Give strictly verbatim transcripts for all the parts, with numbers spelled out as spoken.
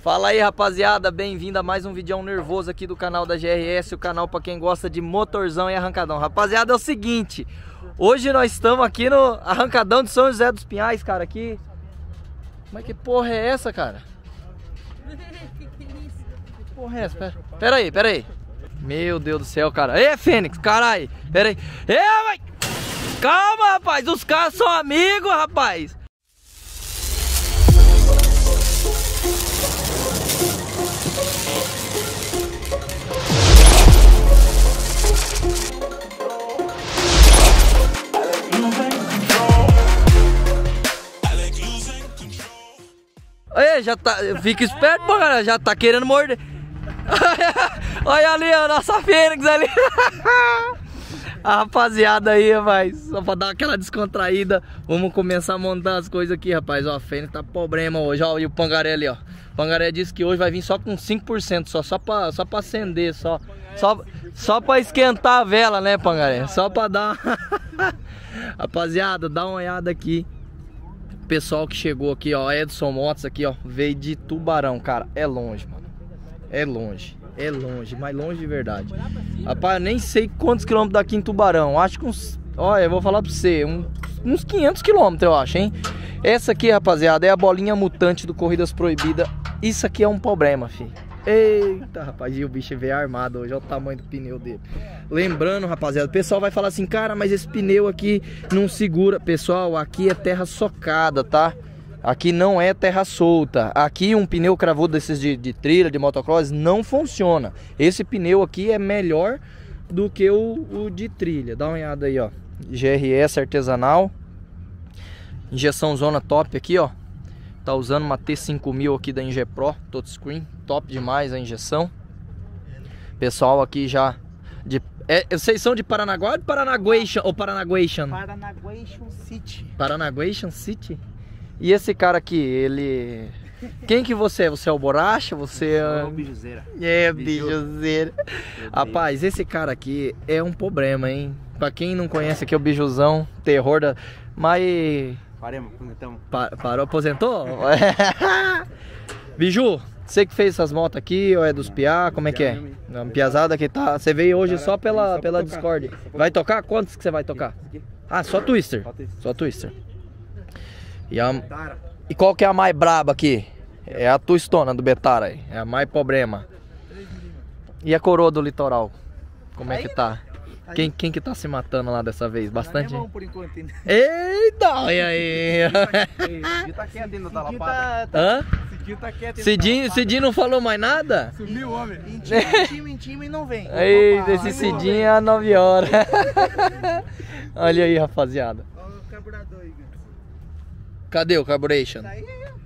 Fala aí, rapaziada, bem-vindo a mais um vídeo nervoso aqui do canal da G R S, o canal pra quem gosta de motorzão e arrancadão. Rapaziada, é o seguinte, hoje nós estamos aqui no arrancadão de São José dos Pinhais, cara, aqui. Como é que porra é essa, cara? Que porra é essa? Pera, pera aí, pera aí. Meu Deus do céu, cara. Ê, Fênix, caralho, pera aí. Ê, vai. Calma, rapaz, os caras são amigos, rapaz. Aí, já tá, fica esperto, pô, cara, já tá querendo morder. Olha ali, a nossa Fênix ali. A rapaziada aí, rapaz, só pra dar aquela descontraída. Vamos começar a montar as coisas aqui, rapaz. Ó, a Fênix tá problema hoje, ó, e o Pangaré ali, ó. O Pangaré disse que hoje vai vir só com cinco por cento, só, só, pra, só pra acender, só, só, só pra esquentar a vela, né, Pangaré? Só pra dar. Rapaziada, dá uma olhada aqui. Pessoal que chegou aqui, ó, Edson Motos aqui, ó, veio de Tubarão, cara, é longe, mano, é longe, é longe, mas longe de verdade. Rapaz, eu nem sei quantos quilômetros daqui em Tubarão, acho que uns, olha, eu vou falar pra você, um, uns quinhentos quilômetros eu acho, hein. Essa aqui, rapaziada, é a bolinha mutante do Corridas Proibidas, isso aqui é um problema, filho. Eita, rapaz, e o bicho veio armado hoje, olha o tamanho do pneu dele. Lembrando, rapaziada, o pessoal vai falar assim, cara, mas esse pneu aqui não segura. Pessoal, aqui é terra socada, tá? Aqui não é terra solta. Aqui um pneu cravudo desses de, de trilha, de motocross, não funciona. Esse pneu aqui é melhor do que o, o de trilha. Dá uma olhada aí, ó. G R S artesanal. Injeção zona top aqui, ó. Tá usando uma T cinco mil aqui da Ingepro, touchscreen, top demais a injeção. Pessoal aqui já de é, vocês são de Paranaguá ou de Paranaguation ou Paranaguation? Paranaguation City. Paranaguation City? E esse cara aqui, ele quem que você é? Você é o Borracha? Você é o Bijuzeira. É, Bijuzeira. Rapaz, esse cara aqui é um problema, hein? Pra quem não conhece aqui é o Bijuzão, terror da... Mas... Paremos, aposentamos. Pa parou, aposentou? Biju, você que fez essas motos aqui, ou é dos Piá, como é que é? Uma piazada que tá... Você veio hoje só pela, pela Discord. Vai tocar? Quantos que você vai tocar? Ah, só Twister. Só Twister. E, a... e qual que é a mais braba aqui? É a Twistona do Betara aí. É a mais problema. E a coroa do litoral? Como é que tá? Quem, quem que tá se matando lá dessa vez? Bastante? Por enquanto, né? Eita, olha aí. Cidinho tá quieto dentro da lapada. Hã? Cidinho tá quieto. Cidinho, Cidinho não falou mais nada? Sumiu, homem. Em time, em time, em time e não vem. Eita, esse Cidinho é às nove horas. Olha aí, rapaziada. Olha o carburador aí, cadê o carburation? tá aí.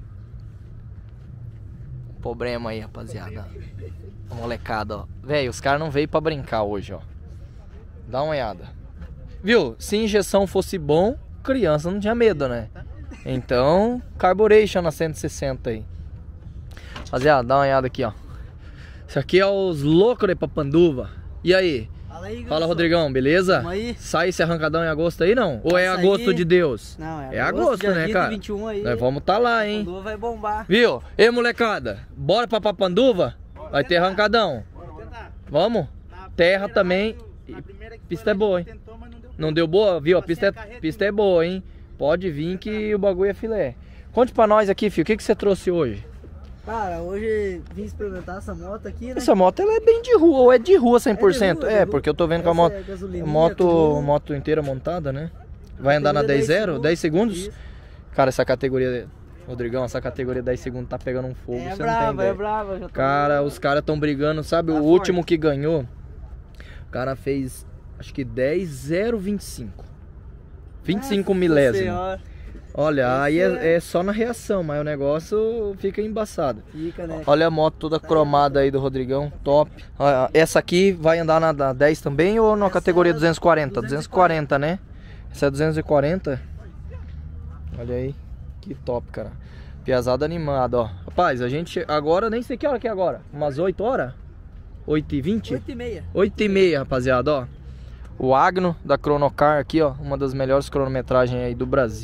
Problema aí, rapaziada. Molecada, ó. Velho, os caras não veio pra brincar hoje, ó. Dá uma olhada. Viu? Se injeção fosse bom, criança não tinha medo, né? Então, carburation na cento e sessenta aí. Rapaziada, dá uma olhada aqui, ó. Isso aqui é os loucos de Papanduva. E aí? Fala aí, Fala, Rodrigão, beleza? Vamos aí. Sai esse arrancadão em agosto aí, não? Ou é Vai agosto sair. de Deus? Não, é, É agosto, né, cara? vinte e um aí. Nós vamos tá lá, hein? Papanduva vai bombar. Viu? Ei, molecada, bora pra Papanduva? Vai ter arrancadão. Vamos tentar. Vamos? Na Terra primeira também. vez, na primeira que Pista foi, é boa, a hein? gente tentou, mas não deu. Não deu boa? Viu? A Passei pista a é, carreta pista e- é boa, hein? Pode vir que o bagulho é filé. Conte pra nós aqui, filho, o que, que você trouxe hoje? Cara, hoje vim experimentar essa moto aqui, né? Essa moto ela é bem de rua, ou é de rua cem por cento? É de rua, É, de rua. porque eu tô vendo que a Essa moto, é gasolina, moto, tudo. moto inteira montada, né? Vai andar na Categoria dez zero? dez segundos? Isso. Cara, essa categoria, Rodrigão, essa categoria dez segundos tá pegando um fogo, É você não tem brava, ideia. é brava. Já tô... Cara, os caras tão brigando, sabe? Tá o forte. último que ganhou, o cara fez, acho que dez zero vinte e cinco. vinte e cinco Nossa milésimo. Senhora. Olha, aí Isso é, é só na reação, mas o negócio fica embaçado. Fica, né? Olha a moto toda cromada aí do Rodrigão, top. Olha, essa aqui vai andar na, na dez também ou na Essa categoria é duzentos e quarenta? duzentos duzentos e e quarenta, né? Essa é duzentos e quarenta. Olha aí, que top, cara. Piazada animada, ó. Rapaz, a gente agora, nem sei que hora que é agora. Umas oito horas? oito e vinte? oito e meia. oito e meia, rapaziada, ó. O Agno da Cronocar aqui, ó. Uma das melhores cronometragens aí do Brasil.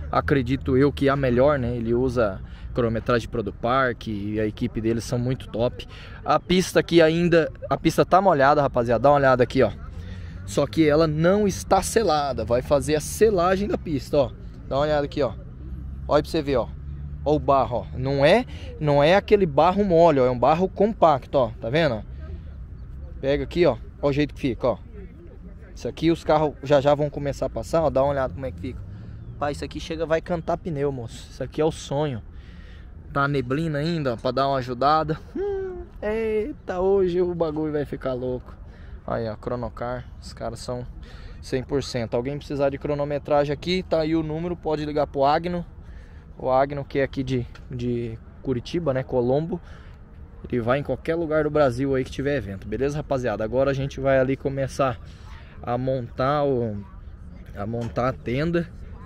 acredito eu que é a melhor, né? Ele usa cronometragem Pro do Parque e a equipe deles são muito top. A pista aqui ainda, a pista tá molhada, rapaziada, dá uma olhada aqui, ó. Só que ela não está selada, vai fazer a selagem da pista, ó. Dá uma olhada aqui, ó. Olha pra você ver, ó. Ó o barro, ó. Não é, não é aquele barro mole, ó. É um barro compacto, ó. Tá vendo? Pega aqui, ó. Ó o jeito que fica, ó. Isso aqui os carros já já vão começar a passar, ó. Dá uma olhada como é que fica. Pai, isso aqui chega, vai cantar pneu, moço. Isso aqui é o sonho. Tá neblina ainda, ó, pra dar uma ajudada. Hum, eita, hoje o bagulho vai ficar louco. Aí, ó, Cronocar. Os caras são cem por cento. Alguém precisar de cronometragem aqui, tá aí o número, pode ligar pro Agno. O Agno, que é aqui de, de Curitiba, né, Colombo. Ele vai em qualquer lugar do Brasil aí que tiver evento, beleza, rapaziada? Agora a gente vai ali começar a montar o, a montar a tenda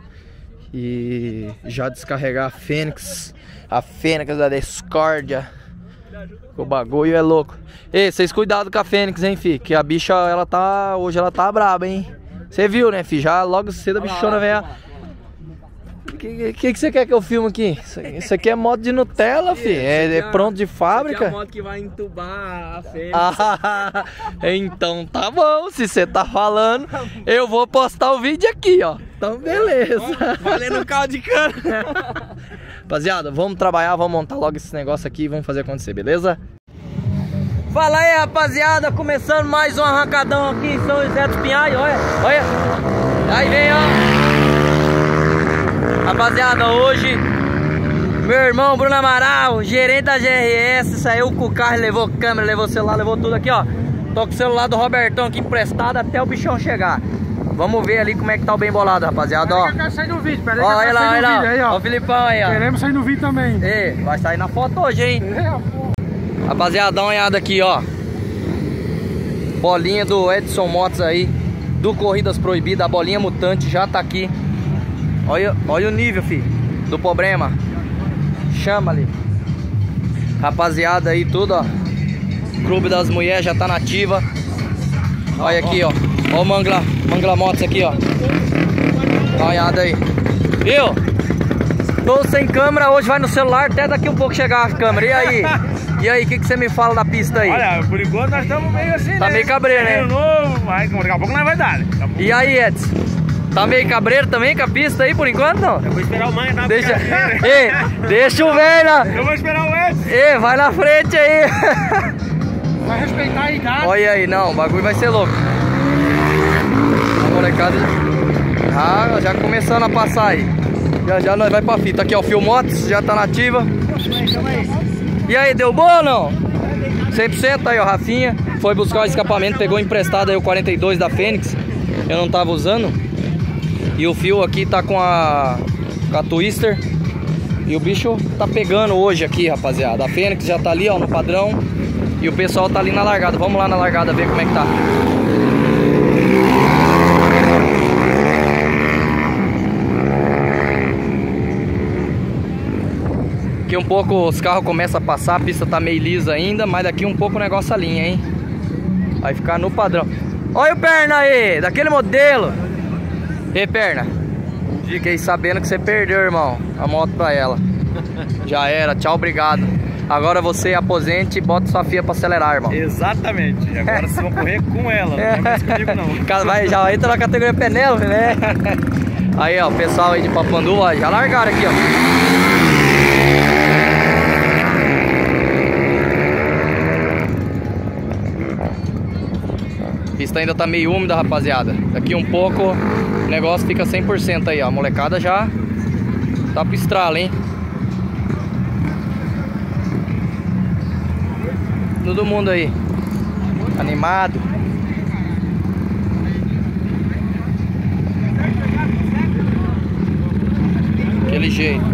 e já descarregar a Fênix, a Fênix da Discordia. O bagulho é louco. Ei, vocês cuidado com a Fênix, hein, fi? Que a bicha, ela tá, hoje ela tá braba, hein? Você viu, né, fi? Já logo cedo a bichona vem a... O que, que, que você quer que eu filme aqui? Isso, isso aqui é moto de Nutella, fi. É, é pronto de fábrica. Isso aqui é a moto que vai entubar a Fênix. Ah, então tá bom. Se você tá falando, eu vou postar o vídeo aqui, ó. Então beleza. Valendo um caldo de cana. Rapaziada, vamos trabalhar, vamos montar logo esse negócio aqui e vamos fazer acontecer, beleza? Fala aí, rapaziada. Começando mais um arrancadão aqui em São José dos Pinhais. Olha, olha. Aí vem, ó. Rapaziada, hoje meu irmão Bruno Amaral, gerente da G R S, saiu com o carro, levou câmera, levou celular, levou tudo aqui, ó. Tô com o celular do Robertão aqui emprestado até o bichão chegar. Vamos ver ali como é que tá o bem bolado, rapaziada, ó. Eu quero sair no vídeo, peraí. Ó, olha lá, olha lá, aí, ó. ó o Filipão aí, ó. Queremos sair no vídeo também. Ei, vai sair na foto hoje, hein? É, pô. Rapaziada, dá uma olhada aqui, ó. Bolinha do Edson Motos aí, do Corridas Proibidas, a bolinha mutante já tá aqui. Olha, olha o nível, filho, do problema. Chama ali. Rapaziada aí, tudo, ó. Clube das Mulheres já tá nativa. Olha aqui, ó. Olha o Mangla, Mangla Motos aqui, ó. Dá uma olhada aí. Viu? Tô sem câmera hoje, vai no celular, até daqui um pouco chegar a câmera. E aí? E aí, o que, que você me fala da pista aí? Olha, por enquanto nós estamos meio assim, tá né? meio cabreiro, né? Meio novo, mas daqui a pouco nós vai dar, né? E aí, Edson? Tá meio cabreiro também com a pista aí por enquanto, não? Eu vou esperar o mãe dar Deixa, ei, deixa o velho na... Eu vou esperar o Edson. Ei, vai na frente aí. Vai respeitar a idade. Olha aí, não, o bagulho vai ser louco. A molecada já, já começando a passar aí. Já já nós vai pra fita. Aqui, ó, o Filmotos já tá nativa. E aí, deu boa ou não? cem por cento aí, ó, Rafinha. Foi buscar o escapamento, pegou emprestado aí o quarenta e dois da Fênix. Eu não tava usando. E o fio aqui tá com a, com a Twister. E o bicho tá pegando hoje aqui, rapaziada. A Fênix já tá ali, ó, no padrão. E o pessoal tá ali na largada. Vamos lá na largada ver como é que tá. Aqui um pouco os carros começam a passar. A pista tá meio lisa ainda. Mas daqui um pouco o negócio alinha, hein. Vai ficar no padrão. Olha o perna aí, daquele modelo. E perna, fiquei sabendo que você perdeu, irmão, a moto pra ela. Já era, tchau, obrigado. Agora você aposente e bota sua filha pra acelerar, irmão. Exatamente, agora vocês vão correr com ela, não é mais comigo não. Vai, já entra na categoria Penélope, né? Aí, ó, o pessoal aí de Papandu, ó, já largaram aqui, ó. A pista ainda tá meio úmida, rapaziada. Daqui um pouco o negócio fica cem por cento aí, ó. A molecada já tá pro estralo, hein? Todo mundo aí animado. Aquele jeito.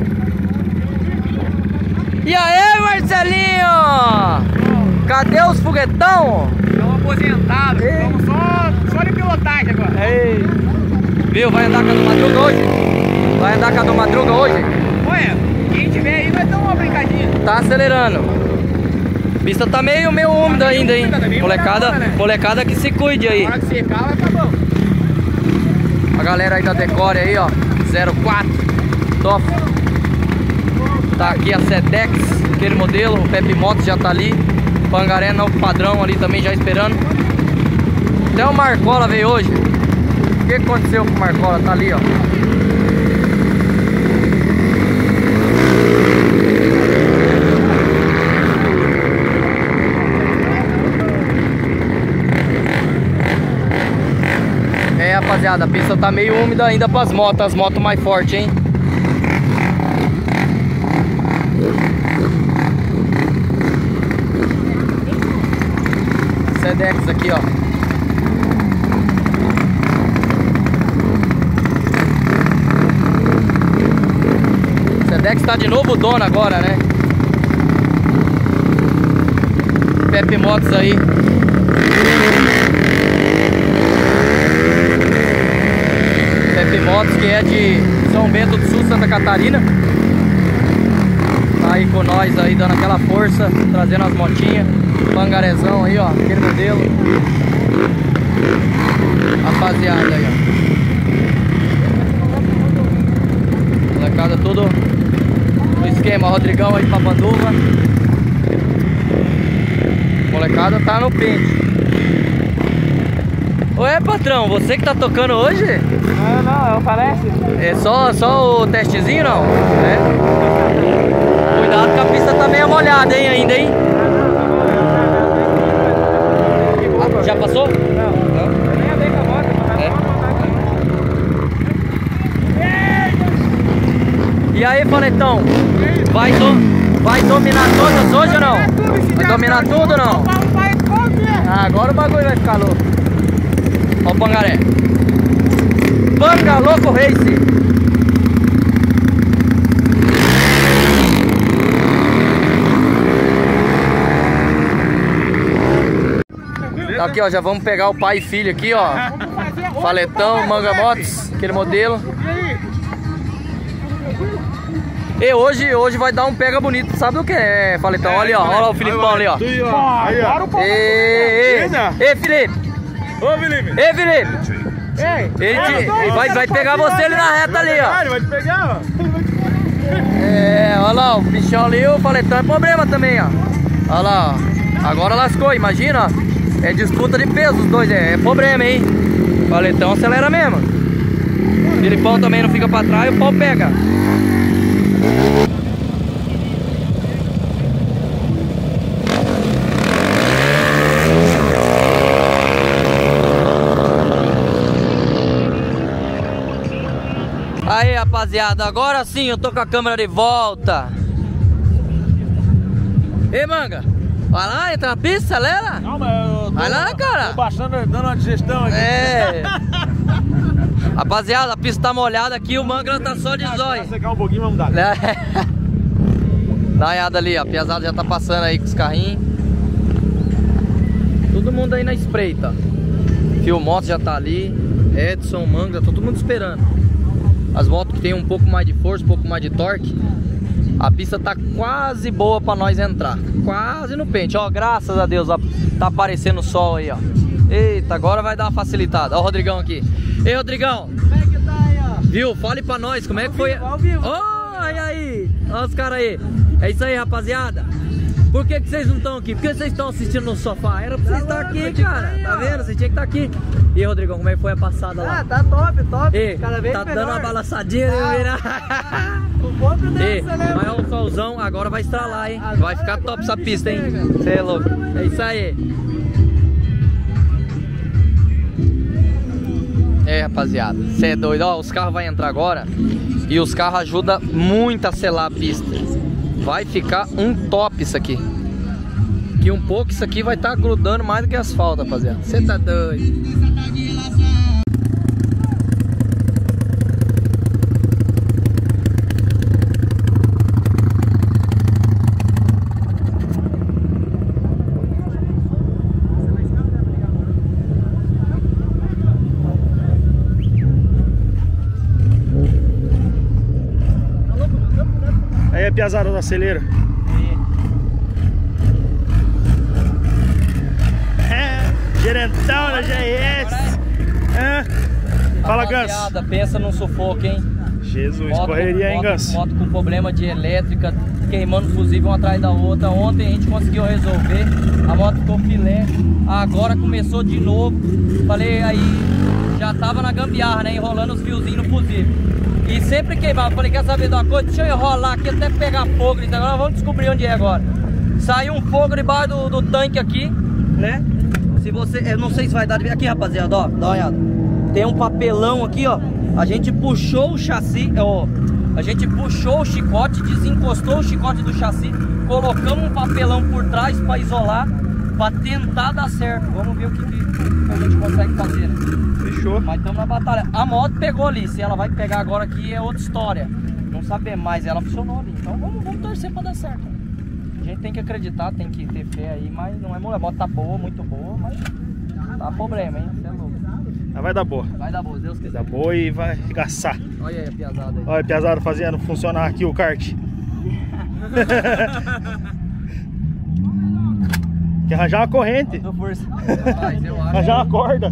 E aí, Marcelinho? Cadê os foguetão? Estamos aposentados, estamos só, só de pilotagem agora. Ei. Viu? Vai andar com a do Madruga hoje? Vai andar com a do Madruga hoje? Olha, quem tiver aí vai dar uma brincadinha. Tá acelerando. A pista tá meio, meio úmida tá ainda, hein? Úmida, tá molecada, úmida, né? molecada que se cuide aí. Na hora que secar vai ficar bom. A galera aí da Decore aí, ó. zero quatro top. Tá aqui a Sedex, aquele modelo. O Pepe Motos já tá ali. Pangaré novo padrão ali também já esperando. Até o Marcola veio hoje. O que aconteceu com o Marcola? Tá ali, ó. É, rapaziada, a pista tá meio úmida ainda pras motos. As motos mais fortes, hein? Sedex aqui, ó. Sedex tá de novo dono agora, né? Pepe Motos aí. Pepe Motos, que é de São Bento do Sul, Santa Catarina. Tá aí com nós aí, dando aquela força, trazendo as motinhas. Pangarezão aí, ó, aquele modelo. Rapaziada aí, ó. Molecada tudo no esquema. Rodrigão aí pra Banduva. Molecada tá no pente. Ué, patrão, você que tá tocando hoje? Não, não, eu parece. É só, só o testezinho, não? É? Cuidado que a pista tá meio molhada, hein, ainda, hein? Já passou? Não. Não? Eu nem andei com a moto, é. E aí, Faletão? Vai, do... vai dominar todas hoje ou não? Vai dominar tudo ou não? Ah, agora o bagulho vai ficar louco. Ó o Pangaré. Panga Louco Race. Tá aqui, ó, já vamos pegar o pai e filho aqui, ó. Faletão, Manga Motos, aquele modelo. E hoje, hoje vai dar um pega bonito, sabe o que é, Faletão? Olha, ó, olha lá o Filipão ali, ó. Aí, ó. Ei, ei, ei, Felipe. Ô, Felipe. Ei, Felipe. Ele, te, ele vai, vai pegar você ali na reta ali, ó. Ele vai te pegar, ó. É, olha lá, o bichão ali, o Faletão é problema também, ó. Olha lá, ó. Agora lascou, imagina, ó. É disputa de peso os dois, é, é problema, hein? Faletão acelera mesmo. Filipão também não fica pra trás e o pau pega. Aí, rapaziada, agora sim eu tô com a câmera de volta. Ei, Manga, vai lá, entra na pista, acelera. Calma, eu tô, vai lá, cara. Tô baixando, dando uma digestão aqui. É. Rapaziada, a pista tá molhada aqui, o Manga tá só de zóio. Vai secar um pouquinho, vamos dar. Dá uma olhada ali, ó. A piazada já tá passando aí com os carrinhos. Todo mundo aí na espreita. Fio Motos já tá ali. Edson, Manga, tá todo mundo esperando. As motos que tem um pouco mais de força, um pouco mais de torque. A pista tá quase boa pra nós entrar. Quase no pente, ó. Graças a Deus, ó, tá aparecendo o sol aí, ó. Eita, agora vai dar uma facilitada. Ó o Rodrigão aqui. Ei, Rodrigão. Como é que tá aí, ó? Viu? Fale pra nós, como é que foi? Ao vivo. Olha aí, olha os caras aí. É isso aí, rapaziada. Por que que vocês não estão aqui? Por que vocês estão assistindo no sofá? Era pra vocês estar aqui, cara. Tá vendo? Vocês tinham que estar aqui. E aí, Rodrigão, como é que foi a passada lá? Ah, tá top, top. Ei, Cada vez tá melhor. dando uma balançadinha, né? O pouco Ei, dessa, né? mas o solzão agora vai estralar, hein? Vai ficar top essa pista, hein? Você é louco. É isso aí. É, rapaziada, você é doido. Ó, os carros vão entrar agora. E os carros ajudam muito a selar a pista. Vai ficar um top isso aqui. Que um pouco isso aqui vai estar tá grudando mais do que asfalto, rapaziada. Você tá doido. Aí a piazada do acelera. É, gerentão da G S. É. Fala, Ganso. Rapaziada, pensa num sufoco, hein? Jesus, Moto, correria, hein, moto, Ganso? moto com problema de elétrica, queimando fusível uma atrás da outra. Ontem a gente conseguiu resolver, a moto ficou filé. Agora começou de novo. Falei, aí já tava na gambiarra, né? Enrolando os fiozinhos no fusível. E sempre queimava. Falei, quer saber de uma coisa? Deixa eu enrolar aqui até pegar fogo. Então agora vamos descobrir onde é agora. Saiu um fogo debaixo do, do tanque aqui, né? Se você, eu não sei se vai dar de ver aqui, rapaziada, ó, dá uma olhada. Tem um papelão aqui, ó. A gente puxou o chassi, ó. A gente puxou o chicote, desencostou o chicote do chassi, colocamos um papelão por trás para isolar, para tentar dar certo. Vamos ver o que, que a gente consegue fazer, né? Fechou. Mas estamos na batalha. A moto pegou ali, se ela vai pegar agora aqui é outra história. Não sabemos, mas ela funcionou ali. Então vamos, vamos torcer para dar certo. A gente tem que acreditar, tem que ter fé aí, mas não é mulher. A moto tá boa, muito boa, mas tá problema, hein? Você é louco. Mas vai dar boa. Vai dar boa, Deus quiser. Vai dar boa e vai arregaçar. Olha aí a piazada aí. Olha a piazada fazendo funcionar aqui o kart. Tem que arranjar uma corrente. Tô força. Mas eu acho. Arranjar uma corda.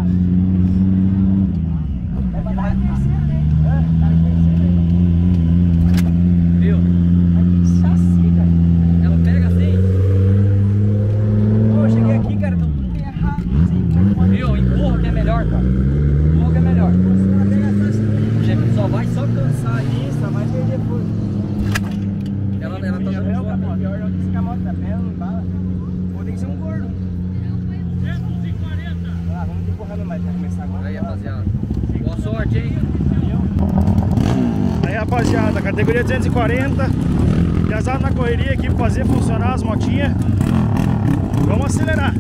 Viu? Chassi, cara. Ela pega assim. Pô, eu cheguei aqui, cara, tô tudo errado. Viu? Empurra que é melhor, cara. Empurra que é melhor. O jeito só vai só cansar aí. Isso, vai perder depois. Ela, ela tá dando Pior, boa. pior é que a moto tá pé, não bala. Ou tem que ser um gordo. Ah, vamos empurrando mais pra começar agora. Aí, rapaziada. Boa sorte, hein? Aí, rapaziada, categoria duzentos e quarenta. Piazada na correria aqui pra fazer funcionar as motinhas. Vamos acelerar.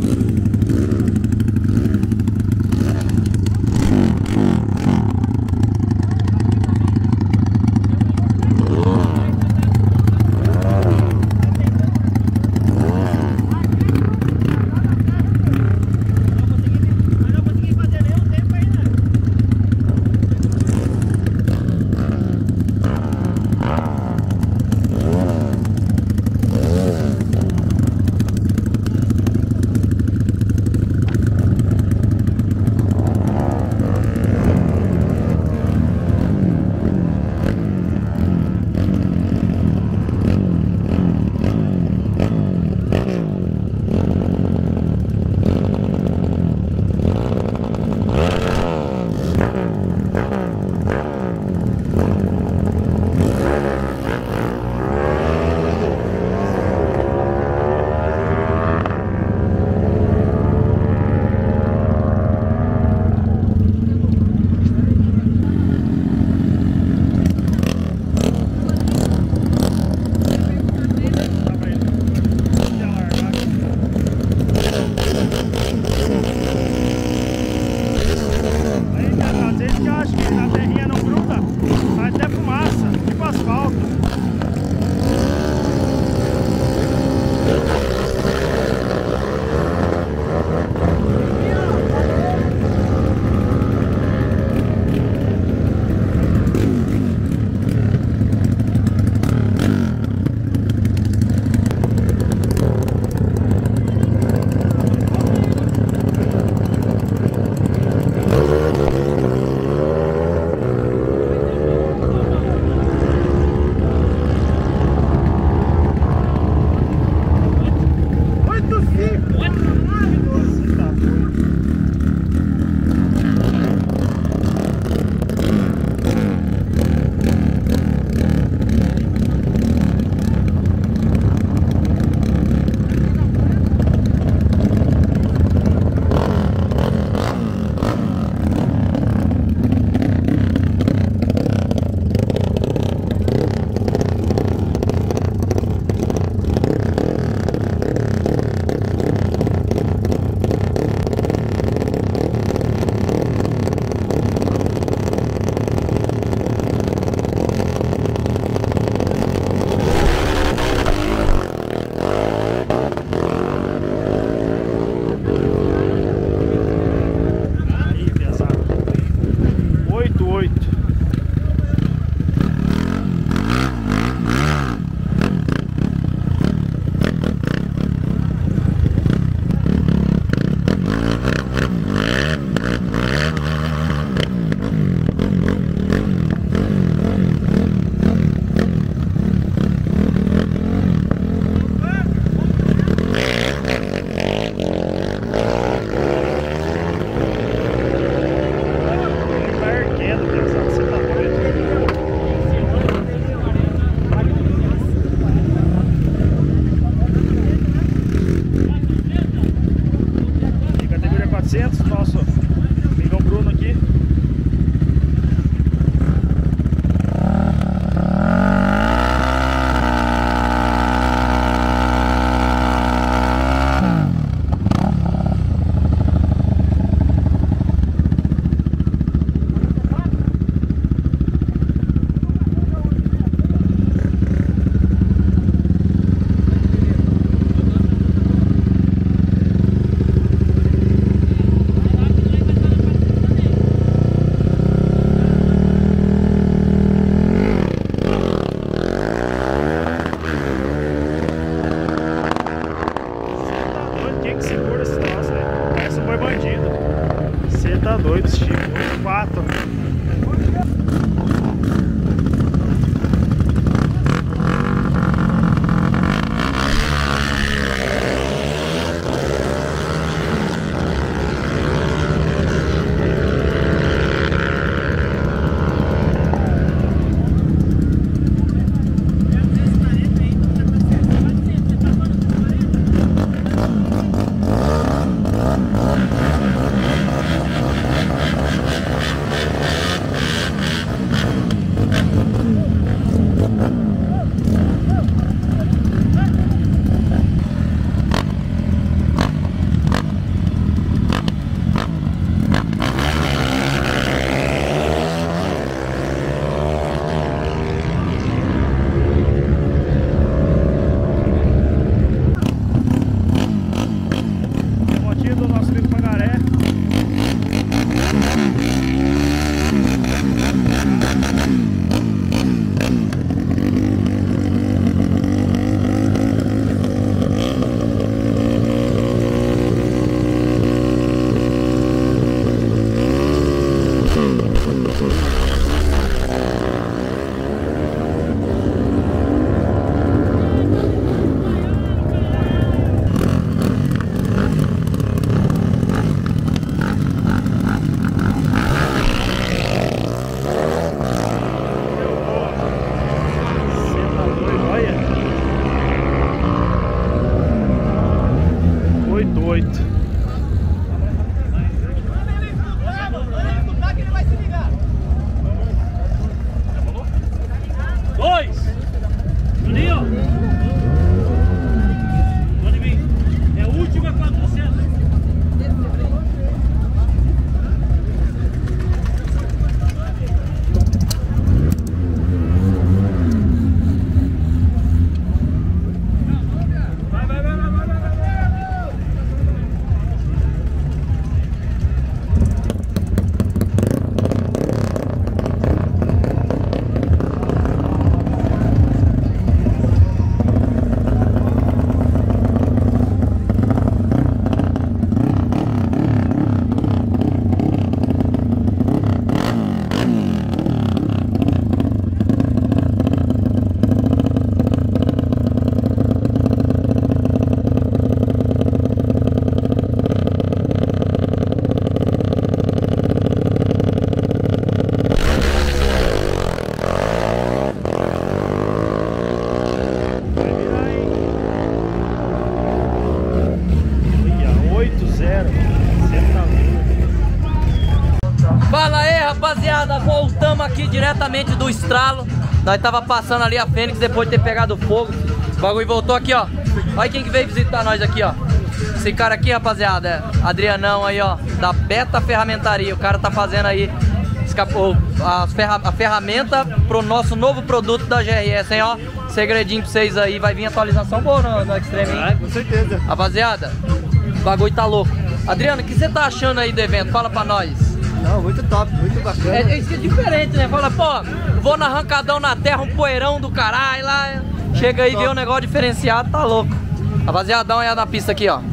Rapaziada, voltamos aqui diretamente do estralo. Nós tava passando ali a Fênix depois de ter pegado fogo. O bagulho voltou aqui, ó. Olha quem que veio visitar nós aqui, ó. Esse cara aqui, rapaziada, é Adrianão aí, ó, da Beta Ferramentaria. O cara tá fazendo aí escapou, a, ferra, a ferramenta pro nosso novo produto da G R S, hein, ó. Segredinho pra vocês aí, vai vir atualização boa no, no Extreme, hein? Ah, com certeza. Rapaziada, o bagulho tá louco. Adriano, o que você tá achando aí do evento? Fala pra nós. Não, muito top, muito bacana. É, isso que é diferente, né? Fala, pô, vou na arrancadão na terra, um poeirão do caralho lá. É, chega aí e vê um negócio diferenciado, tá louco. Rapaziada, dá uma olhada na pista aqui, ó.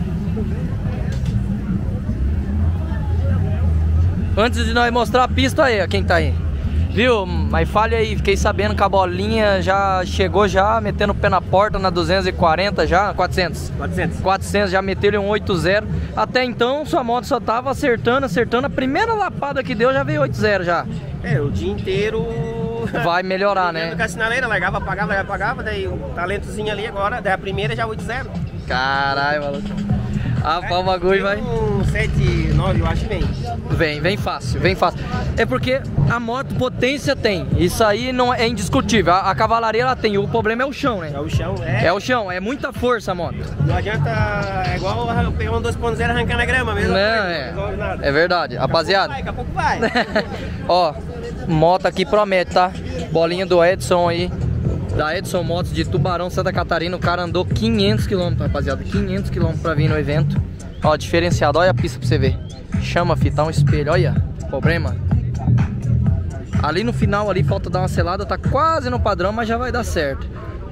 Antes de nós mostrar a pista aí, ó, quem tá aí. Viu? Mas falha aí, fiquei sabendo que a bolinha já chegou já, metendo o pé na porta na duzentos e quarenta já, quatrocentos. quatrocentos. quatrocentos, já meteu ele um oito zero. Até então sua moto só tava acertando, acertando. A primeira lapada que deu já veio oito zero já. É, o dia inteiro... Vai melhorar, né? Com a sinaleira, largava, apagava, largava, apagava. Daí o talentozinho ali agora, daí a primeira já oito zero. Caralho, maluco. Ah, o bagulho vai... Um sete nove, eu acho, vem. Vem, vem fácil, vem fácil. É porque a moto potência tem. Isso aí não é indiscutível. A, a cavalaria ela tem. O problema é o chão, né? É o chão, é. É o chão, é muita força a moto. Não adianta, é igual pegar um dois ponto zero e arrancar na grama mesmo. Não, é. Nada. É verdade. Rapaziada. Daqui a pouco vai, daqui a pouco vai. Ó, moto aqui promete, tá? Bolinha do Edson aí. Da Edson Motos de Tubarão, Santa Catarina. O cara andou quinhentos quilômetros, rapaziada. quinhentos quilômetros pra vir no evento. Ó, diferenciado. Olha a pista pra você ver. Chama, fi, tá um espelho. Olha, problema. Ali no final, ali, falta dar uma selada. Tá quase no padrão, mas já vai dar certo.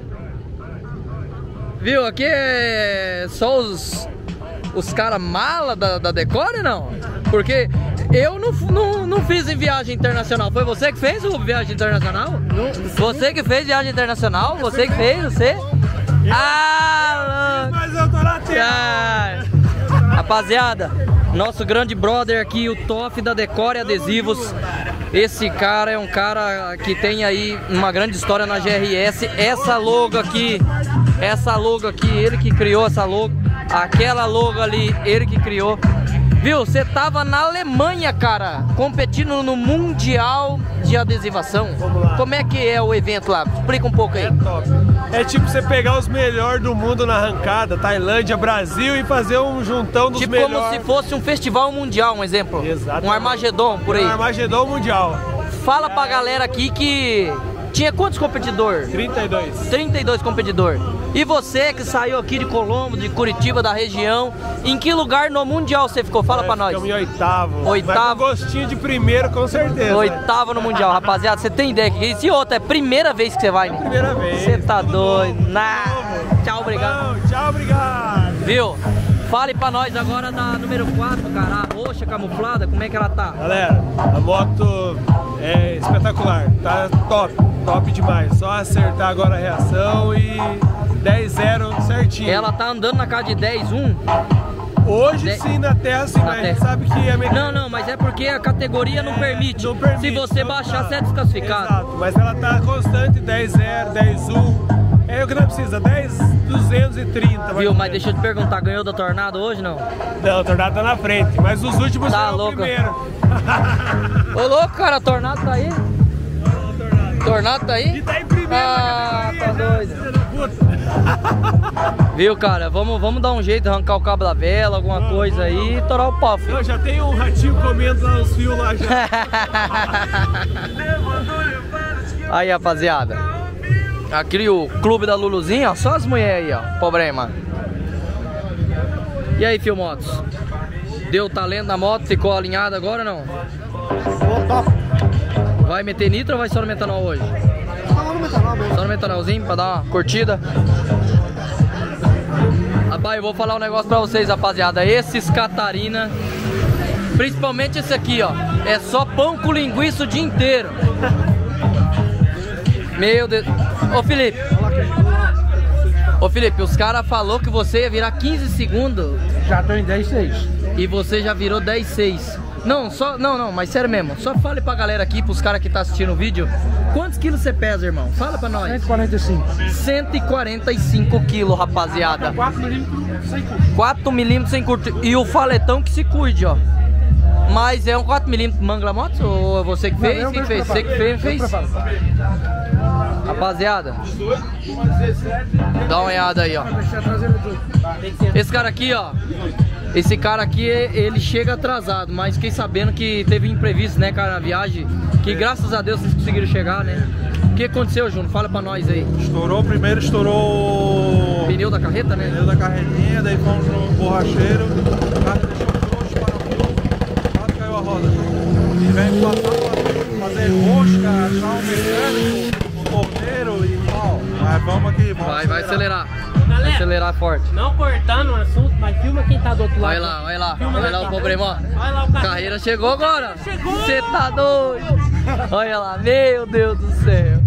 Viu? Aqui é só os... Os caras mala da, da Decore, não? Porque eu não, não, não fiz em viagem internacional. Foi você que fez o viagem internacional? Não, você que fez viagem internacional? Você que fez, você? Ah, mas eu tô na terra. Rapaziada, nosso grande brother aqui, o Toff da Decore Adesivos. Esse cara é um cara que tem aí uma grande história na G R S. Essa logo aqui, essa logo aqui, ele que criou essa logo. Aquela logo ali, ele que criou. Viu, você tava na Alemanha, cara, competindo no Mundial de Adesivação. Como é que é o evento lá? Explica um pouco aí. É top. É tipo você pegar os melhores do mundo na arrancada, Tailândia, Brasil, e fazer um juntão dos tipo melhores. Tipo como se fosse um festival mundial, um exemplo. Exatamente. Um Armagedon, por aí. Um Armagedon mundial. Fala pra galera aqui que... Tinha quantos competidores? trinta e dois. trinta e dois competidores. E você que saiu aqui de Colombo, de Curitiba, da região, em que lugar no Mundial você ficou? Fala é, pra nós. Ficamos em oitavo. Oitavo. Mas com gostinho de primeiro, com certeza. Oitavo no Mundial, rapaziada. Você tem ideia que isso? E outra, é a primeira vez que você vai, né? É a primeira vez. Você tá doido. Nah. Tchau, obrigado. Não, tchau, obrigado. Viu? Fale pra nós agora da número quatro, cara. A roxa camuflada, como é que ela tá? Galera, a moto é espetacular. Tá top, top demais. Só acertar agora a reação e dez zero certinho. Ela tá andando na casa de dez um? Hoje de... sim, na terra sim, na mas terra. A gente sabe que é meio... Não, não, mas é porque a categoria não, é, permite. não permite. Se você baixar, você é desclassificado. Exato, mas ela tá constante, dez zero, dez um. É o que não precisa, dez duzentos e trinta. Viu, mas deixa eu te perguntar, ganhou da Tornado hoje, não? Não, a Tornado tá na frente, mas os últimos tá foram louco. o primeiro. Ô louco, cara, a Tornado tá aí? Não, Tornado. Tornado tá aí? E tá em primeiro. Ah, tá doido. Viu, cara, vamos, vamos dar um jeito, arrancar o cabo da vela, alguma não, coisa não, aí e torar o pau, filho. Não, já tem um ratinho comendo lá os fios lá já. Aí, rapaziada. Aqui o clube da Luluzinha, ó, só as mulheres aí, ó, problema. E aí, Filmotos? Deu talento na moto, ficou alinhado agora ou não? Vai meter nitro ou vai só no metanol hoje? Só no metanol mesmo. Só no metanolzinho pra dar uma curtida. Rapaz, eu vou falar um negócio pra vocês, rapaziada. Esses Catarina, principalmente esse aqui, ó, é só pão com linguiça o dia inteiro. Meu Deus. Ô Felipe. Ô Felipe, os caras falaram que você ia virar quinze segundos. Já tô em dez seis. E você já virou dez seis. Não, só, não, não, mas sério mesmo. Só fale pra galera aqui, pros caras que tá assistindo o vídeo. Quantos quilos você pesa, irmão? Fala pra nós. cento e quarenta e cinco. cento e quarenta e cinco quilos, rapaziada. quatro milímetros sem curto. quatro milímetros sem curto. E o faletão que se cuide, ó. Mas é um quatro milímetros Mangla Motos ou você que fez? Não, Quem que fez? Você que fez? fez? Rapaziada, dá uma olhada aí, ó. Esse cara aqui, ó. Esse cara aqui, ele chega atrasado, mas fiquei sabendo que teve imprevisto, né, cara, na viagem. Que graças a Deus vocês conseguiram chegar, né? O que aconteceu, Júnior? Fala pra nós aí. Estourou, primeiro estourou o pneu da carreta, né? Pneu da carretinha, daí fomos no borracheiro, o cara deixou frouxo, parafuso, quase caiu a roda. E vem passar fazer rosca, achar um mecânico, um torneiro e tal. Mas vamos aqui, vamos Vai, vai acelerar. Galera, Vai acelerar forte. Não cortando o assunto, mas filma quem tá do outro lado. Olha lá, olha lá, Filma olha lá, lá o tá. problema, ó. Olha lá o carro. Carreira chegou agora. Chegou! Você tá doido? Olha lá, meu Deus do céu.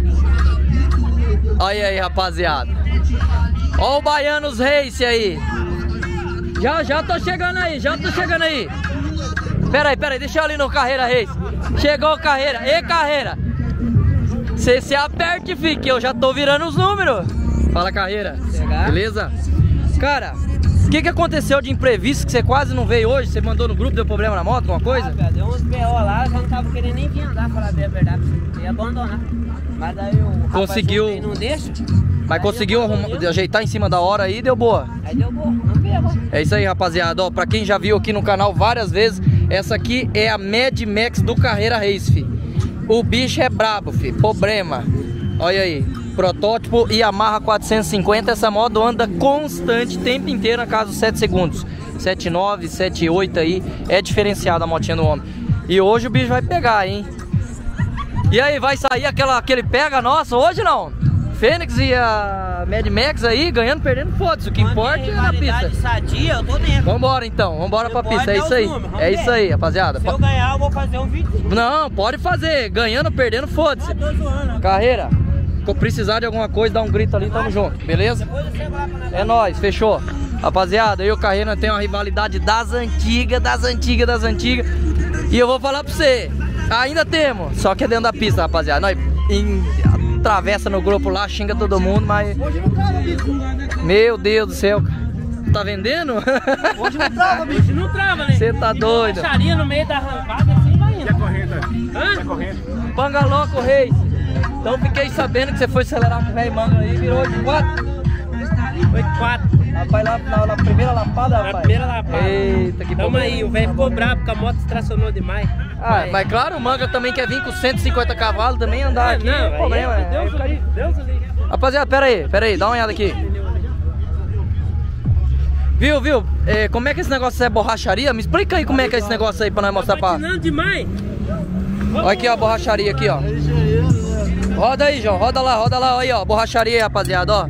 Olha aí, rapaziada. Ó o Baianos Race aí. Já, já tô chegando aí, já tô chegando aí. Pera aí, pera aí, deixa eu ali no Carreira Race. Chegou o Carreira. Ei, Carreira. Você se aperte e fique, eu já tô virando os números. Fala, Carreira. Chegar. Beleza? Cara, o que que aconteceu de imprevisto que você quase não veio hoje? Você mandou no grupo, deu problema na moto, alguma coisa? Ah, deu uns B O lá, eu já não tava querendo nem vir andar, falar bem a verdade. Eu ia abandonar. Mas daí o rapaz Conseguiu. ontem não deixa. Mas Aí conseguiu eu arrumar- abandono. ajeitar em cima da hora aí, deu boa. Aí deu boa, não pegou. É isso aí, rapaziada. Ó, pra quem já viu aqui no canal várias vezes, essa aqui é a Mad Max do Carreira Race, fi. O bicho é brabo, fi. Problema. Olha aí. Protótipo Yamaha quatrocentos e cinquenta. Essa moto anda constante, tempo inteiro na casa dos sete segundos. sete nove, sete oito aí. É diferenciada a motinha do homem. E hoje o bicho vai pegar, hein? E aí, vai sair aquela, aquele pega nosso hoje não? Fênix e a Mad Max aí, ganhando, perdendo, foda-se. O que importa é na pista. Sadia, eu tô dentro. Vambora então, vambora pra Importa pista, é é isso os aí. números, vamos É ver. isso aí, rapaziada. Se eu ganhar, eu vou fazer um vídeo. Não, pode fazer, ganhando, perdendo, foda-se. Ah, tô zoando. Carreira, se precisar de alguma coisa, dá um grito ali, tamo junto, beleza? Depois eu chego lá pra nós. É nóis, fechou. Rapaziada, eu e o Carreira tem uma rivalidade das antigas, das antigas, das antigas. E eu vou falar pra você, ainda temos, só que é dentro da pista, rapaziada. Nós em, atravessa no grupo lá, xinga todo mundo, mas... Meu Deus do céu, tá vendendo? Hoje não trava, bicho. Hoje não trava, né? Você tá doido. Baixaria no meio da arrancada assim vai indo. correnta? Hã? É corrente. Pangaloco Reis. Então fiquei sabendo que você foi acelerar com o velho manga aí, virou de quatro. Foi quatro. Rapaz, lá na, na primeira lapada, rapaz. Na primeira lapada. Eita, que Tamo bom. aí, o velho ficou bravo porque a moto estacionou demais. Ah, mas claro, o manga também quer vir com cento e cinquenta cavalos também andar Ah, aqui. não, Não, aí problema, é, é, Deus é ficar de- Deus o livre. Rapaziada, pera aí, pera aí, dá uma olhada aqui. Viu, viu? É, como é que esse negócio é borracharia? Me explica aí como é que é esse negócio aí pra nós mostrar Tá pra... patinando demais. Olha aqui, ó, a borracharia aqui, ó. Roda aí, João, roda lá, roda lá, aí, ó, borracharia aí, rapaziada, ó.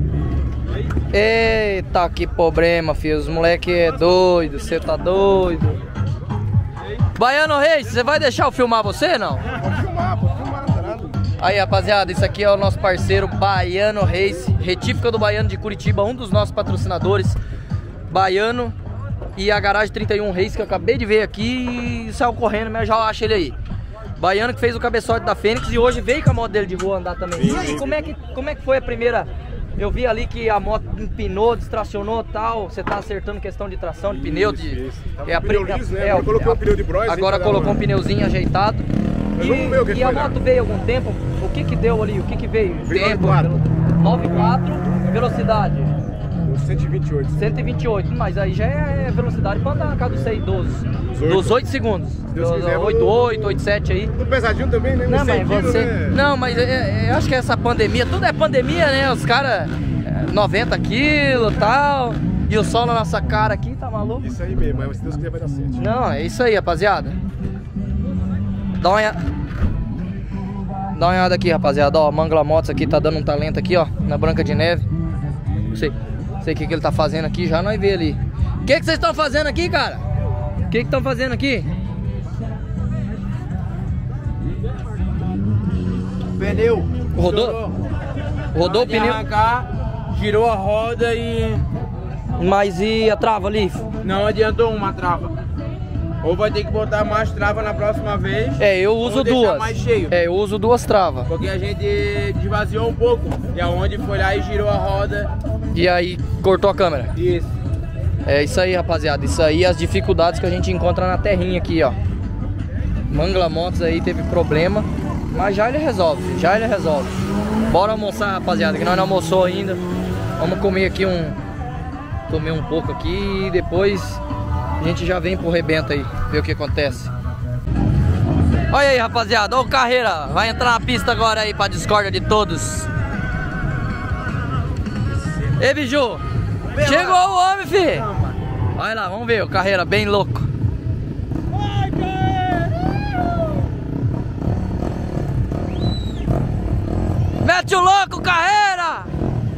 Eita, que problema, filho, os moleque é doido, você tá doido. Baiano Reis, você vai deixar eu filmar você, não? Pode filmar, pode filmar, não nada. Aí, rapaziada, isso aqui é o nosso parceiro Baiano Race, retífica do Baiano de Curitiba, um dos nossos patrocinadores. Baiano e a Garagem trinta e um Race, que eu acabei de ver aqui e saiu correndo, mas eu já acho ele aí. Baiano que fez o cabeçote da Fênix e hoje veio com a moto dele de rua andar também. E aí, como é que, como é que foi a primeira... Eu vi ali que a moto empinou, distracionou e tal. Você tá acertando questão de tração, de pneu, de... isso. Tava É a com pneu pri- liso, né? é, Agora colocou a- o pneu de bronze, Agora hein, colocou cada um um. pneuzinho ajeitado. Mas E, vamos ver o que e que a vai dar. moto veio algum tempo? O que que deu ali? O que que veio? Veio Tempo, nove nove quatro, velocidade cento e vinte e oito. cento e vinte e oito, mas aí já é velocidade pra andar na casa dos seis, doze. dezoito. Dos oito segundos. Deus quiser, oito oito, oito sete aí. Tudo pesadinho também, né? Não, Uns cem mas quilos, você. né? Não, mas é, é, eu acho que essa pandemia, tudo é pandemia, né? Os caras, noventa quilos e tal. E o sol na nossa cara aqui, tá maluco? Isso aí mesmo, mas se Deus quiser vai dar certo. Não, é isso aí, rapaziada. Dá uma olhada. Dá uma olhada aqui, rapaziada. Ó, Mangla Motos aqui tá dando um talento aqui, ó, na Branca de Neve. Não sei, não sei o que, que ele tá fazendo aqui, já nós vê ali. O que que vocês estão fazendo aqui, cara? O que que estão fazendo aqui? Pneu. Rodou? Rodou o De pneu? arrancar, girou a roda e Mas e a trava ali? não adiantou uma trava. Ou vai ter que botar mais trava na próxima vez. É, eu uso ou deixar duas. mais cheio. É, eu uso duas travas. Porque a gente desvaziou um pouco. E aonde foi lá e girou a roda. E aí cortou a câmera. Isso. É isso aí, rapaziada. Isso aí, as dificuldades que a gente encontra na terrinha aqui, ó. Mangla Motos aí teve problema, mas já ele resolve, já ele resolve. Bora almoçar, rapaziada, que nós não almoçou ainda. Vamos comer aqui um... Comer um pouco aqui e depois a gente já vem pro rebento aí, ver o que acontece. Olha aí, rapaziada, ô Carreira, vai entrar na pista agora aí pra discórdia de todos. Ei, Biju, chegou o homem, fi. Vai lá, vamos ver, o Carreira bem louco. Mete o louco, Carreira!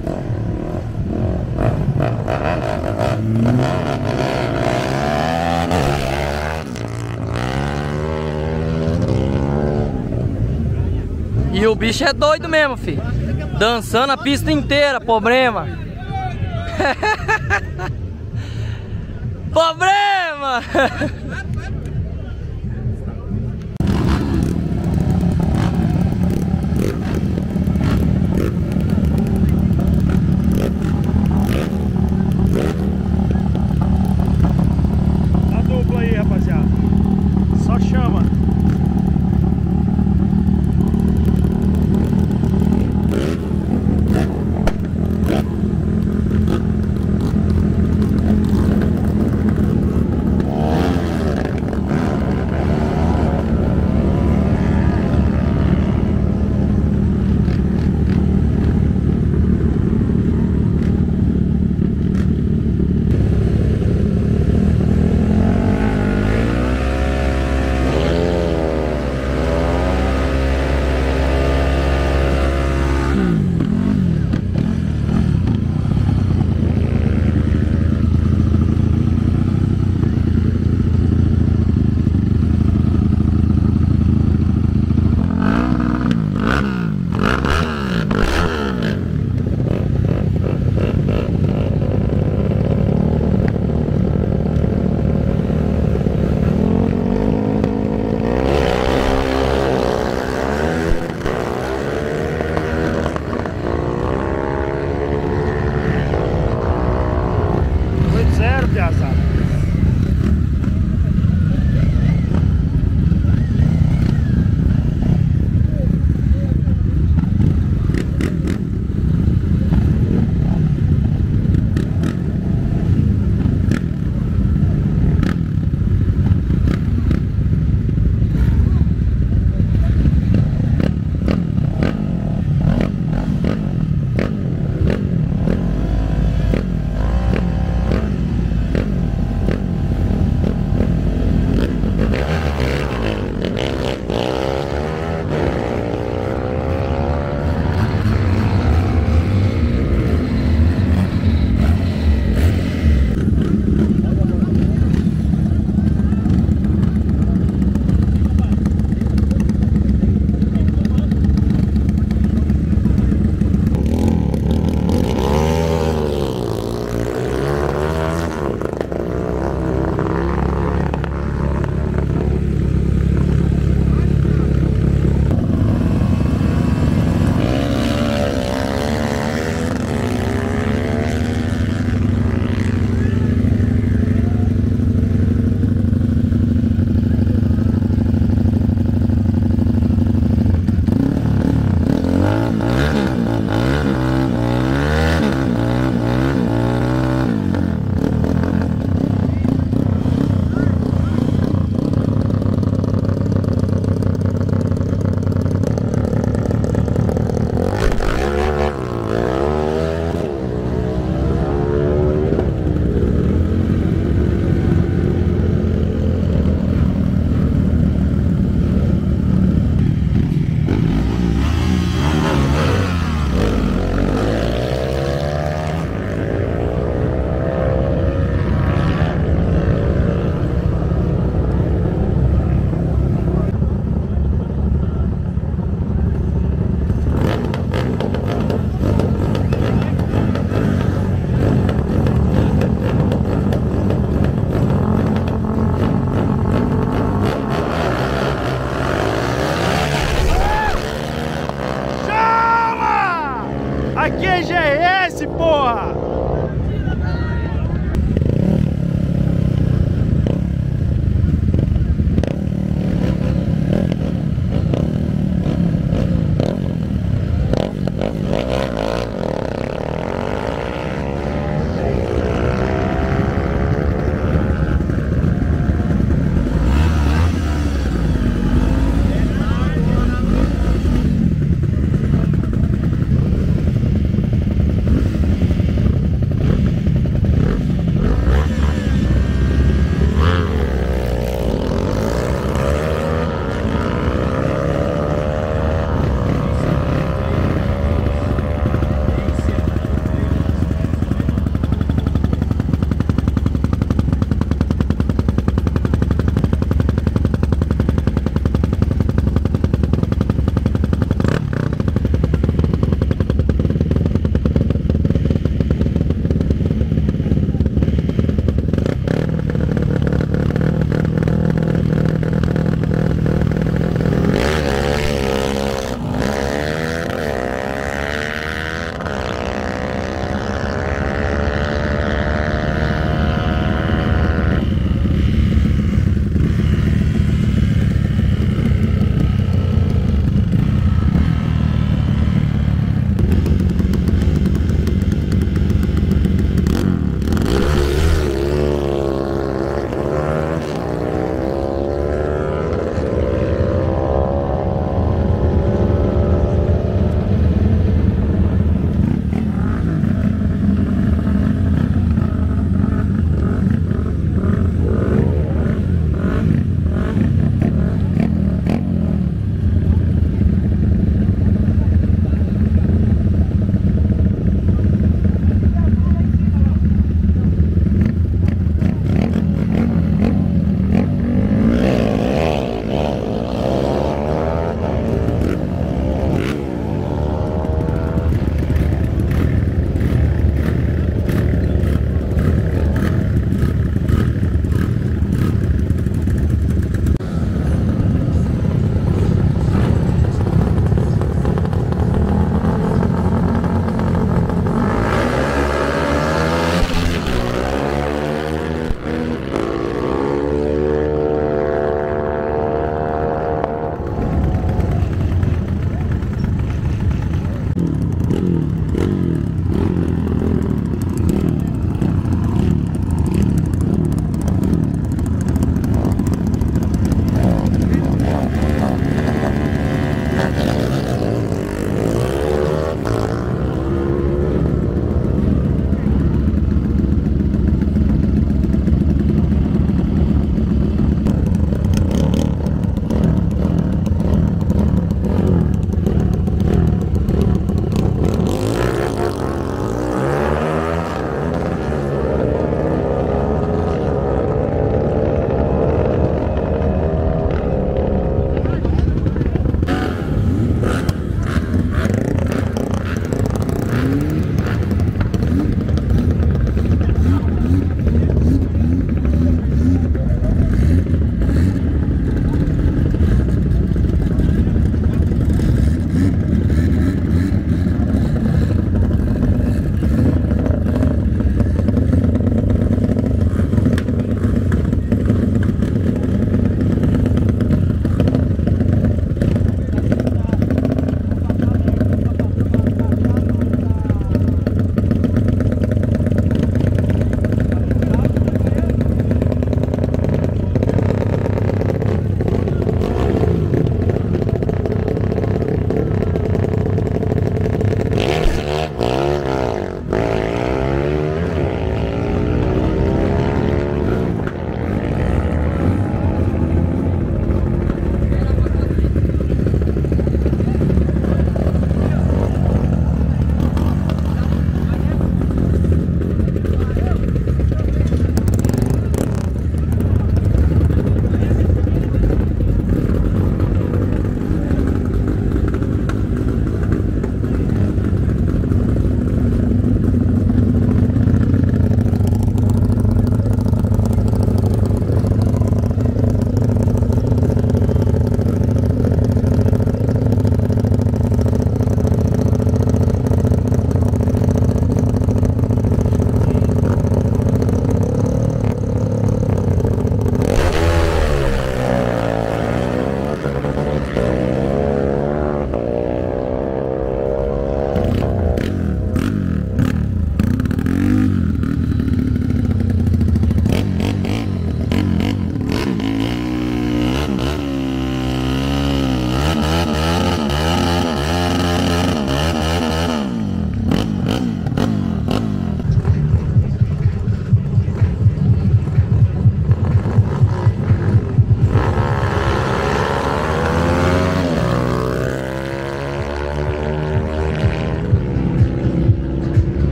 E o bicho é doido mesmo, filho. Dançando a pista inteira, problema. Problema! A dupla aí, rapaziada. Só chama.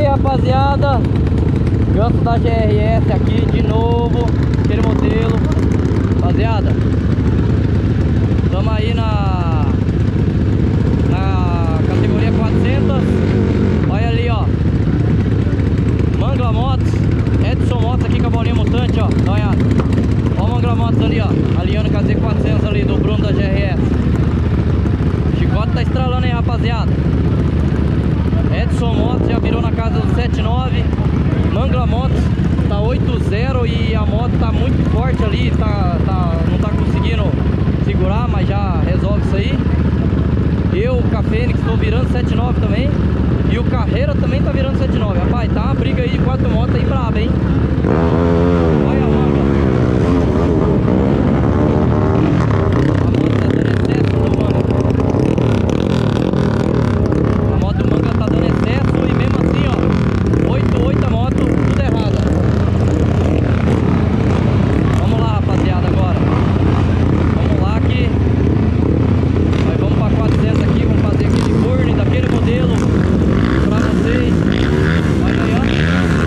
rapaziada, ganso da G R S aqui de novo, aquele modelo. Rapaziada, estamos aí na na categoria quatrocentos. Olha ali, ó, Mangla Motos, Edson Motos aqui com a bolinha mutante, ó. Dá uma olhada. Ó o Mangla Motos ali, ó, alinhando com a Z quatrocentos ali do Bruno da G R S. O chicote tá estralando aí, rapaziada. Edson Motos já virou na casa do sete nove. Mangla Motos tá oito zero e a moto tá muito forte ali, tá, tá, não tá conseguindo segurar, mas já resolve isso aí. Eu, o Cafênix, estou virando sete nove também. E o Carreira também tá virando sete nove. Rapaz, tá uma briga aí de quatro motos aí braba, hein? Olha a manga. A moto tá dando excesso do manga. A moto do manga tá dando excesso e mesmo assim, ó, oito oito a moto, tudo errado. Vamos lá, rapaziada, agora. Vamos lá que nós vamos pra quatrocentos aqui, vamos fazer aquele burn daquele modelo pra vocês. Olha aí, ó.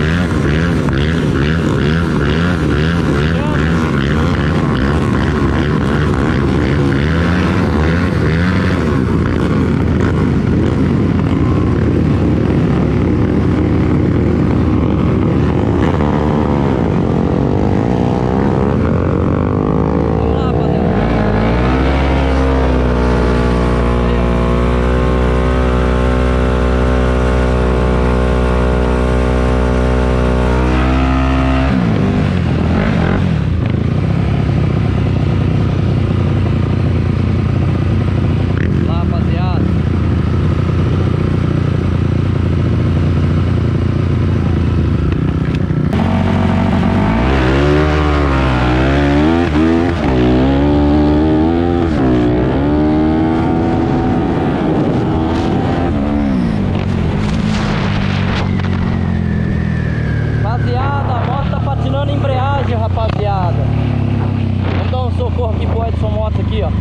Rapaziada, a moto tá patinando a embreagem, rapaziada. Vamos dar um socorro aqui pro Edson Motos aqui, ó.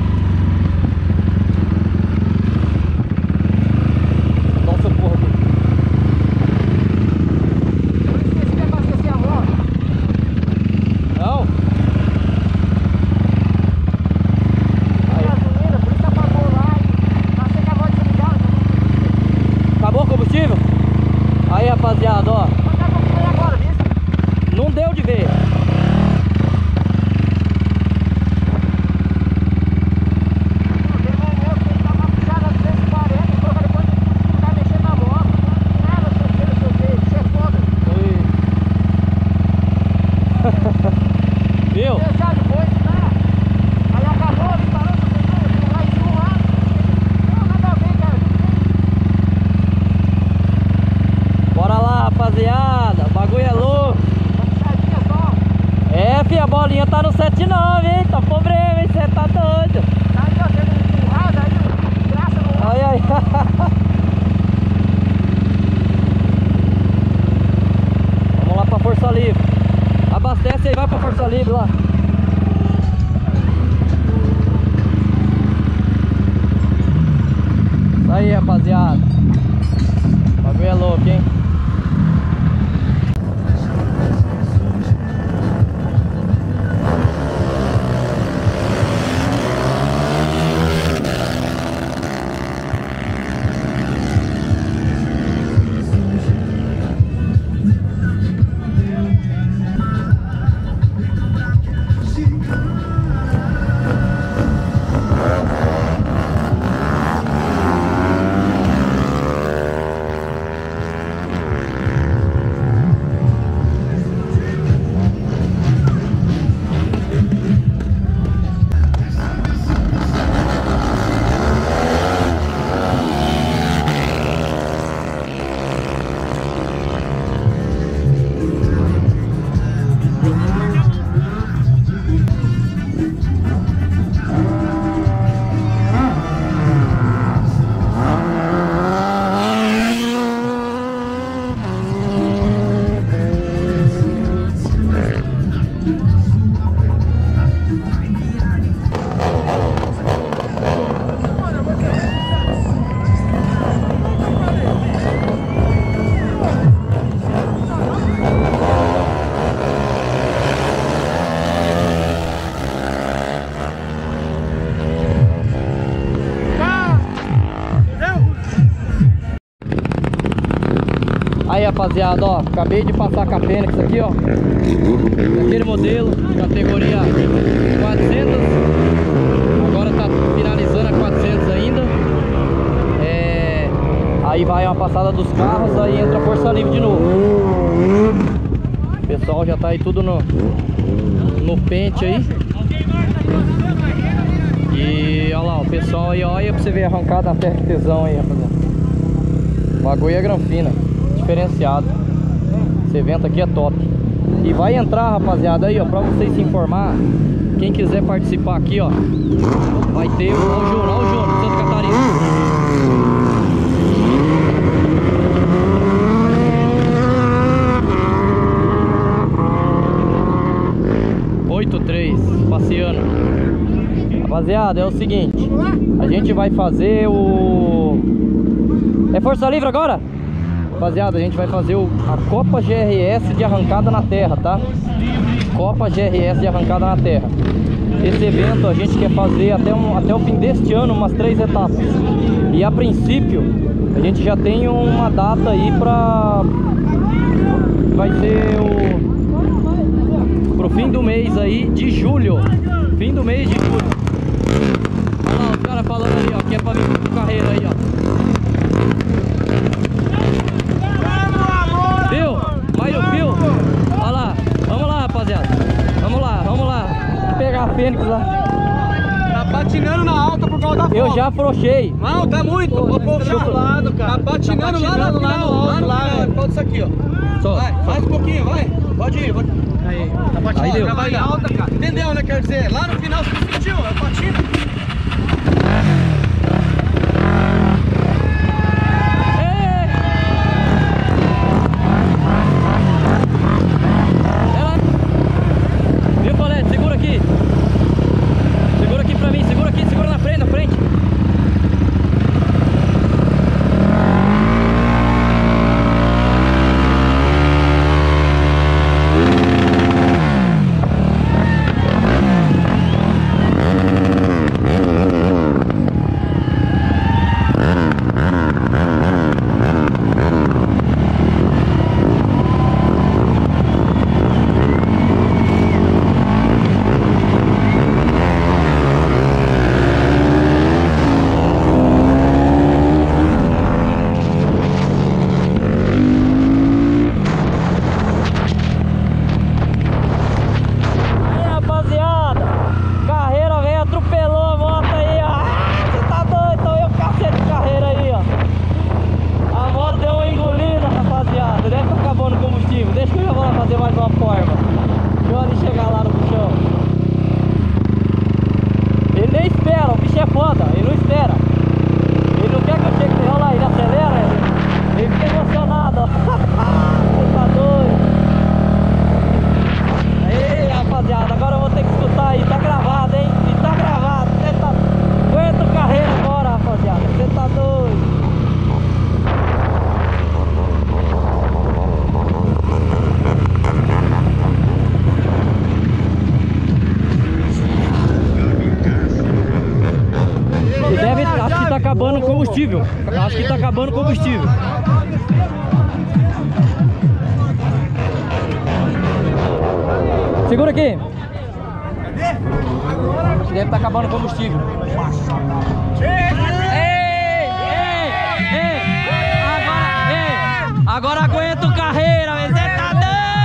Vamos dar um socorro aqui. Por isso que esse quer abastecer a moto. Não? Aí. Gasolina, por isso que apagou lá e tá sem a voz desligada. Acabou o combustível? Aí, rapaziada, ó. Não deu de ver. Viu? Bora lá, rapaziada. O bagulho é louco. É, filha, a bolinha tá no sete nove, hein? Tá problema, hein? Você tá doido. Tá aí, ó, sendo empurrado aí, graça no ar. Ai, ai. Vamos lá pra Força Livre. Abastece aí, vai pra Força Livre lá. Isso aí, rapaziada. O bagulho é louco, hein? Aí, rapaziada, ó, acabei de passar com a Fênix aqui, ó. Aquele modelo, categoria quatrocentos. Agora tá finalizando a quatrocentos ainda. É... Aí vai uma passada dos carros, aí entra a força livre de novo. O pessoal já tá aí tudo no, no pente aí. E olha lá, o pessoal aí, olha pra você ver arrancada na terra, que tesão aí, rapaziada. O bagulho é granfina, diferenciado. Esse evento aqui é top. E vai entrar, rapaziada, aí, ó, pra vocês se informar. Quem quiser participar aqui, ó, vai ter o Júnior, ó, o Júnior, Santa Catarina. oito três, passeando. Rapaziada, é o seguinte, a gente vai fazer o... É força livre agora? Rapaziada, a gente vai fazer o... a Copa G R S de arrancada na terra, tá? Copa G R S de arrancada na terra. Esse evento a gente quer fazer até, um, até o fim deste ano, umas três etapas. E a princípio, a gente já tem uma data aí pra... Vai ser o... Pro fim do mês aí de julho. Fim do mês de julho. Olha lá, os caras falando aí, ó, que é pra vir com carreira aí, ó. Viu? Vai o fio. Olha lá, vamos lá, rapaziada. Vamos lá, vamos lá. Vou pegar a Fênix lá. Tá patinando na alta por causa da foto. Eu já afrouxei. Não, tá muito. Vou puxar pro lado, cara. Tá patinando, tá patinando lá no alto, lá, velho. Pode isso aqui, ó. Só, vai, só. mais um pouquinho, vai. Pode ir, pode. Aí, tá patinando. Aí deu. Já vai em alta, cara. Entendeu, né? Quer dizer, lá no final você sentiu, é patino. Viu, Colete? Segura aqui. Segura aqui pra mim, segura aqui, segura na frente, na frente. acabando o combustível. Acho que tá acabando o combustível. Segura aqui. Acho que deve estar acabando o combustível. Ei, ei, ei. Agora, ei. Agora aguenta o carreira, você tá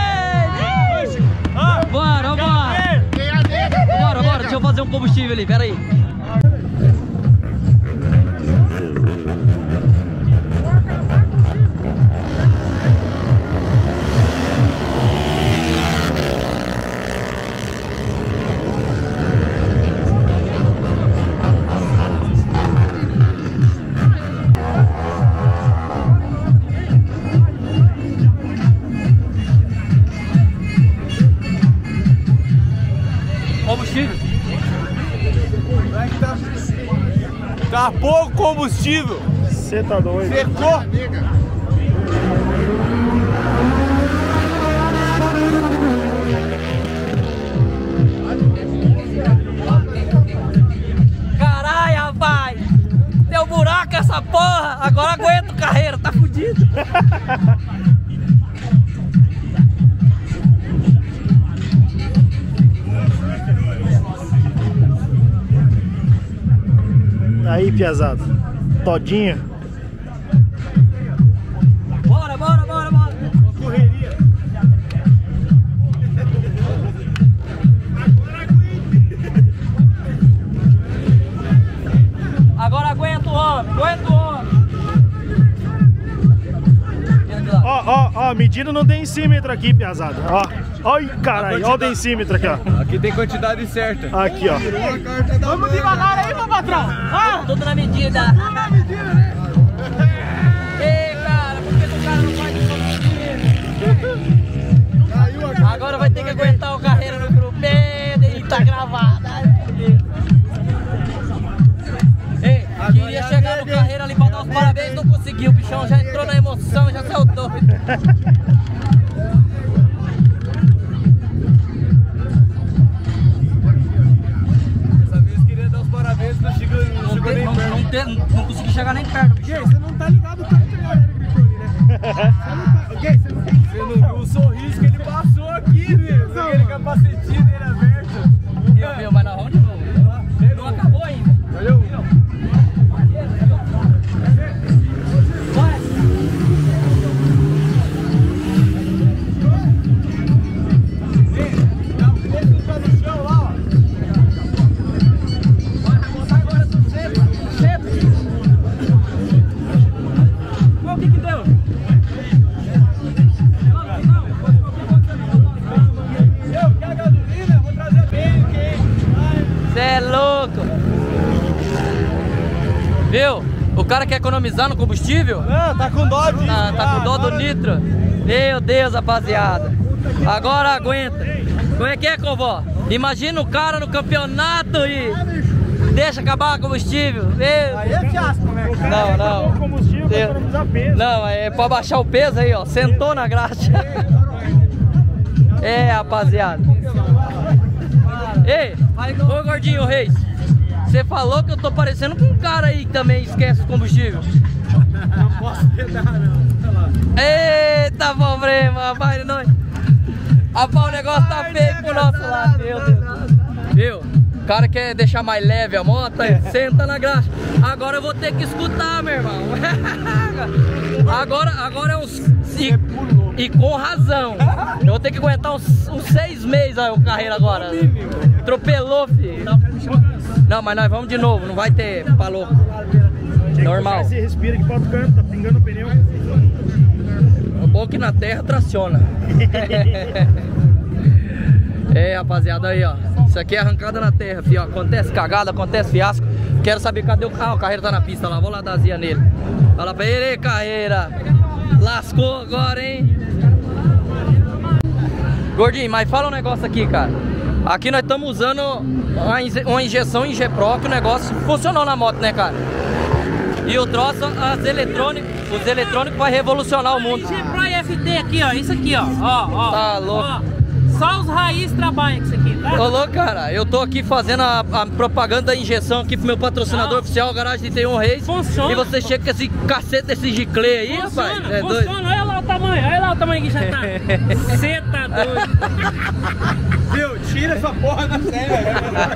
doido? Bora, bora. Bora, bora. Deixa eu fazer um combustível ali, pera aí. Combustível. Tá pouco combustível. Você tá doido? Secou. Caralho, rapaz. Deu buraco essa porra. Agora aguenta o carreiro, tá fudido. Aí, piazada. Todinha. Bora, bora, bora, bora. Correria. Agora aguenta o homem, aguenta o homem. Ó, ó, ó, medida no densímetro aqui, piazada. Ó, olha, caralho, ó o densímetro aqui, ó. Aqui tem quantidade certa. Aqui, ó. Vamos devagar aí, meu patrão. Ah, Tudo na medida. tudo na medida, né? Ei, cara, por que o cara não faz isso? Agora vai ter que aguentar o carreira no grupo. E tá gravado. Ei, queria chegar no carreira ali pra dar os parabéns, não conseguiu. O bichão já entrou na emoção, já saiu doido. Dessa vez queria dar os parabéns, não chegou, não chegou nem Não, perto. não, te- não consegui chegar nem perto do bichão. Você não tá ligado tanto que a galera gritou ali, né? Você não tá... Ok, você não tá... Você não viu o sorriso que ele passou aqui, velho. Com aquele capacetinho dele aberto. Viu, viu, mas nós vamos de novo. Não acabou ainda. Valeu. Vai. O que que deu? Eu quero gasolina, vou trazer bem aqui. Cê é louco! Viu? O cara quer economizar no combustível? Não, tá com dó disso. Tá, tá com dó do nitro? Meu Deus, rapaziada. Agora aguenta. Como é que é, Covó? Imagina o cara no campeonato e deixa acabar o combustível. Meu... Aí é fiasco, né? Não, não. O combustível pra economizar peso. Não, é pra baixar o peso aí, ó. Sentou na graxa. É, rapaziada. Ei, ô Gordinho Reis, você falou que eu tô parecendo com um cara aí que também esquece o combustível. Não posso pedar, não. Eita, problema, rapaz, não. Rapaz, o negócio tá feio pro nosso lado, meu Deus. Viu? O cara quer deixar mais leve a moto, aí senta na graxa. Agora eu vou ter que escutar, meu irmão. Agora, agora é uns... E, e com razão. Eu vou ter que aguentar uns, uns seis meses aí o carreira agora. Atropelou, filho. Não, mas nós vamos de novo, não vai ter pra louco. Normal. Você respira aqui para outro canto, tá pingando o pneu. O bom que na terra traciona. É, rapaziada, aí, ó. Isso aqui é arrancada na terra, filho. Acontece cagada, acontece fiasco. Quero saber cadê o carro. Ah, o Carreira tá na pista lá. Vou lá dar azia nele. Fala pra ele, ei, Carreira. Lascou agora, hein? Gordinho, mas fala um negócio aqui, cara. Aqui nós estamos usando uma, inje uma injeção em G-Pro, que o negócio funcionou na moto, né, cara? E o troço, as eletrônicos, os eletrônicos vai revolucionar o mundo. G-Pro e F T aqui, ó. Isso aqui, ó. Ó, ó. Tá louco. Ó. Só os raízes trabalham com isso aqui, tá? Ô louco, cara, eu tô aqui fazendo a, a propaganda da injeção aqui pro meu patrocinador Não. oficial, Garagem trinta e um Reis. Funciona. E você chega com esse cacete desse giclê aí, Funciona, rapaz. É funciona. doido. Olha lá o tamanho, olha lá o tamanho que já tá. Você tá doido. Viu? Tira essa porra da série.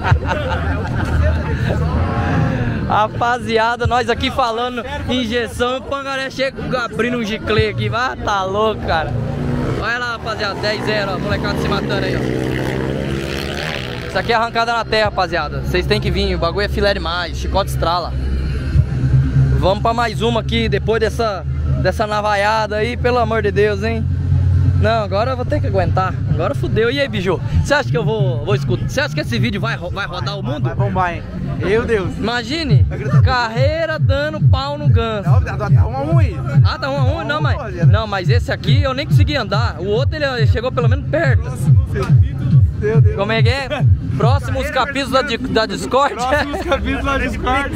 Rapaziada, nós aqui falando injeção, o Pangaré chega abrindo um giclê aqui. Ah, tá louco, cara. Olha lá, rapaziada, dez a zero, ó, molecada se matando aí, ó. Isso aqui é arrancada na terra, rapaziada. Vocês têm que vir, o bagulho é filé demais, chicote estrala. Vamos pra mais uma aqui, depois dessa, dessa navaiada aí, pelo amor de Deus, hein. Não, agora eu vou ter que aguentar. Agora fudeu. E aí, Biju? Você acha que eu vou, vou escutar? Você acha que esse vídeo vai, vai rodar o mundo? Vai bombar, hein? Meu Deus. Imagine, Carreira dando pau no ganso. Não, dá um a um aí. Ah, tá um a um? Não, mas, não, mas esse aqui eu nem consegui andar. O outro ele chegou pelo menos perto. Meu Deus. Como é que é? Próximos capítulos da, da Discord. Próximos capítulos da Discord.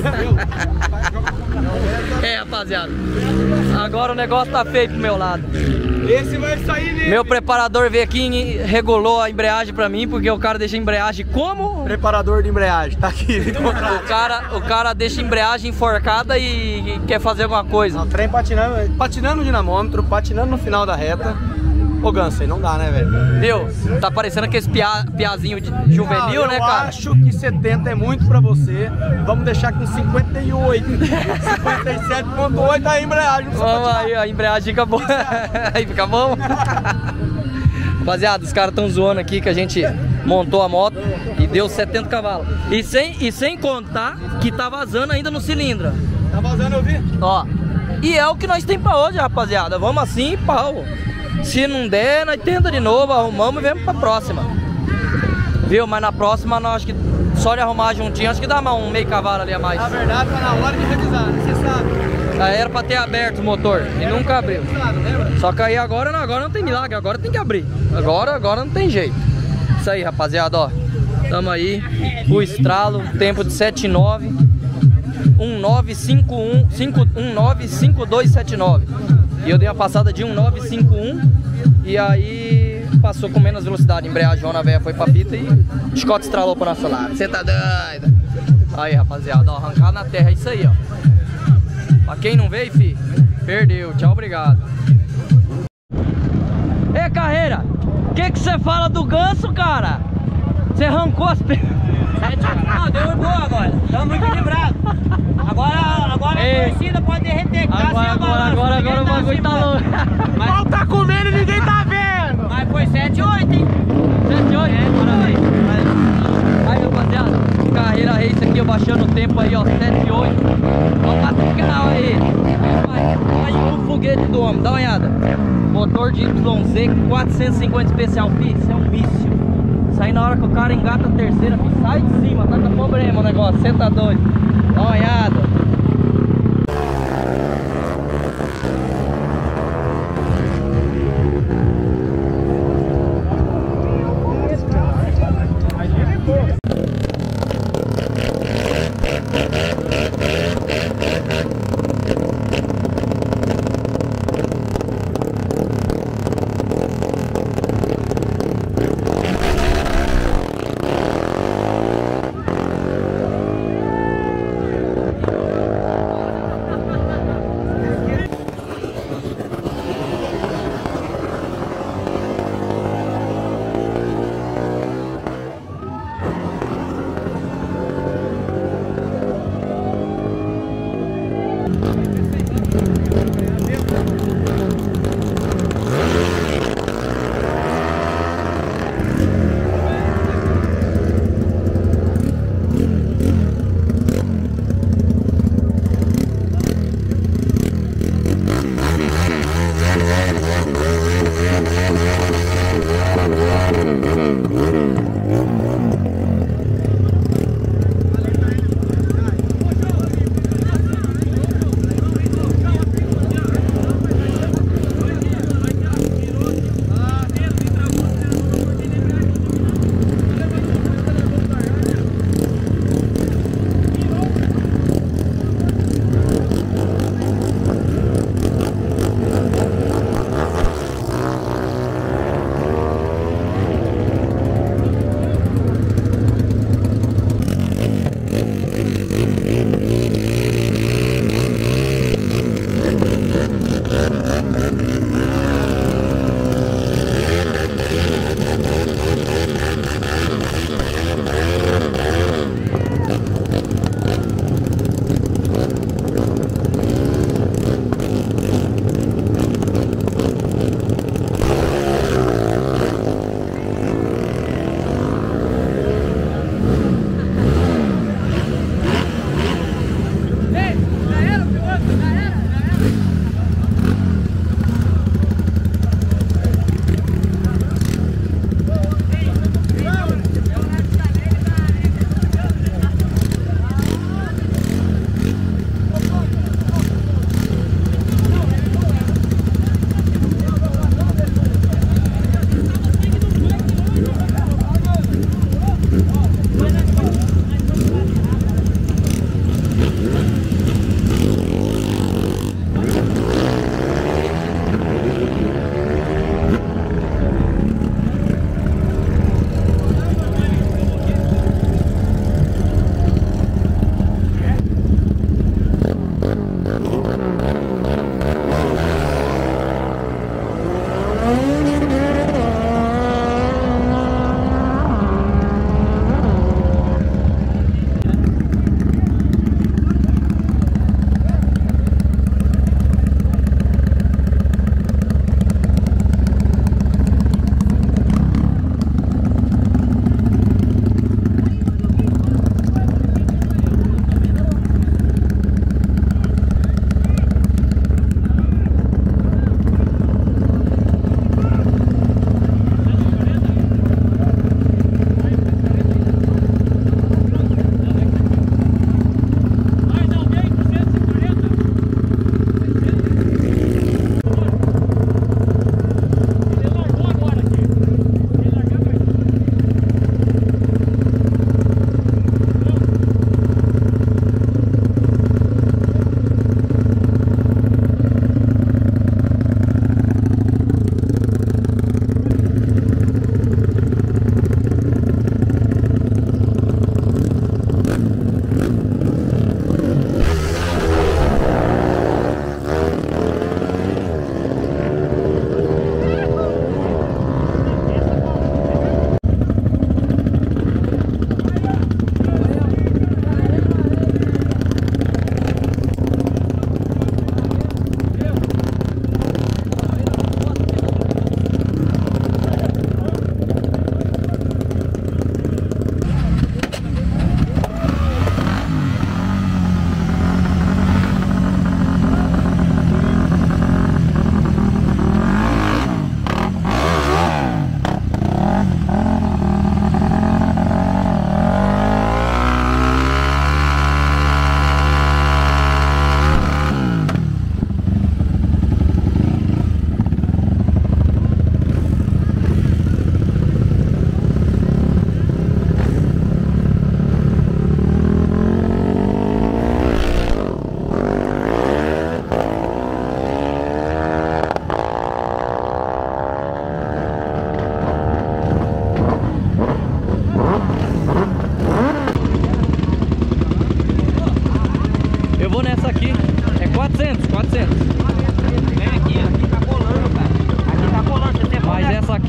É, rapaziada. Agora o negócio tá feio pro meu lado. Esse vai sair nele. Meu preparador veio aqui e regulou a embreagem pra mim, porque o cara deixa a embreagem como? Preparador de embreagem, tá aqui. O cara, o cara deixa a embreagem enforcada e quer fazer alguma coisa. O trem patinando, patinando o dinamômetro, patinando no final da reta. Ô Ganso, aí não dá, né, velho? Viu? Tá parecendo aqueles pia, piazinho de juvenil, não, né, eu cara? Eu acho que setenta é muito pra você. Vamos deixar com cinquenta e oito. cinquenta e sete ponto oito a embreagem. Vamos aí, a embreagem fica boa. Aí fica bom. Rapaziada, os caras tão zoando aqui que a gente montou a moto e deu setenta cavalos. E sem, e sem contar que tá vazando ainda no cilindro. Tá vazando, eu vi? Ó. E é o que nós tem pra hoje, rapaziada. Vamos assim e pau. Se não der, nós tenta de novo, arrumamos e vemos pra próxima. Viu? Mas na próxima, nós acho que só de arrumar juntinho, acho que dá um meio cavalo ali a mais. Na verdade, tá na hora de revisar, você sabe. Aí era pra ter aberto o motor e nunca abriu. Só que aí agora não, agora não tem milagre, agora tem que abrir. Agora, agora não tem jeito. Isso aí, rapaziada, ó. Tamo aí, o estralo, tempo de sete nove, um nove cinco um, um nove cinco dois sete nove. E eu dei uma passada de um nove cinco um e aí passou com menos velocidade. Embreajona, a véia foi pra fita e o Scott estralou pro nosso lado. Você tá doido? Aí, rapaziada, ó, arrancar na terra, é isso aí, ó. Pra quem não veio, fi, perdeu. Tchau, obrigado. Ei, Carreira, o que que você fala do Ganso, cara? Você arrancou as pernas. Não, derrubou agora. Estamos equilibrados. Agora, agora a torcida pode derreter. Tá agora, agora, agora, agora o bagulho tá louco. Mas... Mal tá comendo e ninguém tá vendo. Mas foi sete oito, hein? sete oito, é, parabéns. Aí, rapaziada, Carreira Race aqui, eu baixando o tempo aí, ó, sete oito. Vamos bater o canal aí. Olha o foguete do homem, dá uma olhada. Motor de Y Z quatrocentos e cinquenta especial, filho, isso é um míssil. Isso aí na hora que o cara engata a terceira, filho, sai de cima, tá com problema o negócio, você tá doido. Dá uma olhada.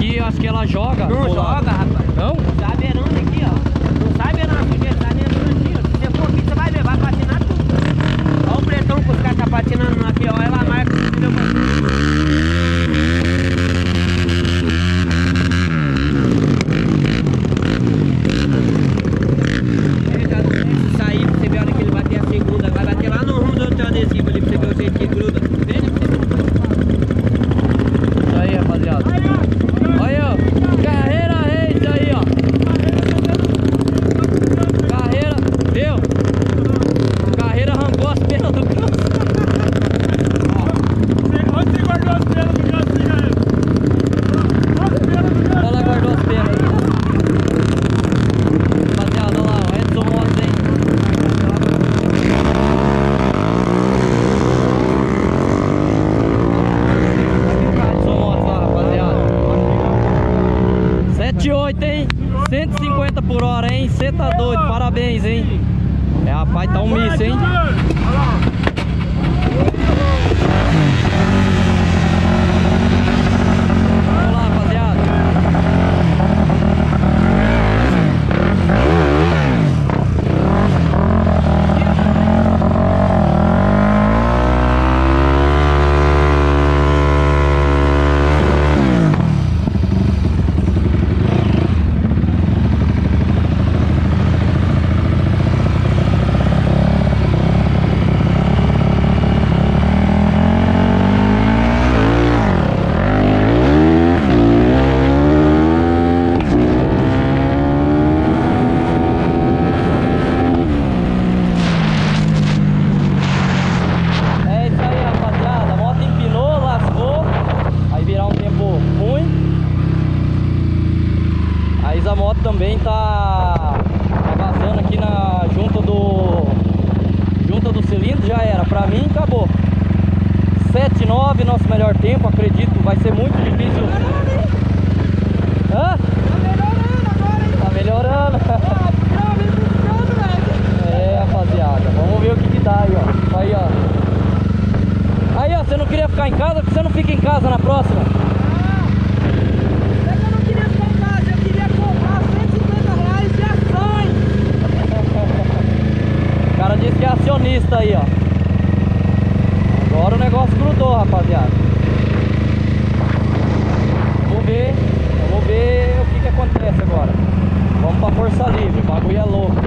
aqui, acho que ela joga. Não joga, rapaz. Não? Tá beirando aqui, ó. Não sai beirando porque tá dentro aqui, ó. Se você for aqui, você vai ver, vai patinar tudo. Olha o pretão que os caras tá patinando aqui, ó. Ela marca o pneu. Ele já não tem que sair pra você ver a hora que ele bater a segunda. Vai bater lá no rumo do outro adesivo ali pra você ver o jeito que gruda. Veja que você... Isso aí, rapaziada. Olha, ó. Carreira Reis aí, ó. Carreira, viu? Carreira arrancou as penas do Ganso. Onde você guardou as penas do Ganso, Miguel? Olha lá, guardou as penas. Rapaziada, olha lá, o Edson Motos, hein? Edson Motos lá, rapaziada. sete e oito, hein? cento e cinquenta por hora, hein? Você tá doido, parabéns, hein? É, rapaz, tá um misto, hein? Vamos lá, rapaziada. É isso aí, rapaziada. A moto empinou, lascou. Aí virar um tempo ruim. Aí a moto também tá, tá vazando aqui na junta do junta do cilindro, já era. Pra mim acabou. sete e nove, nosso melhor tempo, acredito, vai ser muito difícil. Hã? Tá melhorando. É, rapaziada, vamos ver o que que dá aí, ó. Aí, ó. Aí, ó, você não queria ficar em casa? Por que você não fica em casa na próxima? É que eu não queria ficar em casa, eu queria comprar cento e cinquenta reais de ações. O cara disse que é acionista aí, ó. Agora o negócio grudou, rapaziada. Vamos ver, vamos ver o que que acontece agora. Vamos pra força livre, o bagulho é louco.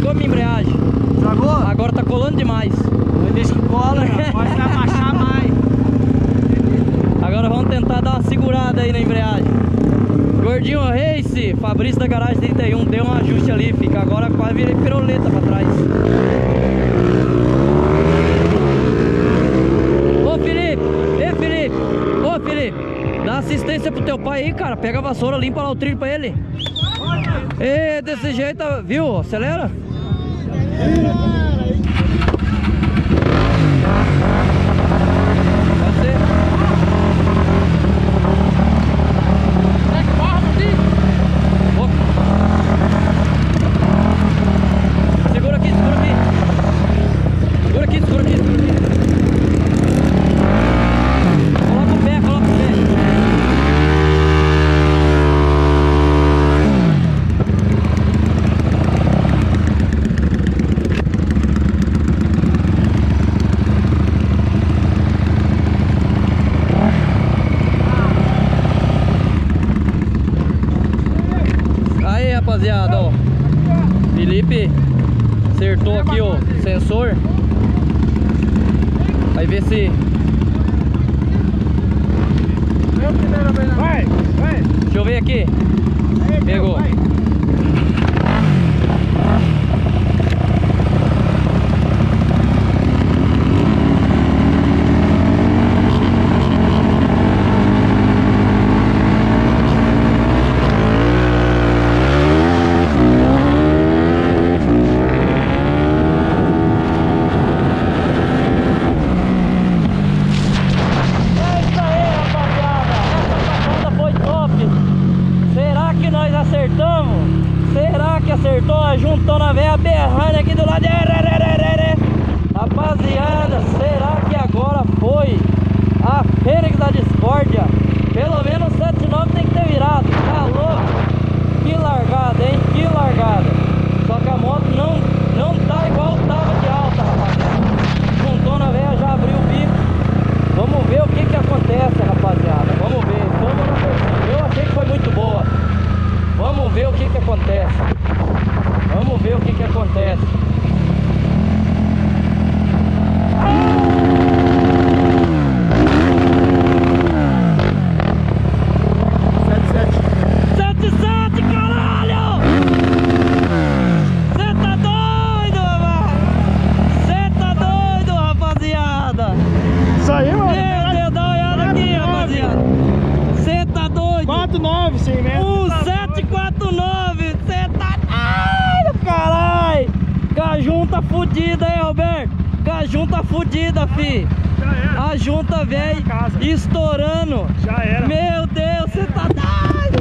estragou a minha embreagem. Estragou? Agora tá colando demais. Deixa que cola, pode abaixar mais. Agora vamos tentar dar uma segurada aí na embreagem. Gordinho Race, Fabrício da Garagem trinta e um, deu um ajuste ali, fica. Agora quase virei piroleta pra trás. Ô Felipe, ei Felipe, ô Felipe, dá assistência pro teu pai aí, cara. Pega a vassoura, limpa lá o trilho pra ele. E desse jeito, viu? Acelera. Pode ser. Segura aqui, segura aqui. Segura aqui, segura aqui, segura aqui. Coloca o pé, coloca o pé. Aí, rapaziada, ó. Felipe acertou aqui o sensor. Vai ver se... Vai, vai. Deixa eu ver aqui. Pegou. Acertamos? Será que acertou? Juntando a veia berrando aqui do lado. Rapaziada, será que agora foi a Fênix da Discórdia? Pelo menos sete nove tem que ter virado. Tá louco? Que largada, hein? Que largada. Só que a moto não, não tá igual tava de alta, rapaziada. Juntando a veia, já abriu o bico. Vamos ver o que que acontece, rapaziada. Vamos ver. Vamos na... Eu achei que foi muito boa. Vamos ver o que que acontece. Vamos ver o que que acontece. sete sete, caralho! Cê tá doido, mano? Cê tá doido, rapaziada? Isso aí, mano. Meu Deus, dá uma olhada aqui, rapaziada. Cê tá doido? quatro nove, cem metros. sete quatro nove, cê tá doido, caralho! Com a junta fudida aí, Roberto! Com a junta fudida, fi! Já era. A junta velho estourando! Já era. Meu Deus, cê tá doido!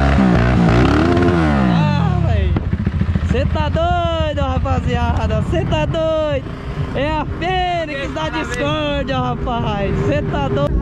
Ah, velho! Cê tá doido, rapaziada! Cê tá doido! É a Fênix da Discórdia, rapaz! Cê tá doido!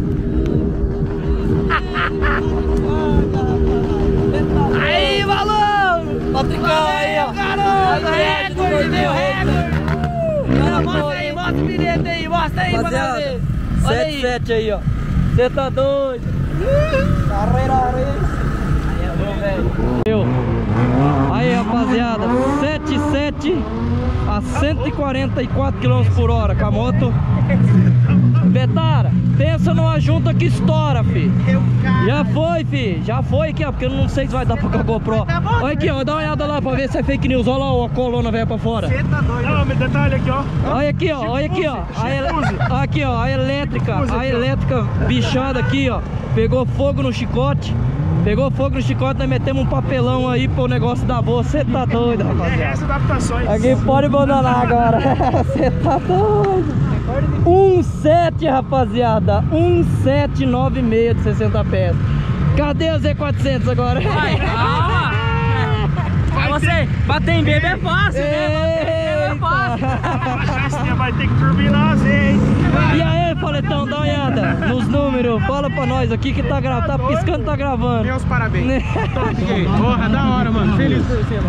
Aí, valor! Patricão aí, ó! Garoto! Recorde, meu recorde! Mostra aí, mostra o bilhete aí, mostra aí, rapaziada! sete sete aí, ó! Você tá doido? Carreira race! Meu! Aí, rapaziada! sete sete a cento e quarenta e quatro quilômetros por hora com a moto. Betara, pensa numa junta que estoura, fi. Já foi, fi. Já foi aqui, ó. Porque eu não sei se vai dar pra GoPro. Olha aqui, ó. Dá uma olhada lá pra ver se é fake news. Olha lá a coluna velha pra fora. Você tá doido. Não, mas detalhe aqui, ó. Olha aqui, ó. Olha aqui, ó. A ele... Aqui, ó. A elétrica. A elétrica bichada aqui, ó. Pegou fogo no chicote. Pegou fogo no chicote, nós metemos um papelão aí pro negócio da boa. Você tá doido, rapaziada. É, essas adaptações. Aqui pode abandonar agora. Você tá doido. um sete, rapaziada. um sete nove seis de sessenta pés. Cadê a Z quatrocentos agora? Vai, calma. Você bater em bebê é fácil, né? É fácil. Você vai ter que turbinar a Z, hein? E aí, Paletão, dá uma olhada nos números. Fala pra nós aqui que tá gravando. Tá piscando, tá gravando. Meus parabéns. Porra, da hora, mano. Feliz por você,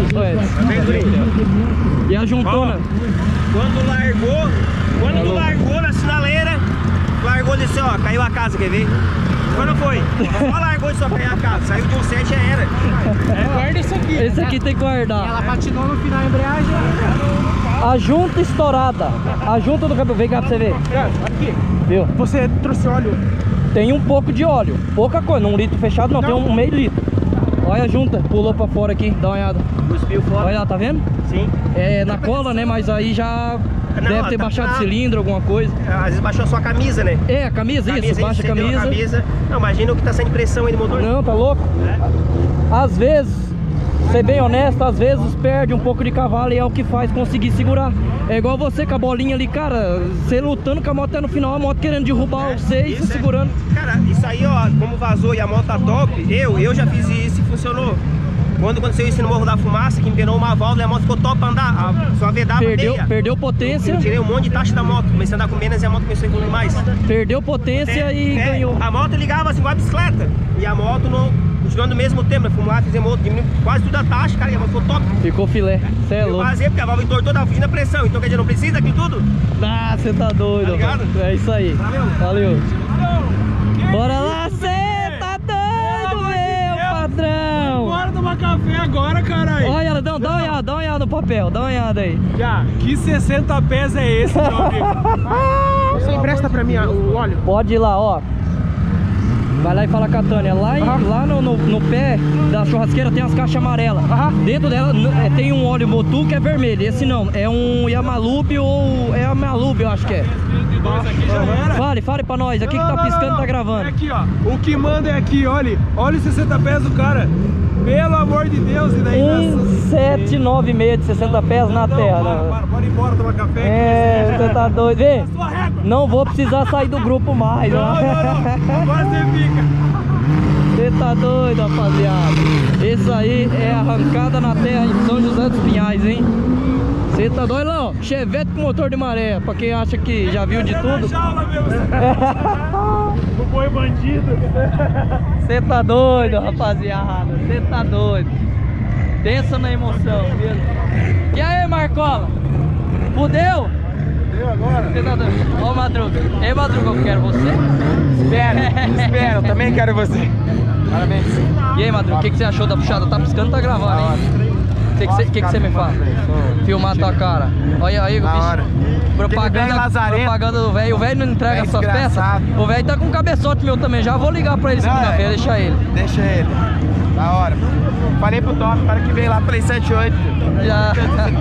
mano. E a juntona? Quando largou, quando largou na sinaleira, largou largou e disse, ó, caiu a casa, quer ver? Quando foi? Só largou e só caiu a casa. Saiu de um sete já era. É, guarda isso aqui. Esse aqui tem que guardar. Ela patinou no final a embreagem. A junta estourada. A junta do cabelo. Vem cá pra você ver. Aqui. Viu? Você trouxe óleo? Tem um pouco de óleo. Pouca coisa. Num litro fechado não. não. Tem um meio litro. Olha a junta. Pulou pra fora aqui. Dá uma olhada. Cuspiu fora. Olha lá, tá vendo? Sim. É na cola, né? Mas aí já... Não, deve ter tá, baixado tá. cilindro, alguma coisa. Às vezes baixou só a camisa, né? É, a camisa, camisa isso, baixa a camisa. camisa. Não, imagina o que tá saindo pressão aí no motor. Não, tá louco? É. Às vezes, ser bem honesto, às vezes perde um pouco de cavalo e é o que faz conseguir segurar. É igual você com a bolinha ali, cara, você lutando com a moto até no final, a moto querendo derrubar é, você e você segurando. Cara, isso aí, ó, como vazou e a moto tá top, eu, eu já fiz isso e funcionou. Quando aconteceu isso no Morro da Fumaça, que empenou uma válvula e a moto ficou top pra andar, a, só a V W perdeu, meia. Perdeu potência. Eu, eu tirei um monte de taxa da moto, comecei a andar com menos e a moto começou a evoluir mais. Perdeu potência é, e é, ganhou. A moto ligava assim igual a bicicleta e a moto não, continuando no mesmo tempo, fomos lá, fizemos outro, diminuiu quase tudo a taxa, cara, e a moto ficou top. Ficou filé, você é louco. Fazer porque a válvula entortou, tava fugindo a pressão, então quer dizer, não precisa daquilo tudo? Ah, você tá doido. Tá ligado? É isso aí. Valeu. Valeu. Bora lá, você tá doido, meu patrão. Bora tomar café agora, caralho. Olha, dá, dá uma olhada, dá uma olhada no papel, dá uma olhada aí. Já, que sessenta pés é esse, meu amigo? Você empresta pra mim o óleo? Pode ir lá, ó. Vai lá e fala com a Tânia. Lá, em, uhum. lá no, no, no pé da churrasqueira tem as caixas amarelas. Uhum. Dentro dela é, tem um óleo Motul que é vermelho. Esse não, é um Yamalube ou é Yamalube, eu acho que é. Aqui já era. Fale, fale pra nós. Aqui não, que tá não, piscando, não, não. Tá gravando. É aqui, ó. O que manda é aqui, olha. Olha os sessenta pés do cara. Pelo amor de Deus, e daí? um sete nove seis de sessenta pés na não, terra. Para, para, pode ir embora tomar café. É, você tá doido. Vê, não vou precisar sair do grupo mais. Não, não, não. Agora você fica. Você tá doido, rapaziada. Isso aí é arrancada na terra em São José dos Pinhais, hein? Você tá doido, não? Chevette com motor de maré, pra quem acha que já viu de tudo. O boi bandido. Você tá doido, rapaziada. Você tá doido. Pensa na emoção, viu? E aí, Marcola? Fudeu? Fudeu agora? Você tá doido? Ó, Madruga. Ei, Madruga, eu quero você. Espero, espero. Eu também quero você. Parabéns. E aí, Madruga, o que, que você achou da puxada? Tá piscando, tá gravando, hein? O que que você que que me fala? Filmar tua cara. Olha aí, bicho. Propaganda, propaganda do velho. O velho não entrega essas peças. O velho tá com um cabeçote meu também. Já vou ligar pra ele segunda-feira, deixa ele. Deixa ele. Da hora. Falei pro Top, para que veio lá Play setenta e oito. Já.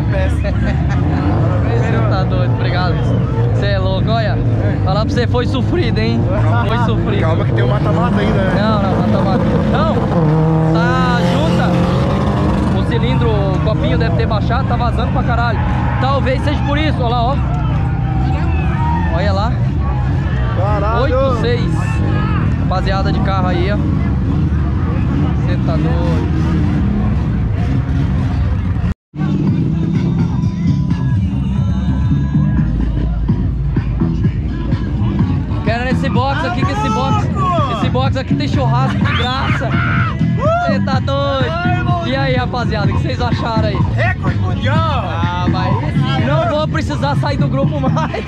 Você tá doido, obrigado. Você é louco, olha. Falar pra você, foi sofrido, hein? Foi sofrido. Calma que tem um mata-mata ainda, né? Não, não, mata-mata. Não, tá junta. O cilindro, o copinho deve ter baixado, tá vazando pra caralho. Talvez seja por isso, olha lá, ó. Olha lá. oito seis. Rapaziada de carro aí, ó. Você tá doido. Quero nesse box aqui, que esse box, esse box aqui tem churrasco de graça. Você tá doido? E aí, rapaziada, o que vocês acharam aí? Recorde mundial! Ah, mas não vou precisar sair do grupo mais.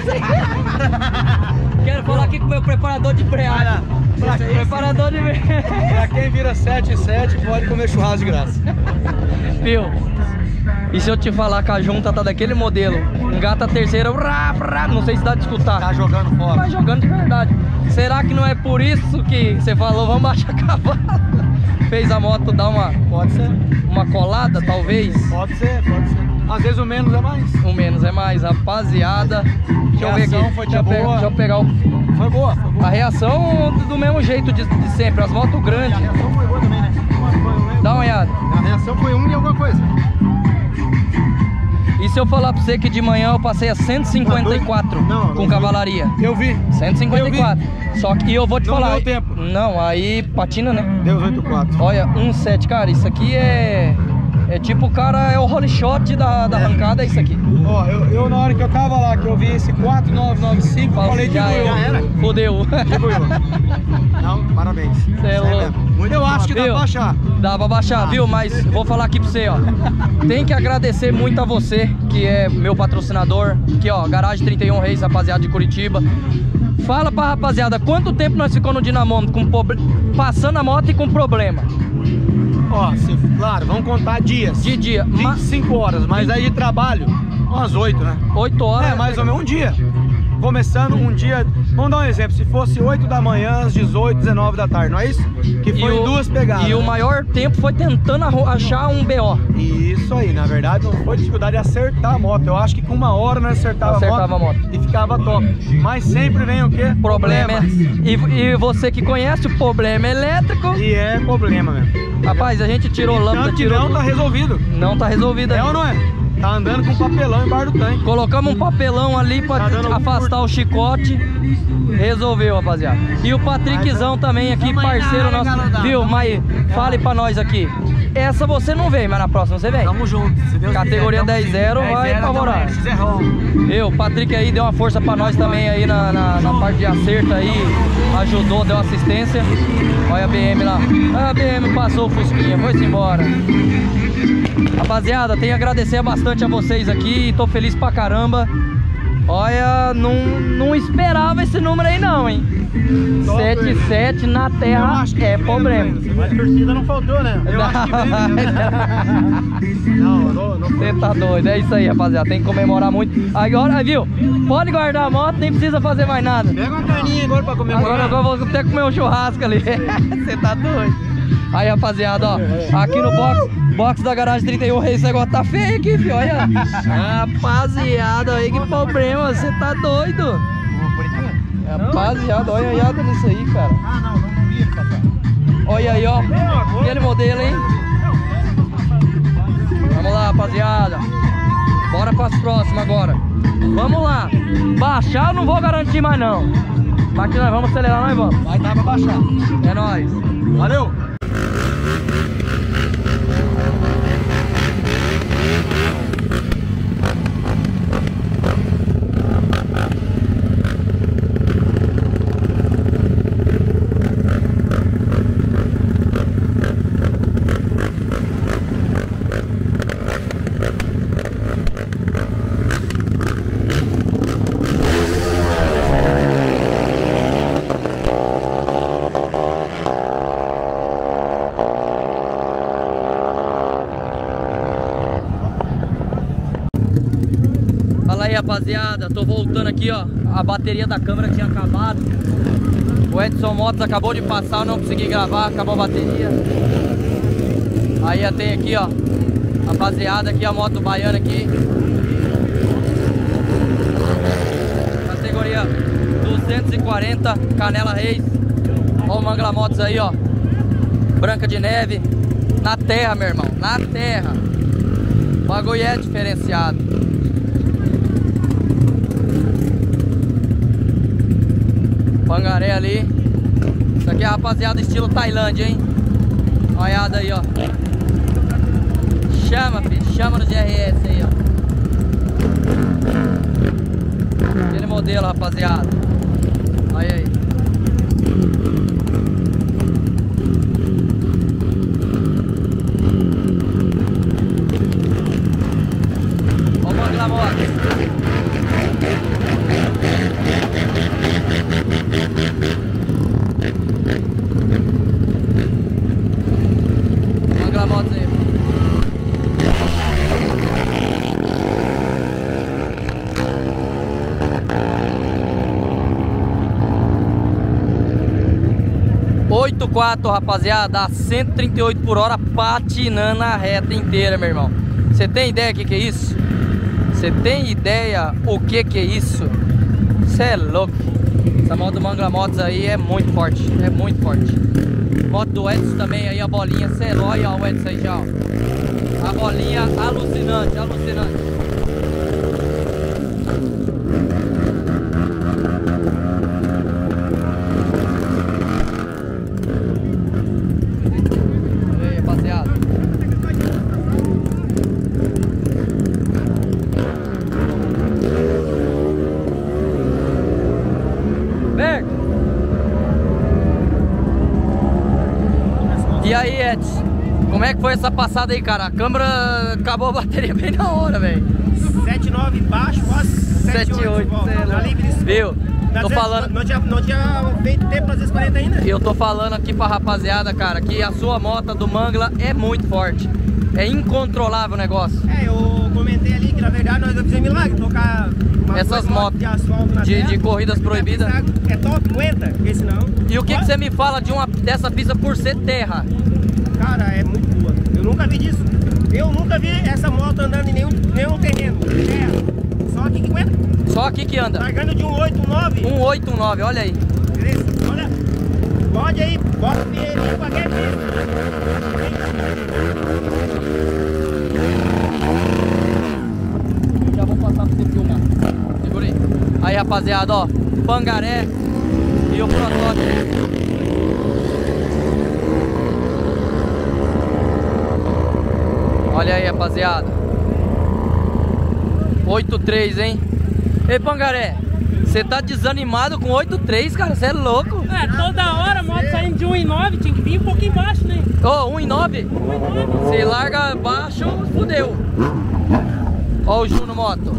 Quero falar aqui com o meu preparador de embreagem. Preparador de embreagem. Pra quem vira sete e sete, pode comer churrasco de graça. Viu? E se eu te falar que a junta tá daquele modelo, engata a terceira, rá, rá, não sei se dá de escutar. Tá jogando fora. Tá jogando de verdade. Será que não é por isso que você falou, vamos baixar cavalo? Fez a moto dar uma... Pode ser. Uma colada, talvez? Pode ser, pode ser. Às vezes o menos é mais. O menos é mais, rapaziada. Deixa eu ver aqui. Foi deixa, eu boa. pegar, deixa eu pegar o... Foi boa, foi boa. A reação do mesmo jeito de, de sempre, as motos grandes. A reação foi boa também, né? Dá uma olhada. A reação foi um e alguma coisa. E se eu falar pra você que de manhã eu passei a cento e cinquenta e quatro não, com cavalaria? Eu vi. cento e cinquenta e quatro. Eu vi. Só que eu vou te não falar. Não deu tempo. Não, aí patina, né? Deu oito quatro. Olha, um sete, cara, isso aqui é... É tipo, o cara, é o holy shot da, da arrancada, é isso aqui. Ó, eu, eu na hora que eu tava lá, que eu vi esse quatro nove nove cinco, eu falei de já, eu. já era? Fudeu. Não, parabéns. Cê é louco. Muito eu acho que dá viu? pra baixar. Dá pra baixar, ah, viu? Mas vou falar aqui pra você, ó. Tem que agradecer muito a você, que é meu patrocinador. Aqui, ó, Garagem trinta e um Reis, rapaziada de Curitiba. Fala pra rapaziada, quanto tempo nós ficamos no dinamômetro com pobre... passando a moto e com problema? Ó, se, claro, vamos contar dias. De dia. vinte e cinco horas, mas aí de trabalho, umas oito, né? oito horas? É, mais ou menos um dia. Começando um dia, vamos dar um exemplo, se fosse oito da manhã, às dezoito, dezenove da tarde, não é isso? Que foi em duas pegadas. E né? o maior tempo foi tentando achar um B O. Isso aí, na verdade não foi dificuldade de acertar a moto. Eu acho que com uma hora nós acertava, acertava a, moto a moto e ficava top. Mas sempre vem o quê? Problema. É... E, e você que conhece o problema elétrico. E é problema mesmo. Rapaz, a gente tirou lâmpada, tirou. Não tá resolvido. Não tá resolvido ainda. É ou não é? Tá andando com papelão embaixo do tanque. Colocamos um papelão ali pra tá afastar o chicote. Resolveu, rapaziada. E o Patrickzão também aqui, parceiro nosso. Viu, Mai? Fale pra nós aqui. Essa você não vem, mas na próxima você vem. Tamo junto. Se Deus Categoria dez zero vai favorável. Viu, o Patrick aí deu uma força pra nós também aí na, na, na parte de acerto aí. Ajudou, deu assistência. Olha a B M lá. A B M passou o Fusquinha, foi-se embora. Rapaziada, tenho a agradecer bastante a vocês aqui. Tô feliz pra caramba. Olha, não, não esperava esse número aí não, hein? sete sete na terra é problema. Mas a torcida não faltou, né? Eu acho que não, não, não. Você tá doido, é isso aí, rapaziada. Tem que comemorar muito. Agora, viu? Pode guardar a moto, nem precisa fazer mais nada. Pega uma carninha agora pra comemorar. Agora, agora vou ter que comer um churrasco ali. Você tá doido. Aí, rapaziada, ó, aqui no box, box da garagem trinta e um, esse negócio tá feio aqui, filho, olha. Rapaziada, aí que problema, você tá doido. Rapaziada, olha a olhada nisso aí, cara. Ah, não, não vi ele passar. Olha aí, ó, aquele modelo, hein. Vamos lá, rapaziada. Bora pras próximas agora. Vamos lá. Baixar eu não vou garantir mais, não. Mas nós vamos acelerar, nós vamos. Vai dar pra baixar. É nóis. Valeu. Rapaziada, tô voltando aqui, ó. A bateria da câmera tinha acabado. O Edson Motos acabou de passar, eu não consegui gravar, acabou a bateria. Aí já tem aqui, ó, rapaziada, aqui a moto baiana aqui. Categoria duzentos e quarenta, Canela Reis. Ó o Mangla Motos aí, ó. Branca de Neve. Na terra, meu irmão, na terra. O bagulho é diferenciado. Pangaré ali. Isso aqui é a rapaziada estilo Tailândia, hein? Olhada aí, ó. Chama, filho. Chama no G R S aí, ó. Aquele modelo, rapaziada. Olha aí. Ó o Mangla Motos. Mangla Motos aí. oito quatro, rapaziada, a cento e trinta e oito por hora, patinando a reta inteira, meu irmão. Você tem ideia do que, que é isso? Você tem ideia o que, que é isso? Você é louco. Essa moto do Mangla Motos aí é muito forte, é muito forte. Moto do Edson também aí, a bolinha, cê é louco, ó, o Edson aí já, ó. A bolinha alucinante, alucinante. E aí, Edson, como é que foi essa passada aí, cara? A câmera acabou a bateria bem na hora, velho. sete nove baixo, quase sete oito, viu? Tô falando... Não tinha, não tinha feito tempo para as quarenta ainda. Eu tô falando aqui pra rapaziada, cara, que a sua moto do Mangla é muito forte. É incontrolável o negócio. É, eu comentei ali que na verdade nós fizemos milagre, tocar essas motos de, asfalto na de, terra, de corridas proibidas. É top, aguenta, porque senão... E o que, que você me fala de uma, dessa pista por ser terra? Cara, é muito boa. Eu nunca vi disso. Eu nunca vi essa moto andando em nenhum, nenhum terreno. É, só aqui que aguenta. Só aqui que anda. Largando de um oito nove. um oito nove, olha aí. Beleza? Olha. Pode aí, bota o dinheirinho em qualquer pista. Já vou passar pra você filmar. Segura aí. Aí, rapaziada, ó. Pangaré e o protótipo. Olha aí, rapaziada. oito três, hein? Ei, Pangaré, você tá desanimado com oito três, cara? Você é louco? É, toda hora a moto saindo de um e nove, tinha que vir um pouquinho embaixo, né? Ô, oh, um e nove? Você larga baixo, fudeu. Ó o Juno Moto.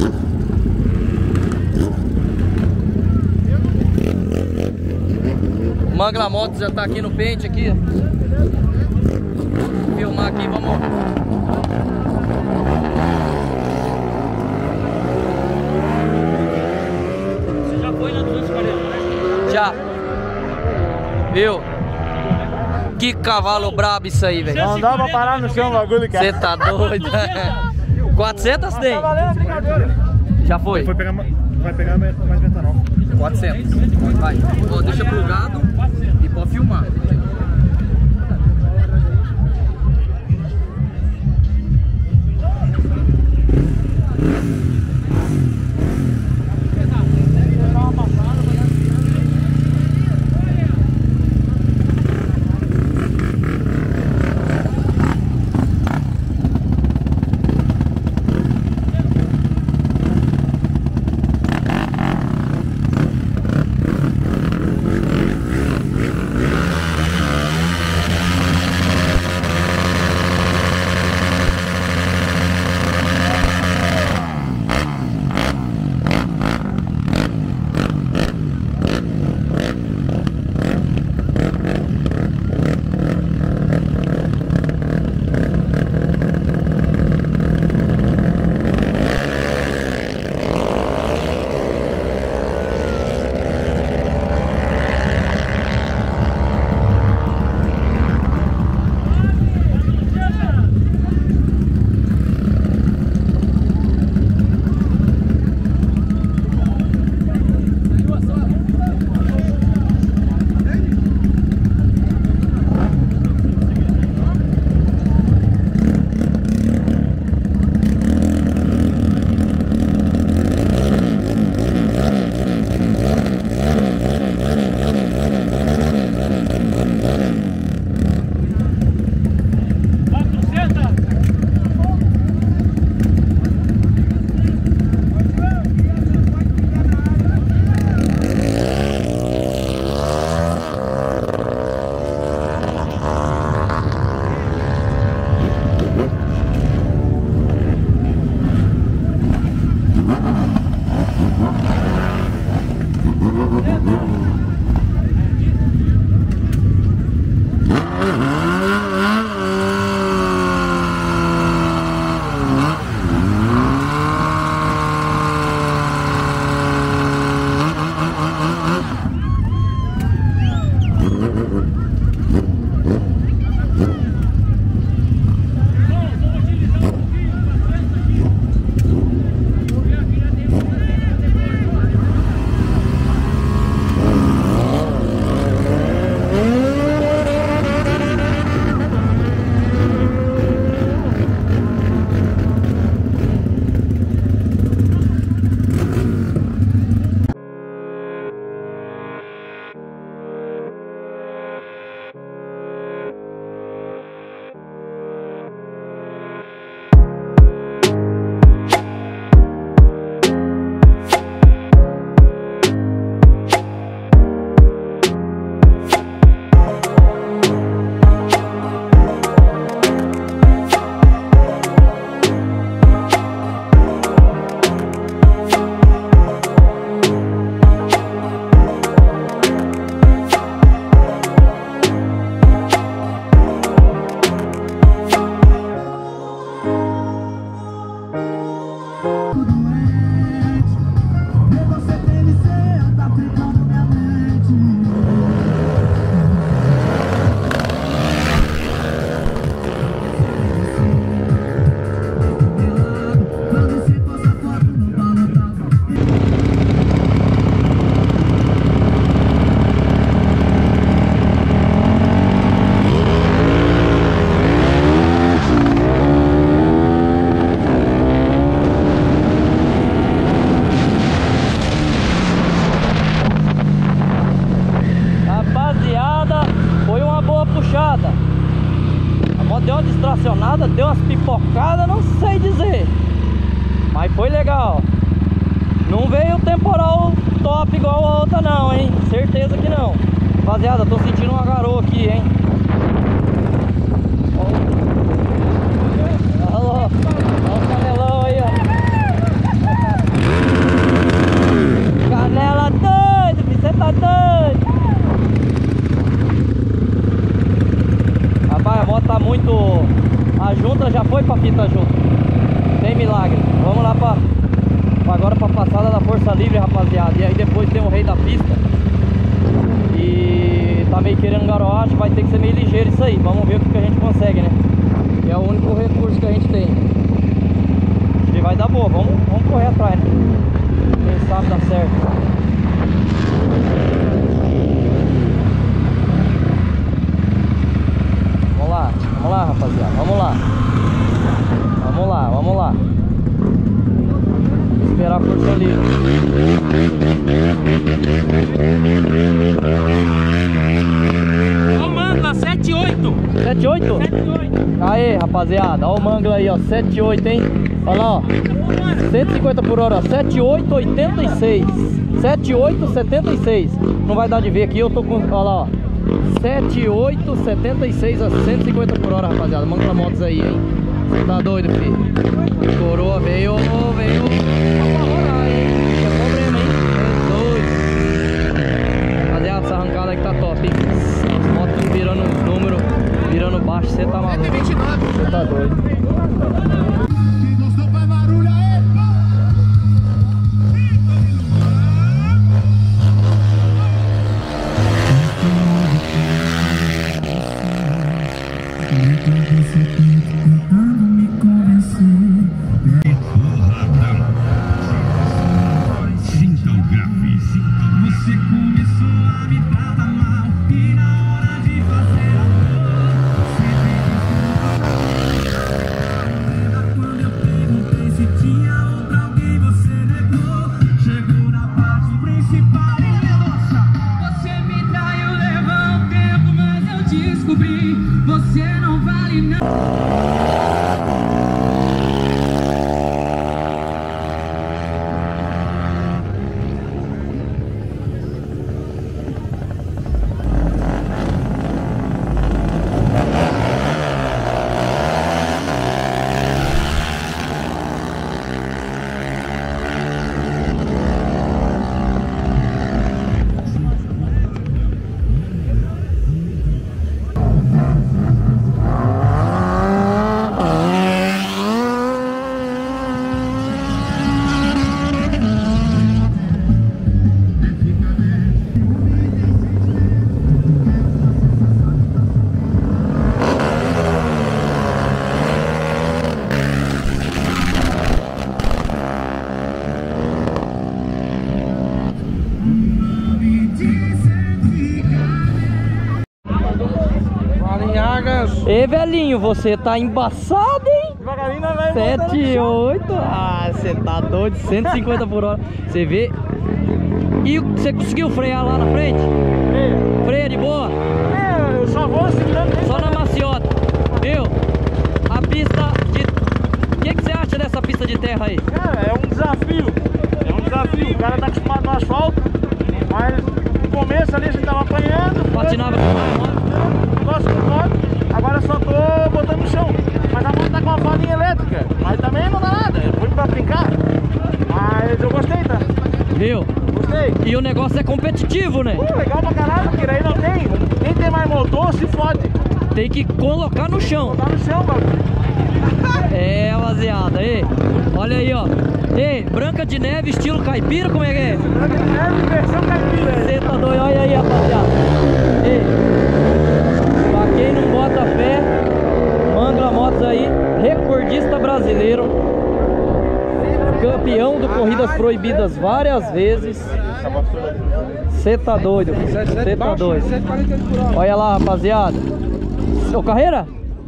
O Mangla Motos já tá aqui no pente aqui. Vou filmar aqui, vamos. Você já foi na duzentos e quarenta, né? Já. Viu? Que cavalo brabo isso aí, velho. Não dá pra parar no chão o bagulho, cara. Você tá doido? quatrocentos tem? Tá valendo a brincadeira. Já foi? Foi pegar, vai pegar mais metanol. quatrocentos. Vai. Ó, deixa plugado e pode filmar. sei dizer. Mas foi legal. Não veio temporal top igual a outra não, hein? Certeza que não. Rapaziada, tô sentindo uma garoa aqui, hein? Olha lá, olha o canelão aí, ó. Canela doido, você tá doido. Rapaz, a moto tá muito... A junta já foi pra fita junta. Tem milagre. Vamos lá pra... Agora pra passada da Força Livre, rapaziada. E aí depois tem o rei da pista. E tá meio querendo garoar, acho que vai ter que ser meio ligeiro isso aí. Vamos ver o que, que a gente consegue, né? Que é o único recurso que a gente tem. Acho que vai dar boa, vamos, vamos correr atrás, né? Quem sabe dá certo. Vamos lá, vamos lá, rapaziada, vamos lá. Vamos lá, vamos lá. Esperar a Força Livre. Ó o Mangla, sete oito. sete oito? Aê, rapaziada, ó o Mangla aí, ó, sete oito, hein? Olha lá, ó, cento e cinquenta por hora, ó, sete oito oitenta e seis. sete oito setenta e seis. Não vai dar de ver aqui, eu tô com, olha lá, ó, sete oito setenta e seis a cento e cinquenta por hora, rapaziada. Mangla Motos aí, hein? Você tá doido, filho? Coroa veio, veio. Essa arrancada aqui tá top, hein? As motos virando número, virando baixo, você tá maluco. Você tá doido. Ei, velhinho, você tá embaçado, hein? sete oito. Ah, você tá doido. cento e cinquenta por hora. Você vê. E você conseguiu frear lá na frente? Freia. Freia de boa? É, eu só vou assim, só na maciota. Viu? A pista de... O que, que você acha dessa pista de terra aí? Cara, é um desafio. É um desafio. O cara tá acostumado no asfalto. Mas no começo ali a gente tava apanhando. Patinava com a moto. Gosto de moto. Agora eu só tô botando no chão. Mas a moto tá com uma falinha elétrica. Mas também não dá nada. Foi pra brincar. Mas eu gostei, tá? Viu? Gostei. E o negócio é competitivo, né? Pô, legal pra caralho, porque aí não tem. Quem tem mais motor se fode. Tem que colocar no chão. Colocar no chão, bagulho. É, rapaziada, aí. Olha aí, ó. Ei, Branca de Neve, estilo caipira, como é que é? Branca de Neve, versão caipira. Você tá doido, olha aí, rapaziada. Ei, pra quem não bota fé, Mangla Motos aí, recordista brasileiro, campeão do Corridas Proibidas várias vezes. Você tá doido, você tá doido. Olha lá, rapaziada. Ô, Carreira?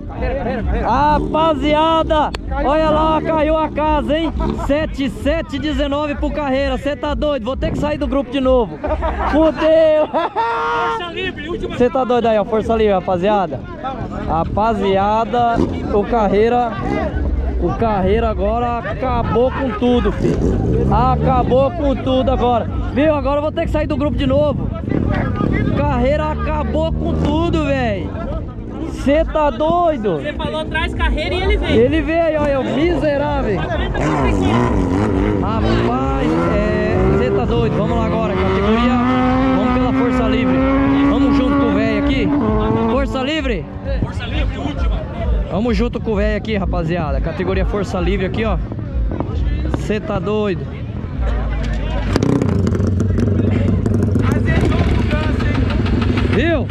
Rapaziada, olha lá, caiu a casa, hein? sete sete dezenove pro Carreira, você tá doido? Vou ter que sair do grupo de novo. Fudeu! Você tá doido aí, ó, Força Livre, rapaziada. Rapaziada, o Carreira O Carreira agora acabou com tudo, filho. Acabou com tudo agora. Viu? Agora eu vou ter que sair do grupo de novo. Carreira acabou com tudo, velho. Você tá doido? Você falou traz Carreira e ele veio. Ele veio, olha, o miserável. Rapaz, é... Você tá doido? Vamos lá agora, categoria... Vamos pela Força Livre. Vamos junto com o velho aqui. Força Livre? Força Livre, última. Vamos junto com o velho aqui, rapaziada. Categoria Força Livre aqui, ó. Você tá doido? Viu?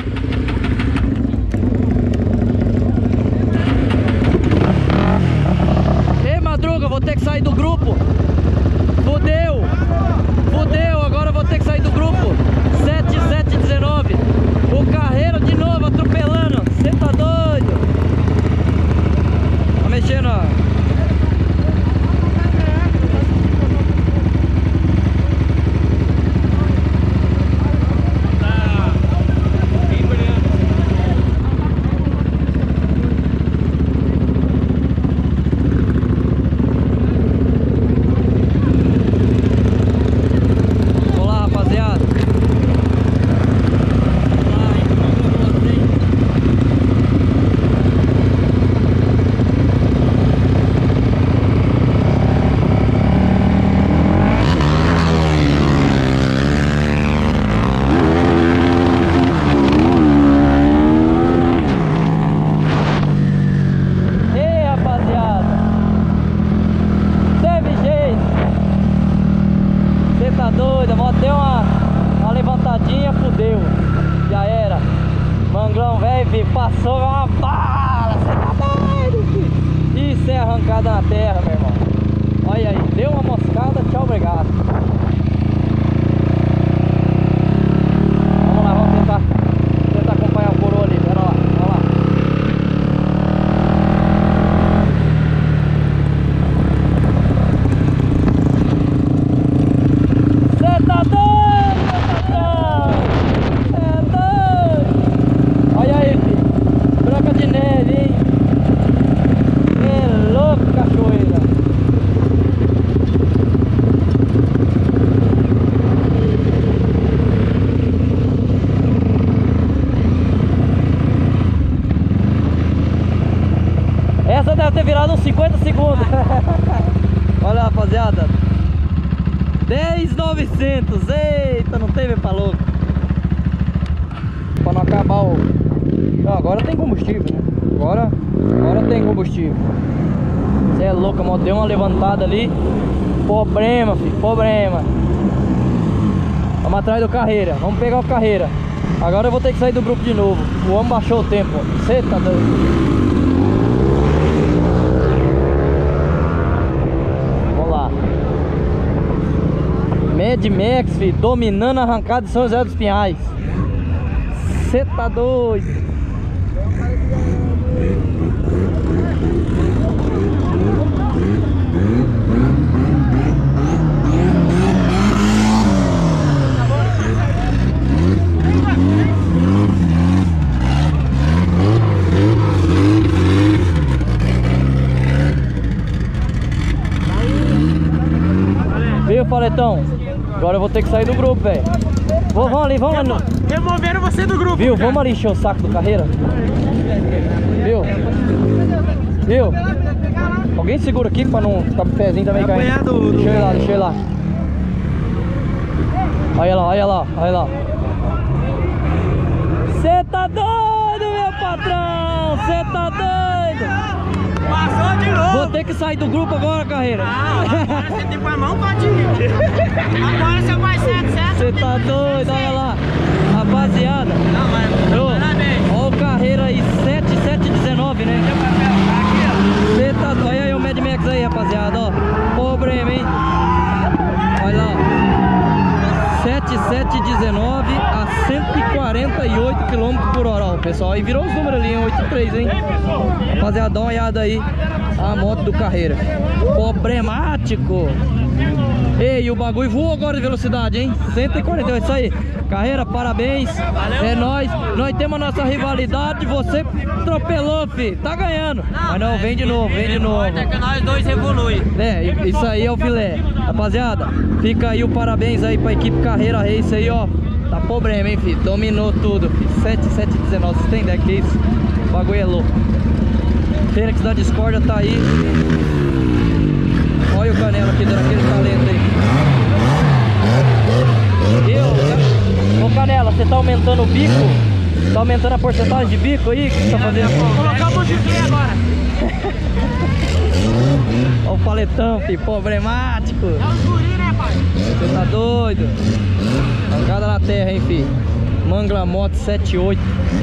Ei, Madruga, vou ter que sair do grupo. Fudeu. Fudeu, agora eu vou ter que sair do grupo. sete sete dezenove. O Carreiro de novo atropelando. Você tá doido? Tá mexendo, ó. Passou uma bala, você tá doido, filho? Isso é arrancada na terra, meu irmão. Olha aí, deu uma moscada, tchau, obrigado. Vamos lá, vamos tentar, tentar acompanhar o coroa ali, pera lá, vamos lá. Você tá doido, patrão? É doido? Olha aí, filho. Branca de neve, hein? É louco, cachoeira. Essa deve ter virado uns cinquenta segundos. Olha, rapaziada, dez mil e novecentos. Eita, não teve pra louco. Pra não acabar o... Não, agora tem combustível, né? Agora, agora tem combustível. Você é louco, a moto deu uma levantada ali. Problema, filho, problema. Vamos atrás do Carreira, vamos pegar o Carreira. Agora eu vou ter que sair do grupo de novo. O homem baixou o tempo. Você tá doido? Vamos lá. Mad Max, filho, dominando a arrancada de São José dos Pinhais. Você tá doido? Viu, Paletão? Agora eu vou ter que sair do grupo, velho. Vamos ali, vamos lá. No... Removeram você do grupo. Viu? Cara. Vamos ali encher o saco do Carreira. Viu? Viu? Alguém segura aqui pra não tá o pezinho também caindo. Do... Deixa eu ir lá, deixa eu ir lá. Olha lá, olha lá, olha lá. Você tá doido, meu patrão? Você tá doido? Passou de novo. Vou ter que sair do grupo agora, Carreira. Ah, agora você tem pra mão, Patinho. Agora você vai certo, certo? Você tá doido, olha lá. Rapaziada. Não, mas parabéns. Olha o Carreira aí, sete sete dezenove, né? Você tá doido. Olha aí o Mad Max aí, rapaziada, ó. Problema, hein? Olha lá, ó. sete sete dezenove a cento e quarenta e oito quilômetros por hora, ó, pessoal. Aí virou os números ali, hein? oitenta e três, hein? Rapaziada, dá uma olhada aí. A moto do Carreira. Problemático. Ei, e o bagulho voou agora de velocidade, hein? cento e quarenta, é isso aí. Carreira, parabéns. Valeu. É nóis. Nós temos a nossa rivalidade. Você atropelou, fi. Tá ganhando. Mas não, vem de novo, vem de novo. É que nós dois evolui. É, isso aí é o filé. Rapaziada, fica aí o parabéns aí pra equipe Carreira Race aí, ó. Tá problema, hein, fi. Dominou tudo, fi. sete sete dezenove. Vocês têm ideia que é isso? O bagulho é louco. Fênix da Discordia tá aí. Olha o Canelo aqui dando aquele talento aí. Eu, ô Canela, você tá aumentando o bico? Tá aumentando a porcentagem de bico aí? O que você tá fazendo? Vou colocar o bugifre agora. Olha o paletão, filho, problemático. É o guri, né, pai? Você tá doido? Pancada na terra, hein, filho. Mangla Moto setenta e oito.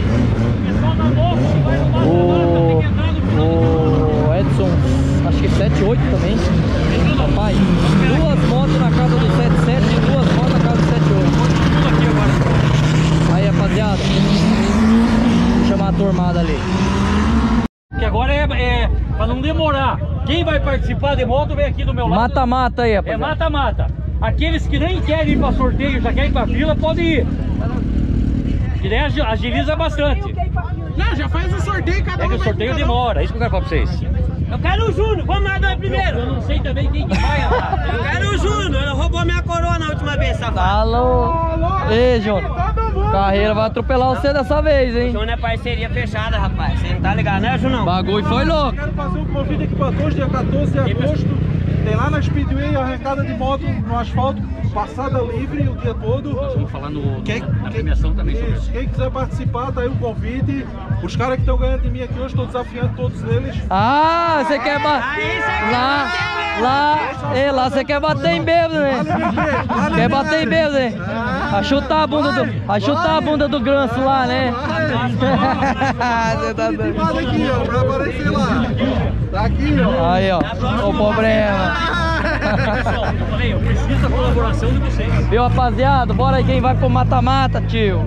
O, o Edson, acho que setenta e oito também. Rapaz, duas motos na casa do setenta e sete e duas motos na casa do setenta e oito. Aí, rapaziada, vou chamar a turmada ali. Que agora é, é pra não demorar. Quem vai participar de moto vem aqui do meu lado. Mata-mata aí, rapaziada. É mata-mata. Aqueles que nem querem ir pra sorteio, já querem ir pra fila, podem ir. Que nem agiliza bastante. Não, já faz o sorteio, cada um. É que o sorteio demora, é isso que eu quero falar pra vocês. Eu quero o Júnior, vamos nós dois primeiro. Eu não sei também quem que vai lá. Eu quero o Júnior, ele roubou minha coroa na última vez, safado. Alô. Ei, Júnior. Carreira vai atropelar você dessa vez, hein? O Júnior é parceria fechada, rapaz. Você não tá ligado, né, Júnior? O bagulho foi louco. Eu quero fazer um convite aqui para todos, dia quatorze de agosto. Tem lá na Speedway a arrancada de moto no asfalto, passada livre o dia todo. Nós vamos falar no, quem, na premiação também sobre isso. Quem quiser participar, tá aí o convite. Os caras que estão ganhando de mim aqui hoje, estou desafiando todos eles. Ah, você quer bater lá, lá, ei, lá você quer bater em bêbado, né? Quer bater em bêbado, né? A chutar a bunda do, a chutar a bunda do Granço lá, né? Você tá doido. Aqui, ó, pra aparecer lá. Tá aqui, ó. Aí, ó, o problema. Pessoal, eu falei, eu preciso da colaboração de vocês. Viu, rapaziada? Bora aí quem vai pro mata-mata, tio.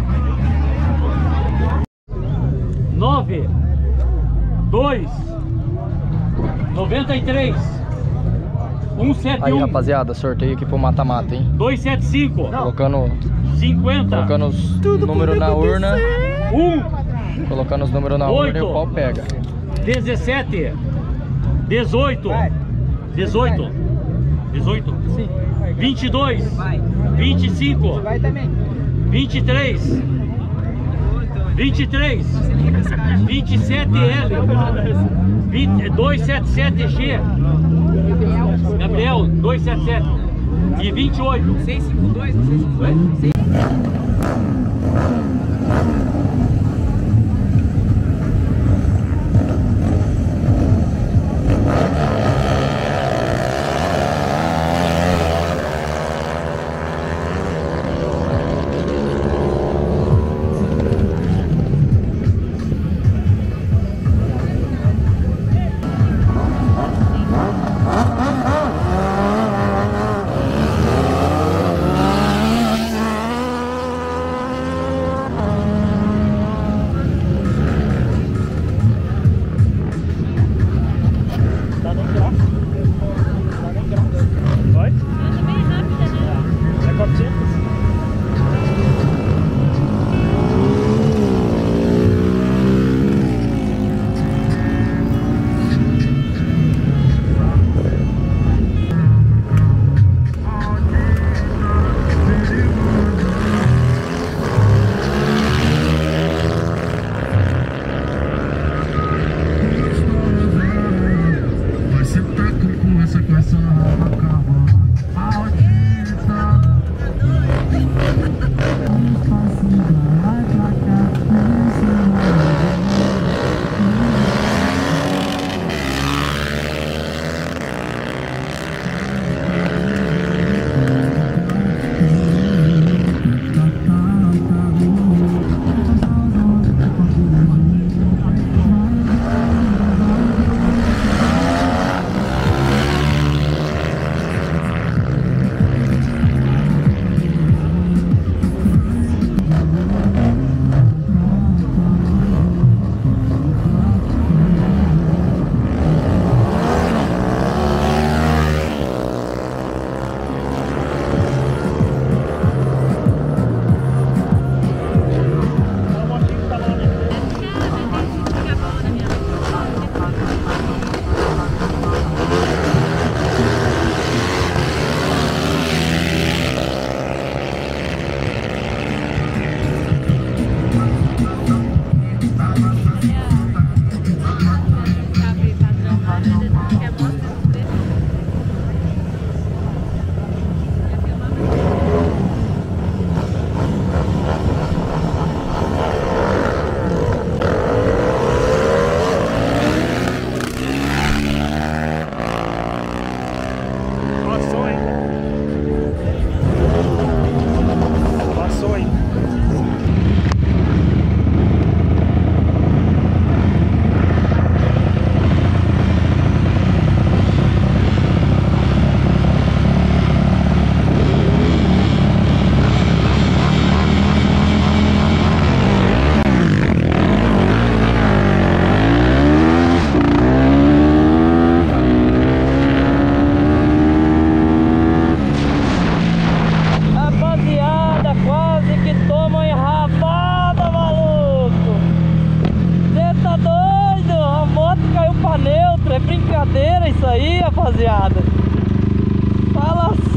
nove, dois, noventa e três, cento e setenta e um. Aí, rapaziada, sorteio aqui pro mata-mata, hein? duzentos e setenta e cinco. Colocando, cinquenta. colocando os números na urna. um. Colocando os números na urna e o pau pega. dezessete, dezoito, dezoito, dezoito, vinte e dois, vinte e cinco, vinte e três, vinte e três, vinte e sete L, duzentos e setenta e sete G, Gabriel, duzentos e setenta e sete e vinte e oito. seiscentos e cinquenta e dois, seiscentos e cinquenta e dois.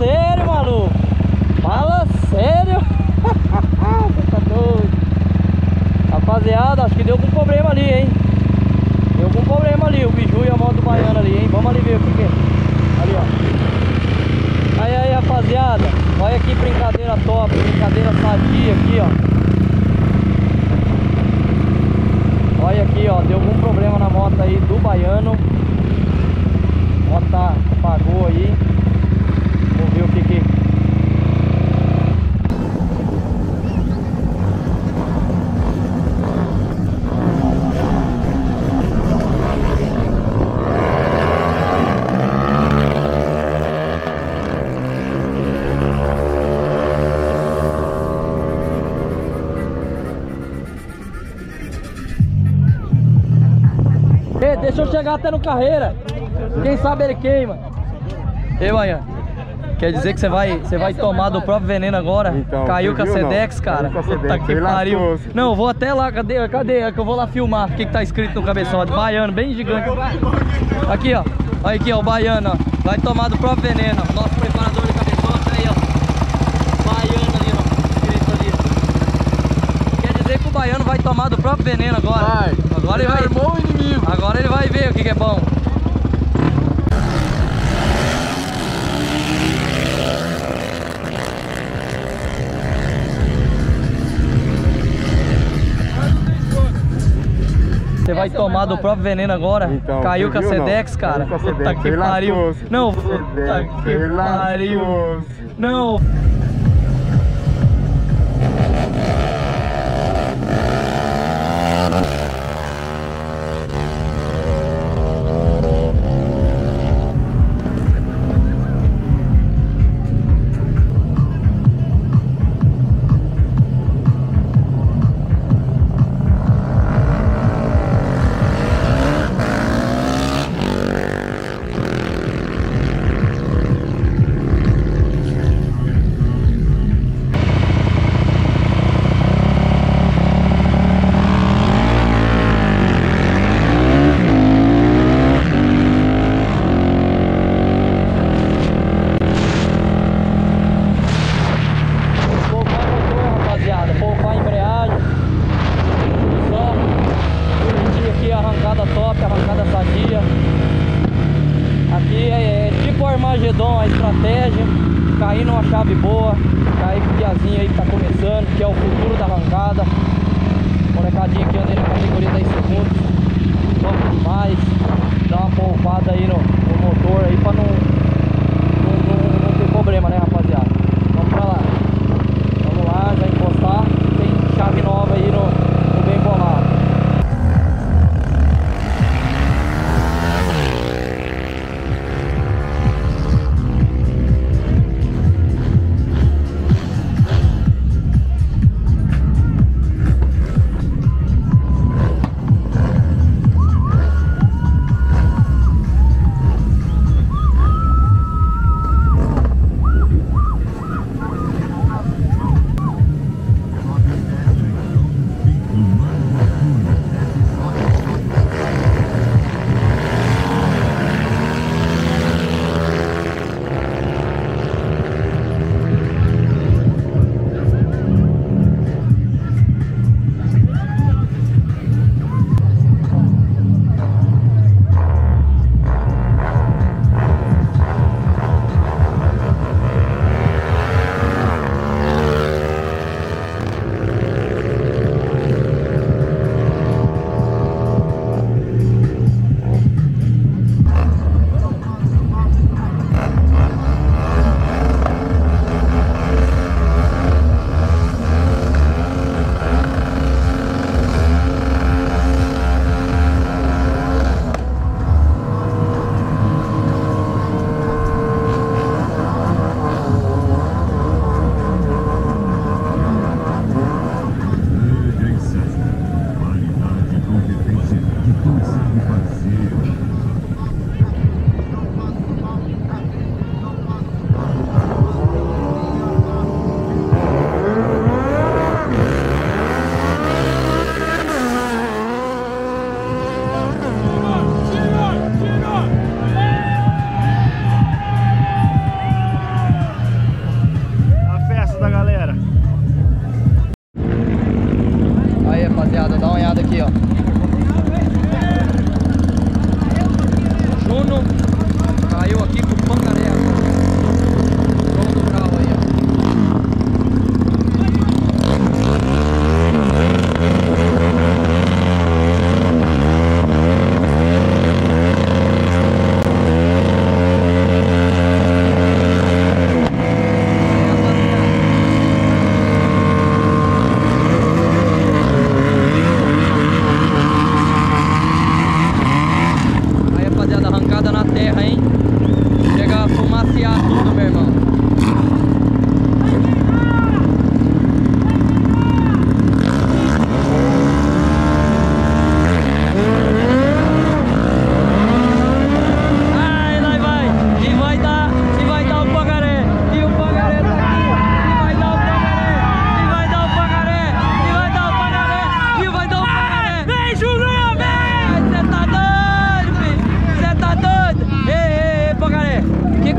sério, maluco. Fala sério. Você tá doido. Rapaziada, acho que deu algum problema ali, hein? Deu algum problema ali, o biju e a moto do baiano ali, hein? Vamos ali ver o que que é. Ali, ó. Aí, aí, rapaziada. Olha que brincadeira top, brincadeira sadia aqui, ó. Olha aqui, ó. Deu algum problema na moto aí do baiano. A moto tá, apagou aí. Vamos ver o que que... Ei, deixa eu chegar até no carreira. Quem sabe ele queima. Ei, Baiano, quer dizer que você vai, você vai tomar do próprio veneno agora? Então, caiu com a Sedex, cara. Puta que pariu. Não, eu vou até lá. Cadê? Cadê? É que eu vou lá filmar. O que que tá escrito no cabeçote? Baiano, bem gigante. Aqui, ó. Olha aqui, ó. O Baiano, ó. Vai tomar do próprio veneno. Ó. Nosso preparador de cabeçote aí, ó. Baiano ali, ó. Escrito ali. Quer dizer que o Baiano vai tomar do próprio veneno agora? Vai. Agora ele vai. Armou o inimigo. Agora ele vai ver o que que é bom. Você vai tomar do próprio veneno agora? Então, caiu com a Sedex, cara. Puta que pariu. Não, puta que pariu. Não. Armagedon, a estratégia, cair numa chave boa, cair com o piazinho aí que tá começando, que é o futuro da arrancada. Molecadinha que anda aí na categoria dez segundos, top demais, dá uma polpada aí no, no motor aí pra não, não, não, não ter problema, né, rapaziada? Vamos pra lá, vamos lá, já encostar, tem chave nova aí no, no bem bolado.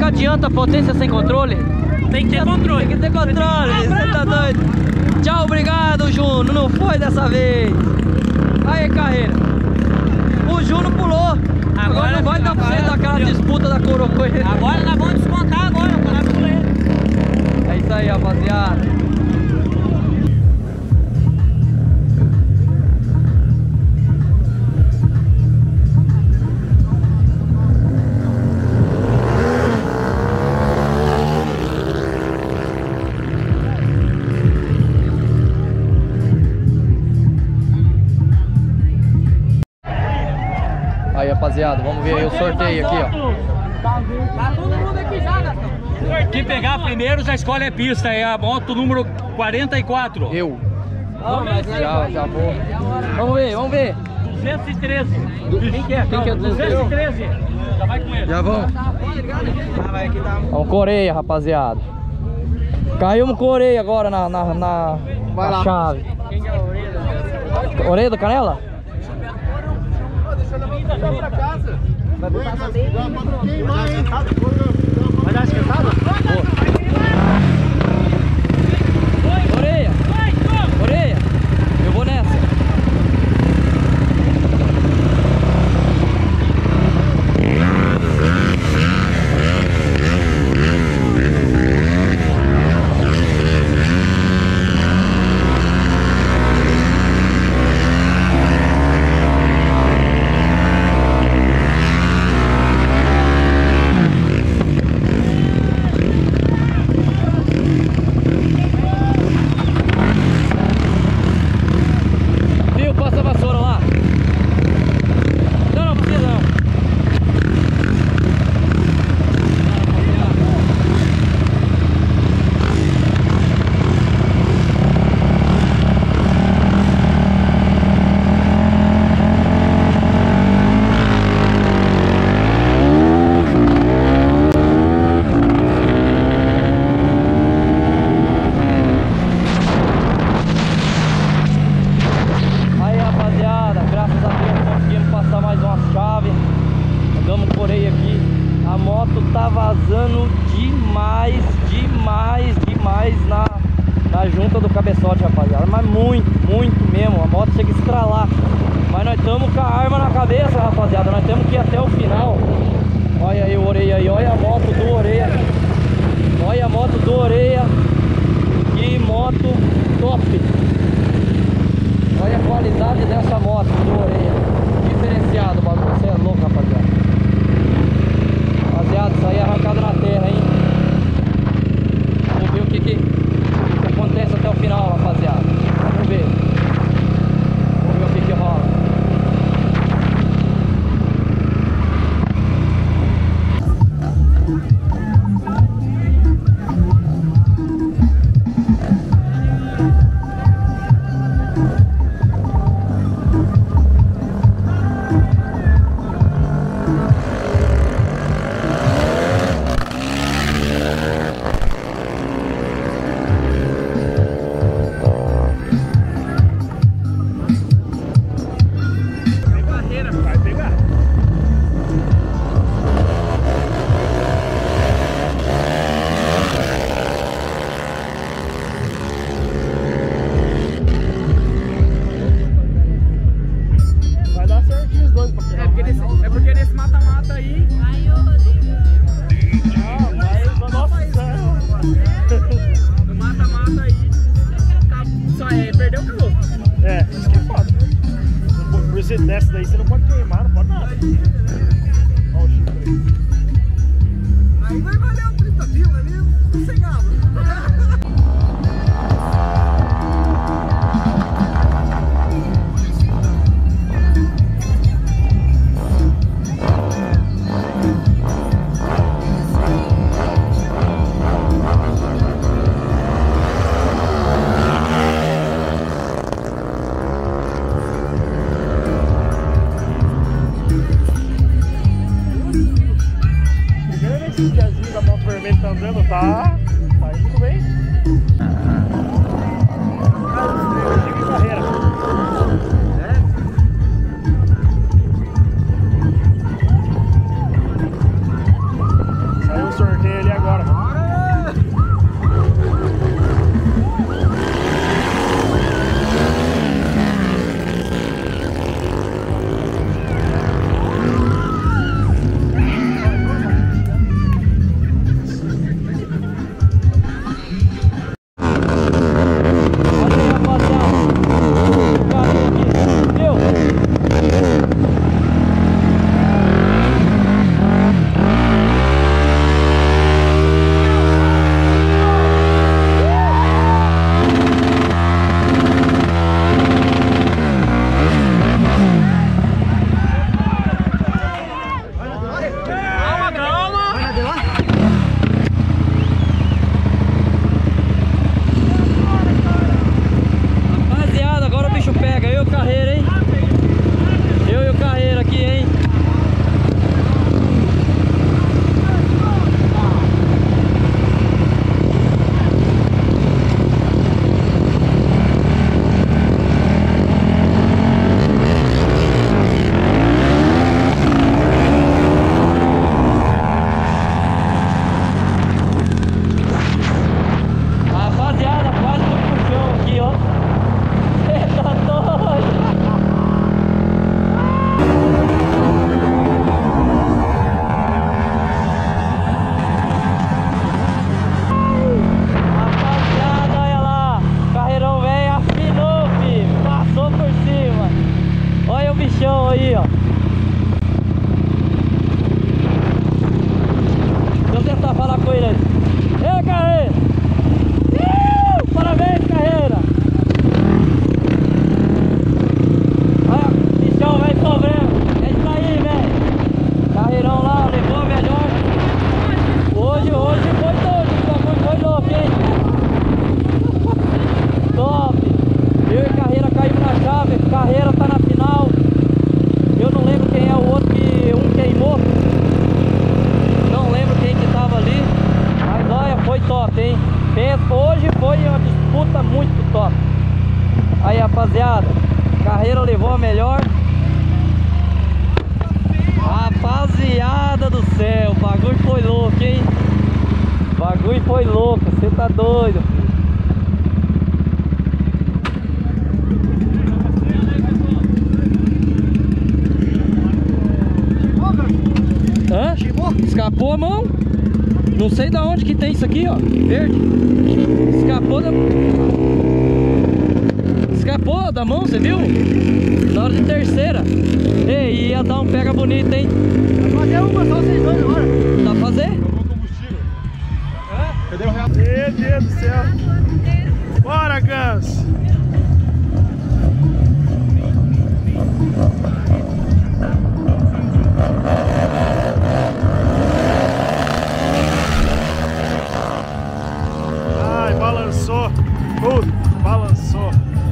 adianta potência sem controle? Tem que ter controle. Tem que ter controle, você tá doido? Tchau, obrigado, Juno. Não foi dessa vez. Aí, carreira. O Juno pulou. Agora, agora não vai dar pra você daquela disputa da coroa. Agora nós vamos descontar agora, eu vou lá com ele. É isso aí, rapaziada. Aí, rapaziada, vamos ver aí o sorteio aqui, ó. Tá todo mundo aqui já, Gastão. Quem pegar primeiro já escolhe a pista, é a moto número quarenta e quatro. Eu. Já, já vou. Vamos ver, vamos ver. duzentos e treze. Quem que é? Quem que é duzentos e treze? Já vai com ele. Já vamos. Vamos Coreia, rapaziada. Caiu um Coreia agora na, na, na, na chave. Quem que é a orelha? Orelha do Canela? Pra casa. Vai botar queimar, hein? Vai dar esquentada? Orelha! Orelha! Eu vou nessa. Tá vazando demais, demais, demais na, na junta do cabeçote, rapaziada. Mas muito, muito mesmo. A moto chega a estralar. Mas nós estamos com a arma na cabeça, rapaziada. Nós temos que ir até o final. Olha aí o Orelha aí. Olha a moto do Orelha. Olha a moto do Orelha. Que moto top. Olha a qualidade dessa moto do Orelha. Diferenciado o bagulho. Você é louco, rapaziada. Rapaziada, isso aí é arrancado na terra, hein? Vamos ver o que, que, o que acontece até o final, rapaziada. Vamos ver. Vamos ver o que, que rola. É porque nesse mata-mata aí. No mata-mata aí. Só é, perdeu o calor. É, isso que é foda. Por você desce daí, você não pode queimar, não pode nada. Olha o Chico aí. Aí vai valer o trinta pila ali, sossegado. Esse diazinho da moto vermelha tá andando, tá, tá indo bem. Diga carreira. Saiu o sorteio. sorteio ali agora. Hoje foi uma disputa muito top. Aí, rapaziada, carreira levou a melhor. Rapaziada do céu, o bagulho foi louco, hein? O bagulho foi louco, você tá doido, filho. Hã? Escapou a mão? Não sei da onde que tem isso aqui, ó. Verde. Escapou da... Escapou da mão, você viu? Na hora de terceira. Ei, ia dar um pega bonito, hein? Vai fazer uma só vocês dois agora. Dá pra fazer? Cadê o real? Meu Deus do céu. Bora, Gans. Ai, balançou. Tudo, balançou.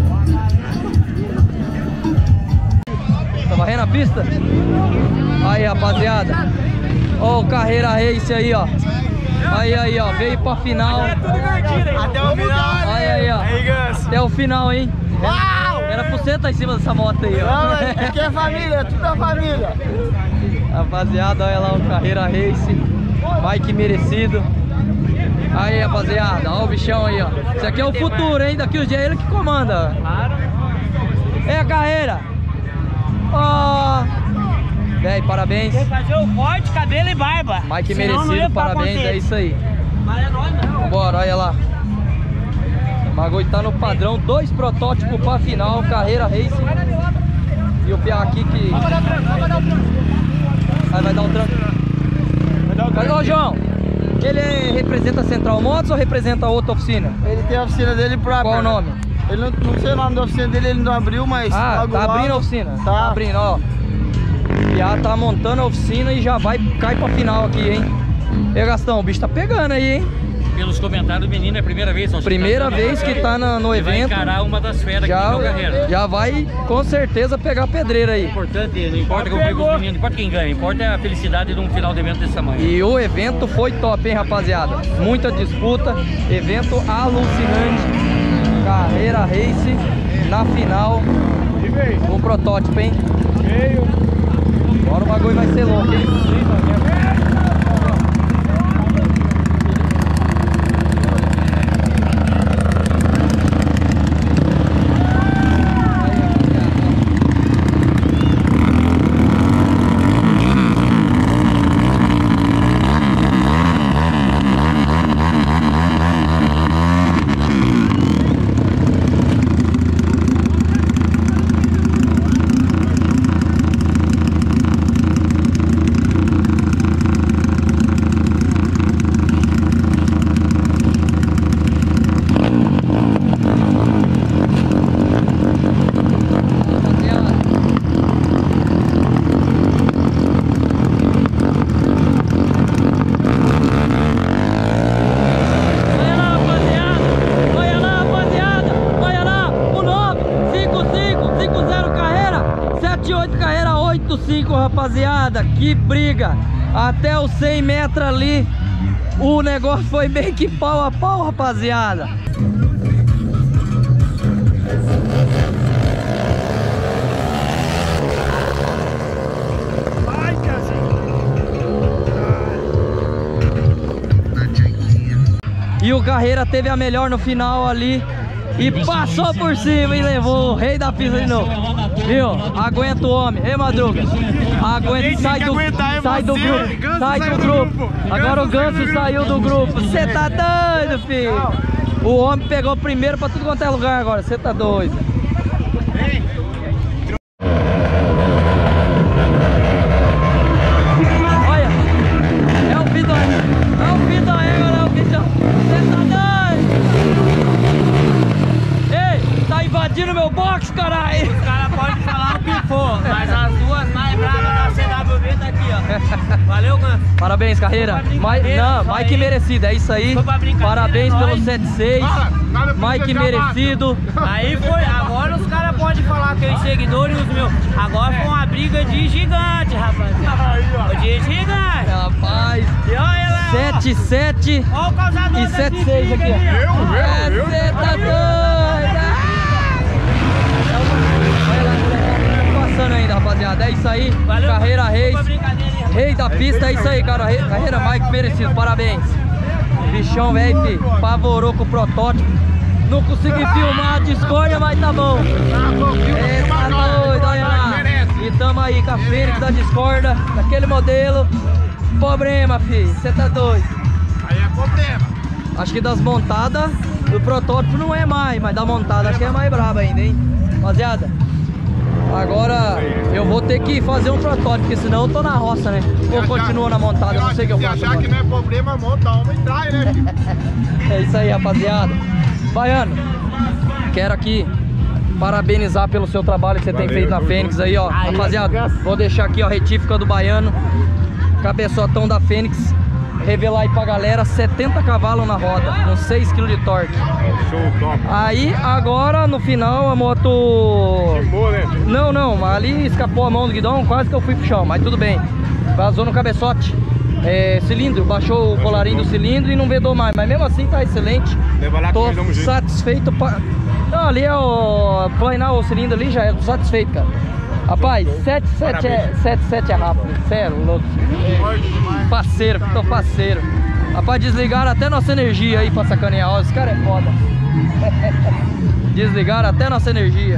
Tá varrendo a pista? Aí, rapaziada. Ó, o Carreira Race aí, ó. Aí, aí, ó. Veio pra final. Até o final. Aí, aí, ó. Aí, Gans. Até o final, hein? Uau! Era pra você estar em cima dessa moto aí, ó. Não, aqui é família, tudo é família. Rapaziada, olha lá o Carreira Race. Mike merecido. Aí, rapaziada, ó o bichão aí, ó. Isso aqui é o futuro, hein? Daqui os dias é ele que comanda. É a carreira. Ó. Véi, parabéns. Tem que fazer o corte, cabelo e barba. Mike Senão não ia merecido, ficar parabéns, contente. é isso aí. Mas é nóis, não. Bora, olha lá. O bagulho tá no padrão, dois protótipos pra final, Carreira Race. E o Pia aqui que... Vai dar o tranco, vai dar o tranco. Aí vai dar o tranco. Mas, ó, João, ele representa a Central Motos ou representa outra oficina? Ele tem a oficina dele própria. Qual o nome? Ele não, não sei o nome da oficina dele, ele não abriu, mas... Ah, logo, tá logo, abrindo a oficina? Tá. Tá abrindo, ó. Já tá montando a oficina e já vai cair pra final aqui, hein? E Gastão, o bicho tá pegando aí, hein? Pelos comentários do menino, é a primeira vez. Primeira vez que tá na, no Ele evento. vai encarar uma das feras já, aqui da carreira. Já vai com certeza pegar pedreira aí. O importante, não importa que eu pego os meninos, não importa quem ganha, importa é a felicidade de um final de evento desse tamanho. E o evento foi top, hein, rapaziada? Muita disputa, evento alucinante. Carreira Race na final. O protótipo, hein? Agora o bagulho vai ser louco, hein? cinco, rapaziada. Que briga. Até os cem metros ali, o negócio foi bem que pau a pau, rapaziada. E o Carreira teve a melhor no final ali e passou por cima e levou o rei da pista de novo. Viu? Aguenta o homem. Ei, Madruga. Aguenta, sai do, sai do grupo. Sai do grupo. Agora o Ganso saiu do grupo. Você tá doido, filho? O homem pegou primeiro pra tudo quanto é lugar agora. Você tá doido. Olha. É o Vitor. É o Vitor, é o Vitor. Você tá doido? Ei, tá invadindo meu box, caralho. Os caras podem falar o que for, mas as duas mais bravas da C W B tá aqui, ó. Valeu, Ganso. Parabéns, Carreira. Mais, não, mais que merecido, é isso aí. Parabéns pelo sete seis. Mais que merecido. Aí foi, agora os caras podem falar que eu seguidor e os meus. Agora foi uma briga de gigante, rapaz. De gigante. Rapaz. E olha lá, sete sete e sete seis aqui, ó. Eu, eu, eu. Você tá doido? Passando ainda, rapaziada. É isso aí. Valeu, Carreira Reis. Rei da aí. pista, é isso aí, cara. Carreira Mike merecido, parabéns. Bichão, velho, pavorou com o protótipo. Não consegui filmar a discórdia, mas tá bom. É, tá doido, olha lá. E tamo aí com a Fênix da discorda, daquele modelo. Problema, filho, você tá doido. Aí é problema. Acho que das montadas, do protótipo não é mais, mas da montada acho que é mais braba ainda, hein. Rapaziada, agora eu vou ter que fazer um protótipo, porque senão eu tô na roça, né? Ou continuo na montada, não sei o que eu faço. Se achar que não é problema, monta uma e trai, né, filho? É isso aí, rapaziada. Baiano, quero aqui parabenizar pelo seu trabalho que você Valeu, tem feito na Fênix aí, ó. Aí, rapaziada, vou deixar aqui, ó, a retífica do Baiano, cabeçotão da Fênix. Revelar aí pra galera, setenta cavalos na roda, com seis quilos de torque. Show, top. Aí, agora, no final, a moto... Chimbou, né? Não, não, ali escapou a mão do guidão, quase que eu fui pro chão, mas tudo bem. Vazou no cabeçote. É, cilindro, baixou o colarinho do cilindro e não vedou mais, mas mesmo assim tá excelente. Tô satisfeito pra... Não, ali é o... planar o cilindro ali, já é, tô satisfeito, cara. Rapaz, sete sete é, sete sete é rápido, sério, louco. Parceiro, tô parceiro. Rapaz, desligaram até nossa energia aí pra sacanear, ó, esse cara é foda. Desligaram até nossa energia.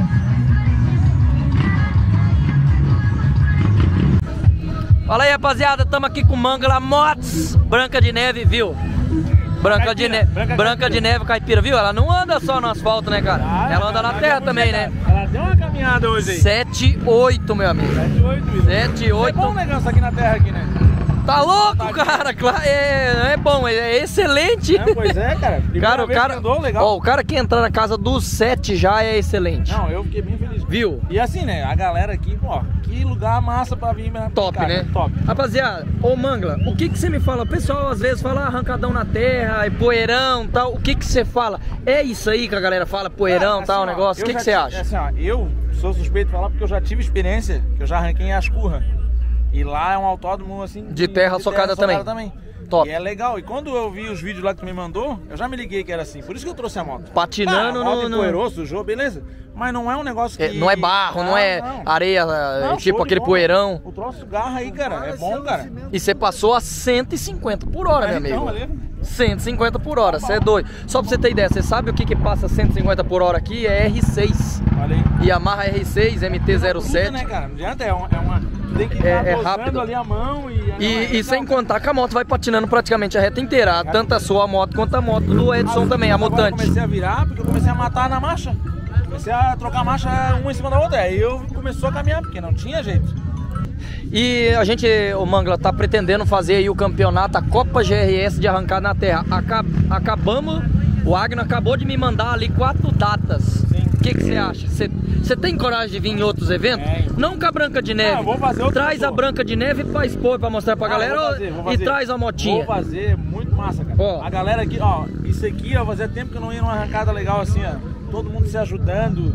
Fala aí, rapaziada, tamo aqui com Mangla Motos, Branca de Neve, viu? Branca de, ne Branca, Branca de Neve Caipira, viu? Ela não anda só no asfalto, né, cara? Ah, ela anda na terra também, né? Ela deu uma caminhada hoje aí. sete oito, meu amigo. sete oito, sete oito. É bom negócio aqui na terra, aqui, né? Tá louco, cara? É, é bom, é excelente. É, pois é, cara. Cara, o cara, andou, legal. Ó, o cara que entrar na casa dos sete já é excelente. Não, eu fiquei bem feliz. Viu? E assim, né? A galera aqui, ó, que lugar massa pra vir. Top, cara, né? Top. Rapaziada, ô Mangla, o que que você me fala? O pessoal às vezes fala arrancadão na terra, e poeirão e tal. O que que você fala? É isso aí que a galera fala, poeirão e tal, o negócio? O que que você acha? Assim, ó, eu sou suspeito de falar porque eu já tive experiência, que eu já arranquei em Ascurra. E lá é um autódromo assim... De, de terra, de socada, terra também. também. Top. E é legal. E quando eu vi os vídeos lá que tu me mandou, eu já me liguei que era assim. Por isso que eu trouxe a moto. Patinando ah, a moto no... poeirou, sujou, beleza. Mas não é um negócio que... É, não é barro, não, não é não. areia, não, tipo aquele poeirão. O troço garra aí, cara. É bom, cara. E você passou a cento e cinquenta por hora, é, meu amigo. Então, cento e cinquenta por hora, você é doido. Só pra você ter ideia, você sabe o que que passa cento e cinquenta por hora aqui? É R seis. Yamaha R seis, M T zero sete. Né, cara? Não adianta, é uma... É uma... Tem que ir é, é rápido ali a mão e, e, é e sem contar que a moto vai patinando praticamente a reta inteira, tanto a sua moto quanto a moto do Edson ah, também, a Mutante. Eu comecei a virar porque eu comecei a matar na marcha. Comecei a trocar a marcha uma em cima da outra. Aí eu começou a caminhar porque não tinha jeito. E a gente, o Mangla, tá pretendendo fazer aí o campeonato, a Copa G R S de arrancada na terra. Acab Acabamos, o Agno acabou de me mandar ali quatro datas. O que que você acha? Você tem coragem de vir em outros eventos? É. Não com a Branca de Neve. Não, vou fazer outro traz a Branca de Neve pra expor, pra mostrar pra ah, galera vou fazer, vou fazer. E traz a motinha. Vou fazer, muito massa, cara. Ó. A galera aqui, ó, isso aqui, ó, fazia tempo que eu não ia numa arrancada legal assim, ó. Todo mundo se ajudando.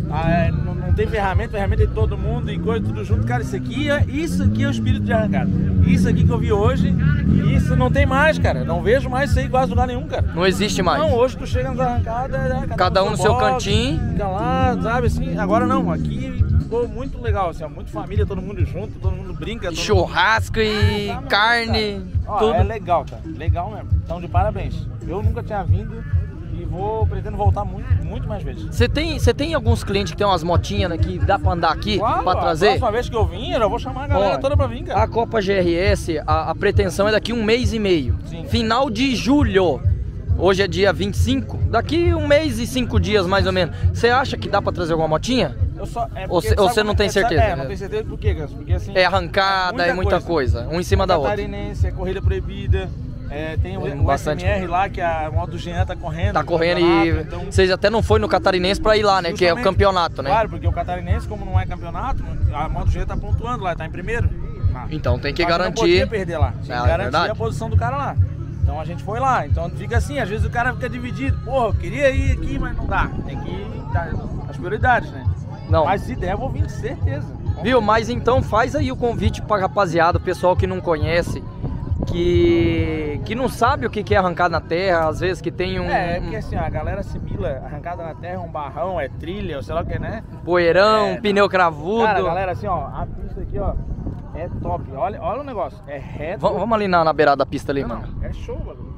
Ah, não, não tem ferramenta, ferramenta de todo mundo e coisa tudo junto. Cara, isso aqui é, isso aqui é o espírito de arrancada. Isso aqui que eu vi hoje, isso não tem mais, cara. Não vejo mais isso aí em quase lugar nenhum, cara. Não existe mais. Não, hoje tu chega nas arrancadas, né, cada, cada um no seu box, cantinho. Fica lá, sabe assim. Agora não, aqui ficou muito legal, assim, ó, muito família, todo mundo junto, todo mundo brinca. Todo Churrasco mundo... e ah, tá, carne, ó, tudo. É legal, cara. Legal mesmo. Então, de parabéns. Eu nunca tinha vindo e vou, pretendo voltar muito, muito mais vezes. Você tem, você tem alguns clientes que tem umas motinhas aqui, dá pra andar aqui, claro, pra trazer? A próxima vez que eu vim, eu vou chamar a galera ó, toda pra vir, cara. A Copa G R S, a, a pretensão é daqui um mês e meio. Sim. Final de julho. Hoje é dia vinte e cinco. Daqui um mês e cinco dias, mais ou menos. Você acha que dá pra trazer alguma motinha? Eu só, é ou você não tem certeza? É, não tem certeza por quê, Gus? Porque assim... É arrancada, é muita, é muita coisa. coisa. Um em cima é da outra. Catarinense, é corrida proibida. É, tem o, tem o bastante S M R lá, que a moto do Jean tá correndo. Tá correndo e então... vocês até não foi no Catarinense pra ir lá, né? Que é o campeonato, né? Claro, porque o Catarinense, como não é campeonato, a moto do Jean tá pontuando lá, tá em primeiro. Ah, então tem que mas garantir. Não podia perder lá, tinha é, que garantir é a posição do cara lá. Então a gente foi lá, então fica assim, às vezes o cara fica dividido. Porra, eu queria ir aqui, mas não dá. Tem que dar as prioridades, né? Não. Mas se der, eu vou vir de certeza. Viu? Mas então faz aí o convite pra rapaziada, o pessoal que não conhece, que, que não sabe o que é arrancada na terra, às vezes que tem um... É, é porque assim, a galera assimila arrancada na terra, um barrão, é trilha, ou sei lá o que, né? Poeirão, é, pneu cravudo. Cara, galera, assim, ó, a pista aqui, ó, é top. Olha, olha o negócio, é reto. V vamos ali na, na beirada da pista ali, não, mano. Não, é show, mano.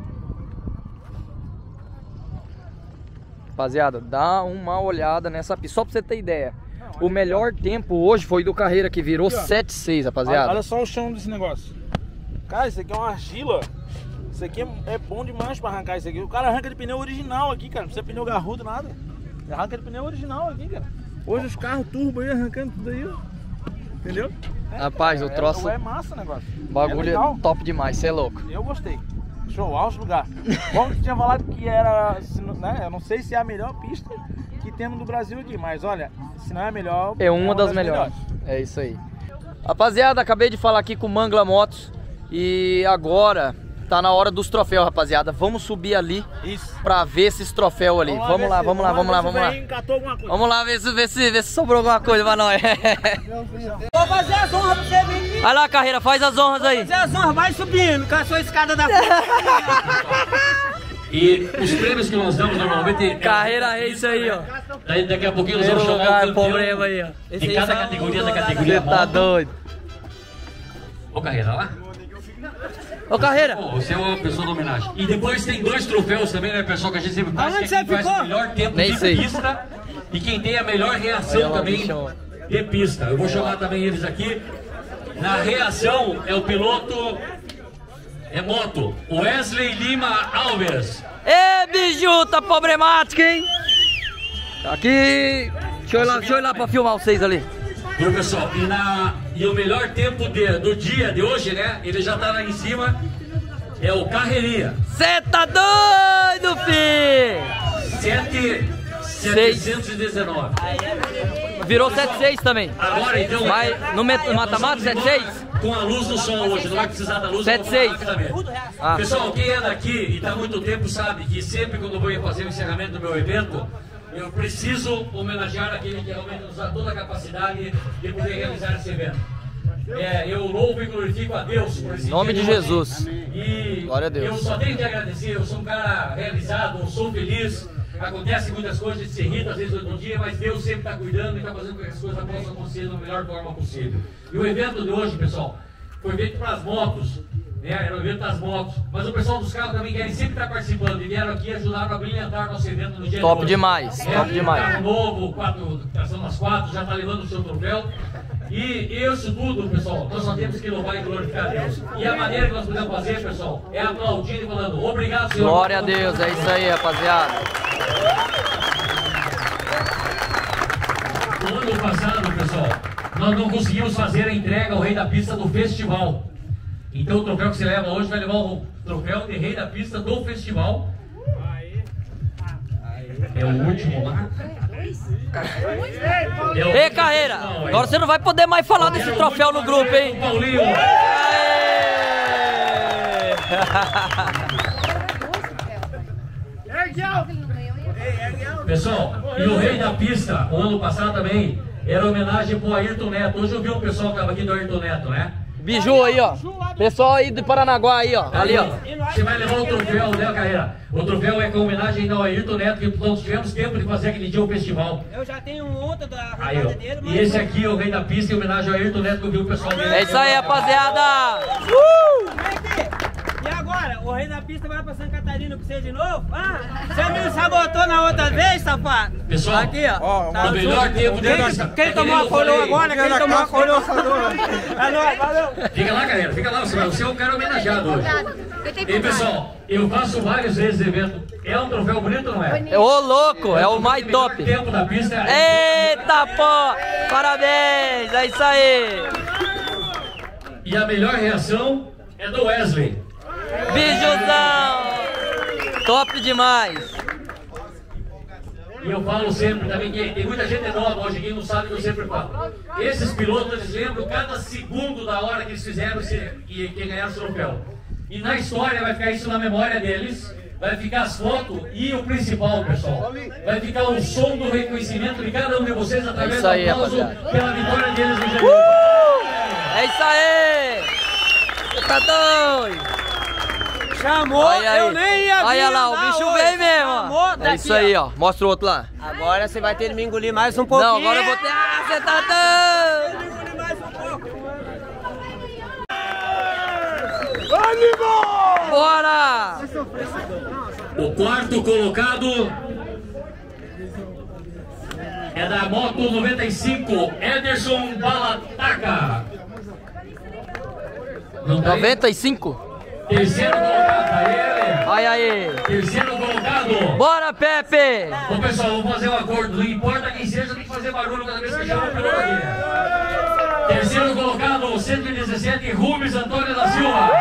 Rapaziada, dá uma olhada nessa pista, só pra você ter ideia. Não, o melhor aqui, tempo hoje foi do Carreira, que virou sete seis, rapaziada. Olha, olha só o chão desse negócio. Cara, isso aqui é uma argila. Isso aqui é, é bom demais pra arrancar isso aqui. O cara arranca de pneu original aqui, cara. Não precisa pneu garrudo, nada. Arranca de pneu original aqui, cara. Hoje os carros turbo aí arrancando tudo aí, ó. Entendeu? É, rapaz, cara, o troço... É, é massa o negócio. Bagulho é, é top demais, você é louco. Eu gostei. Show, alto lugar. Como que tinha falado que era, né? Eu não sei se é a melhor pista que temos no Brasil aqui, mas olha, se não é a melhor... É uma, é uma das, das melhores. melhores. É isso aí. Rapaziada, acabei de falar aqui com o Mangla Motos e agora tá na hora dos troféus, rapaziada. Vamos subir ali Isso. pra ver esses troféus ali. Vamos lá, vamos lá, vamos lá, vamos lá. Vamos lá ver se, ver se, ver se sobrou alguma coisa pra nós. Vou fazer as honras pra você vir. Vai lá, Carreira, faz as honras aí. Vou fazer as honras, vai subindo, com a sua escada da E os prêmios que nós damos normalmente... Carreira é isso aí, ó. Daí daqui a pouquinho nós vamos chamar lugar, o campeão problema aí, ó. Esse de cada categoria da categoria Você tá moto. doido. Ô, Carreira, lá. Ô, Carreira. Pô, você é uma pessoa de homenagem. E depois tem dois troféus também, né, pessoal, que a gente sempre faz. Aonde que é quem você faz ficou? o melhor tempo Nem de sei. pista e quem tem a melhor reação também de pista. Eu vou chamar também eles aqui. Na reação é o piloto... É moto, Wesley Lima Alves. Ê, bijuta problemática, hein? Aqui. Deixa eu ir lá, deixa eu ir lá pra filmar vocês ali. Viu, pessoal? E, na, e o melhor tempo de, do dia de hoje, né? Ele já tá lá em cima. É o Carreirinha. Cê tá doido, fi! sete setecentos e dezenove. Virou sete seis também. Agora então. Vai no mata-mata sete seis? Com a luz do sol hoje, não vai precisar da luz. sete seis. Ah. Pessoal, quem é daqui e tá há muito tempo sabe que sempre quando eu vou fazer o encerramento do meu evento, eu preciso homenagear aquele que realmente nos dá toda a capacidade de poder realizar esse evento. É, eu louvo e glorifico a Deus por esse Em nome de Jesus. E glória a Deus. Eu só tenho que agradecer, eu sou um cara realizado, eu sou feliz. Acontece muitas coisas, a gente se irrita às vezes no dia, mas Deus sempre está cuidando e está fazendo com que as coisas possam acontecer da melhor forma possível. E o evento de hoje, pessoal, foi feito para as motos, né? Era o evento das motos, mas o pessoal dos carros também querem sempre estar participando e vieram aqui ajudar a brilhantar nosso evento no dia top de hoje. Demais, é, top demais. Carro novo, quatro, tração das quatro, já está levando o seu troféu. E isso tudo, pessoal, nós só temos que louvar e glorificar a Deus. E a maneira que nós podemos fazer, pessoal, é aplaudindo e falando obrigado, Senhor. Glória a Deus, é isso aí, rapaziada. No ano passado, pessoal, nós não conseguimos fazer a entrega ao rei da pista do festival. Então o troféu que você leva hoje vai levar o troféu de rei da pista do festival. É o último lá. É o... Ei, Carreira, agora você não vai poder mais falar desse troféu no grupo, hein? Paulinho. Pessoal, e o rei da pista, o ano passado também, era homenagem pro Ayrton Neto. Hoje eu vi um pessoal que tava aqui do Ayrton Neto, né? Biju aí, ó. Pessoal aí do Paranaguá aí, ó. Ali, ó. Você vai levar o troféu, né, Carreira? O troféu é com homenagem ao Ayrton Neto, que nós tivemos tempo de fazer aquele dia o festival. Eu já tenho um outro da aí, ó. Dele, mas... E esse aqui, o rei da pista, em homenagem ao Ayrton Neto, que eu vi o pessoal dele. É isso aí, rapaziada! Uh! E agora, o rei da pista vai pra Santa Catarina com você de novo? Ah, você me sabotou na outra vez, safado? Pessoal, aqui, ó. Oh, tá o melhor tempo quem, dele. Quem tomou a coroa agora? Quem tomou a coroa? É nóis, valeu. Fica lá, galera, fica lá, você é o cara homenageado hoje. E pessoal, eu faço várias vezes evento. É um troféu bonito ou não é? Ô louco, é o mais top. Tempo da pista. Eita pô, parabéns, é isso aí. E a melhor reação é do Wesley. Bijuzão! Top demais! E eu falo sempre também que tem muita gente nova hoje, quem não sabe que eu sempre falo. Esses pilotos, eles lembram cada segundo da hora que eles fizeram e que ganharam o troféu. E na história vai ficar isso na memória deles, vai ficar as fotos e o principal, pessoal, vai ficar o som do reconhecimento de cada um de vocês através do aplauso pela vitória deles no Janeiro. Uh! É isso aí! Você tá doido? Chamou, olha eu nem ia vir. Olha lá, o bicho hoje. Veio mesmo, ó. É isso aí, ó. Mostra o outro lá. Agora você vai ter de me engolir mais um pouquinho. Não, agora eu vou ter... Ah, você tá doido! Me engolir mais um pouco. Animal! Bora! O quarto colocado é da moto noventa e cinco, Ederson Balataca. noventa e cinco? Terceiro colocado, aí, aí, aí. Terceiro colocado. Bora, Pepe! Ô pessoal, vamos fazer um acordo. Não importa quem seja, tem que fazer barulho cada vez que chama o piloto aqui. Terceiro colocado, cento e dezessete, Rubens Antônio da Silva.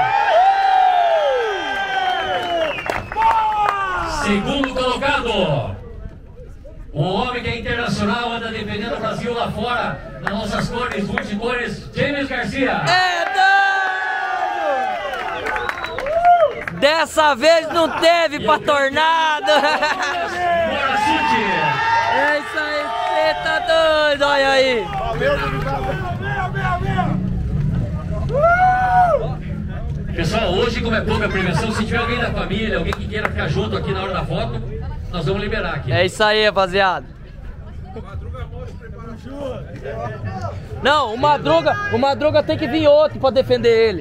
Segundo colocado, o homem que é internacional, anda defendendo o Brasil lá fora, nas nossas cores, multicores, James Garcia. É doido! Dessa vez não teve pra tornado. É isso aí, você tá doido, olha aí. Pessoal, hoje como é pouca prevenção, se tiver alguém da família, alguém que queira ficar junto aqui na hora da foto, nós vamos liberar aqui. É isso aí, rapaziada. Não, o Madruga, o Madruga tem que vir outro pra defender ele.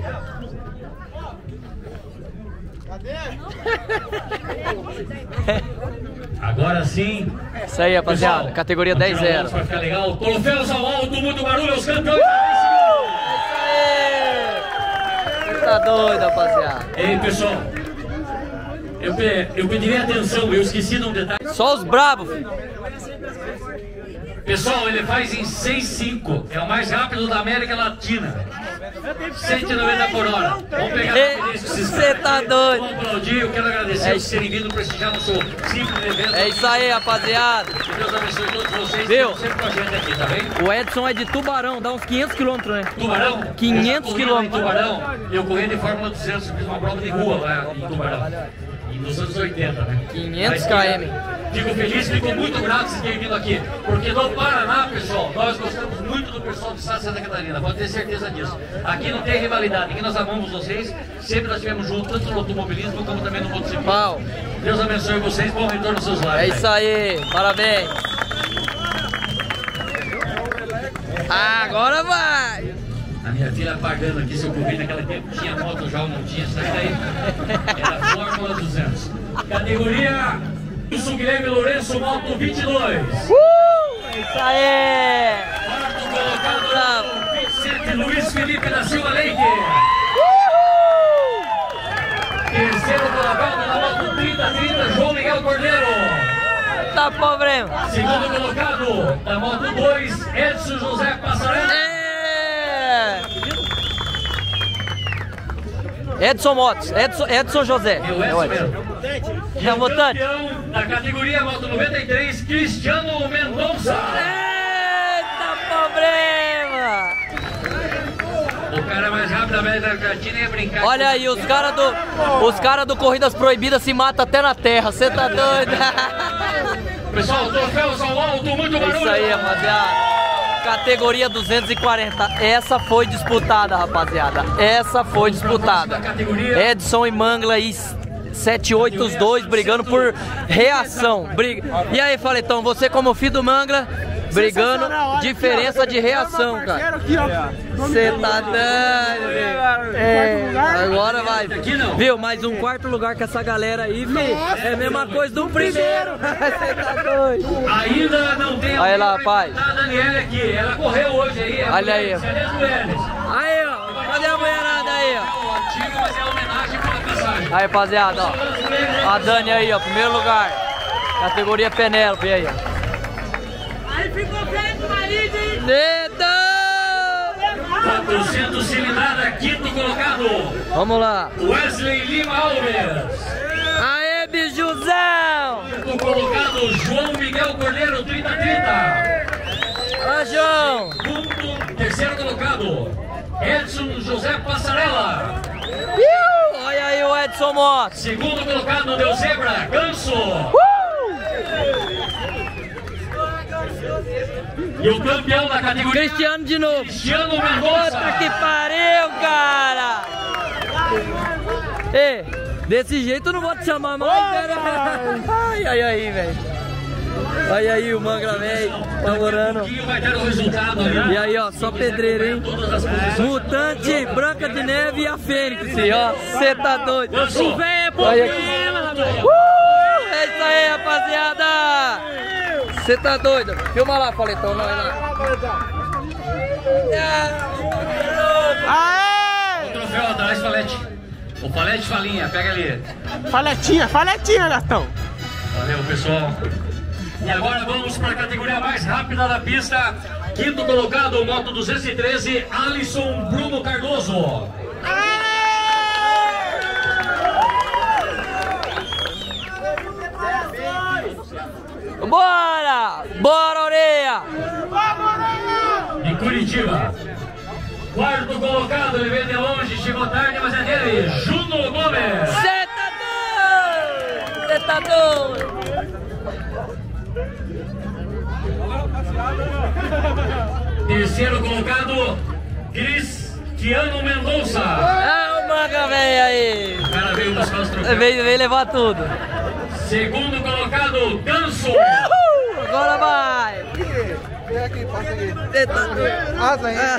Agora sim. Isso aí, rapaziada. Pessoal, categoria dez zero. Vai ficar legal. Troféus ao alto, muito barulho, os campeões. Tá doido, rapaziada. Ei, pessoal, eu, pe eu pediria atenção, eu esqueci de um detalhe. Só os bravos. Pessoal, ele faz em seis cinco, é o mais rápido da América Latina. cento e noventa por hora. Vamos pegar a referência. Você tá doido. Vamos aplaudir, eu quero agradecer é por terem vindo prestigiar nosso simples evento. É isso aí, rapaziada. Que Deus abençoe todos vocês. Viu? Sempre com a gente aqui, tá bem? O Edson é de Tubarão, dá uns quinhentos quilômetros, né? Tubarão? quinhentos quilômetros. Em Tubarão, eu corri de Fórmula duzentos, fiz uma prova de rua lá em Tubarão. Nos anos oitenta, né? quinhentos quilômetros. Fico feliz, fico muito grato de ter vindo aqui. Porque no Paraná, pessoal, nós gostamos muito do pessoal do estado de Santa Catarina, pode ter certeza disso. Aqui não tem rivalidade, aqui nós amamos vocês, sempre nós estivemos juntos, tanto no automobilismo como também no motociclismo. Deus abençoe vocês, bom retorno aos seus lares. É isso aí, parabéns. Agora vai! A minha filha pagando aqui, se eu corri naquela tempo, tinha moto já ou não tinha, isso daí era Fórmula duzentos. Categoria Wilson Guilherme Lourenço, moto vinte e dois. Uh! Isso aí! Quarto colocado, vinte e sete, Luiz Felipe da Silva Leite. Uhul! Terceiro colocado na moto trinta trinta, João Miguel Cordeiro. Tá problema. Segundo colocado, da moto dois, Edson José Passarelli. É. Edson Motos, Edson, Edson José. É o Edson mesmo. É o mutante. Campeão da categoria moto noventa e três, Cristiano Mendonça. Eita problema! O era mais rápido, a América Latina ia brincar. Olha aí, os caras do, os cara do Corridas Proibidas se matam até na terra, você tá doido? Pessoal, troféus ao alto, muito barulho. É isso aí, rapaziada. Categoria duzentos e quarenta, essa foi disputada, rapaziada. Essa foi disputada. Edson e Mangla aí, sete oito os dois brigando por reação. Briga. E aí, Faletão, você como filho do Mangla, brigando, diferença de reação, cara. Você tá dando, é, agora vai. Viu, mais um quarto lugar com essa galera aí, filho. É a mesma coisa do primeiro. Você tá doido. Ainda não tem. Olha lá, rapaz. A Daniela aqui, ela correu hoje aí. Olha aí. Ó. Aí, ó. Cadê a mulherada aí, ó? Antigo, mas é homenagem pela passagem. Aí, rapaziada, ó. A Dani aí, ó, primeiro lugar. Categoria Penélope aí, ó. Aí ficou feito, marido, hein? Dedo! quatrocentos cilindrada, quinto colocado. Vamos lá. Wesley Lima Alves. Aê, bijuzão! Quinto colocado, João Miguel Cordeiro, trinta trinta. Ó, João! Segundo, terceiro colocado, Edson José Passarella. Iu! Olha aí o Edson Motos. Segundo colocado, deu zebra, Ganso. Uh! E o campeão da categoria... Cristiano de novo. Cristiano Mendonça. Puta que pariu, cara. Ei, desse jeito eu não vou te chamar mais, cara. Ai, ai, ai, velho. Olha aí o Mangla, velho, favorando. Vai ter o resultado ali. E aí, ó, só pedreiro, hein? Mutante, Branca de Neve e a Fênix, ó. Você tá doido. O velho é problema, rapaz. Uh, é isso aí, rapaziada. Você tá doido? Filma lá, Faletão, não é lá. Aê! O troféu atrás, Falete. O Falete Falinha, pega ali. Faletinha, faletinha, gatão. Valeu, pessoal. E agora vamos para a categoria mais rápida da pista. Quinto colocado, moto duzentos e treze, Alisson Bruno Cardoso. Bora! Bora, orelha! Em Curitiba. Quarto colocado, ele veio de longe, chegou tarde, mas é dele, Juno Gomes. Cê tá doido! Cê tá doido! Terceiro colocado, Cristiano Mendonça. É o Manga, velho, aí! O cara veio buscar os troféus. Veio, veio levar tudo. Segundo colocado, Ganso. Uhul! Agora vai! Vem aqui, passa aqui. Eita. Asa aí.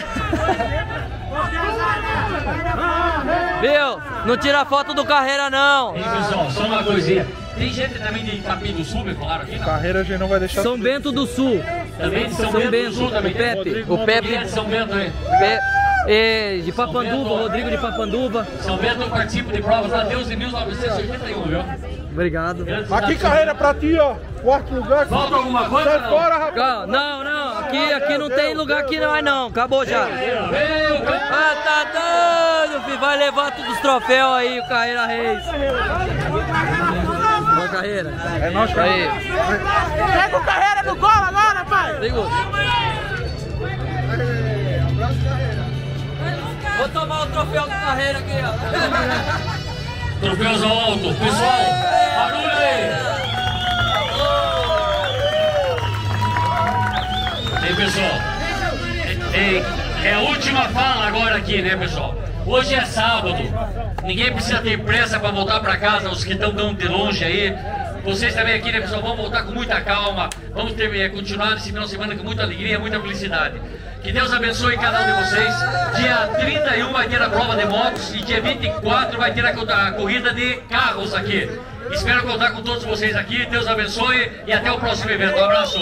Viu? Não tira foto do Carreira, não. E pessoal, só uma coisinha. Tem gente também de Capim do Sul, me falaram aqui, não? Carreira a gente não vai deixar. São Bento do Sul. Também de São, São Bento, Bento, do Sul também. o Pepe. O Quem é Pepe. de São Bento aí? Pe... E de Papanduva, Rodrigo de Papanduva. São Bento, eu participo de provas lá desde mil novecentos e oitenta e um, viu? Obrigado. Aqui, Carreira, pra ti, ó. Quarto lugar. Falta alguma coisa? Sai Não? fora, rapaz. Não, não, aqui, aqui não tem lugar aqui não, não. Acabou já. Veio, Ah, tá doido, filho. Vai levar todos os troféus aí, o Carreira Reis. Boa, Carreira. É nóis, Aí. Pega o Carreira no gol agora, pai. Segura. Vou tomar o troféu do Carreira aqui, ó. Troféus ao alto. Pessoal, barulho aí. Ei, pessoal. Ei, é a última fala agora aqui, né, pessoal? Hoje é sábado. Ninguém precisa ter pressa para voltar para casa, os que estão tão de longe aí. Vocês também aqui, né, pessoal? Vamos voltar com muita calma. Vamos ter, é, continuar esse final de semana com muita alegria, muita felicidade. Que Deus abençoe cada um de vocês. Dia trinta e um vai ter a prova de motos e dia vinte e quatro vai ter a, a corrida de carros aqui. Espero contar com todos vocês aqui. Deus abençoe e até o próximo evento. Um abraço.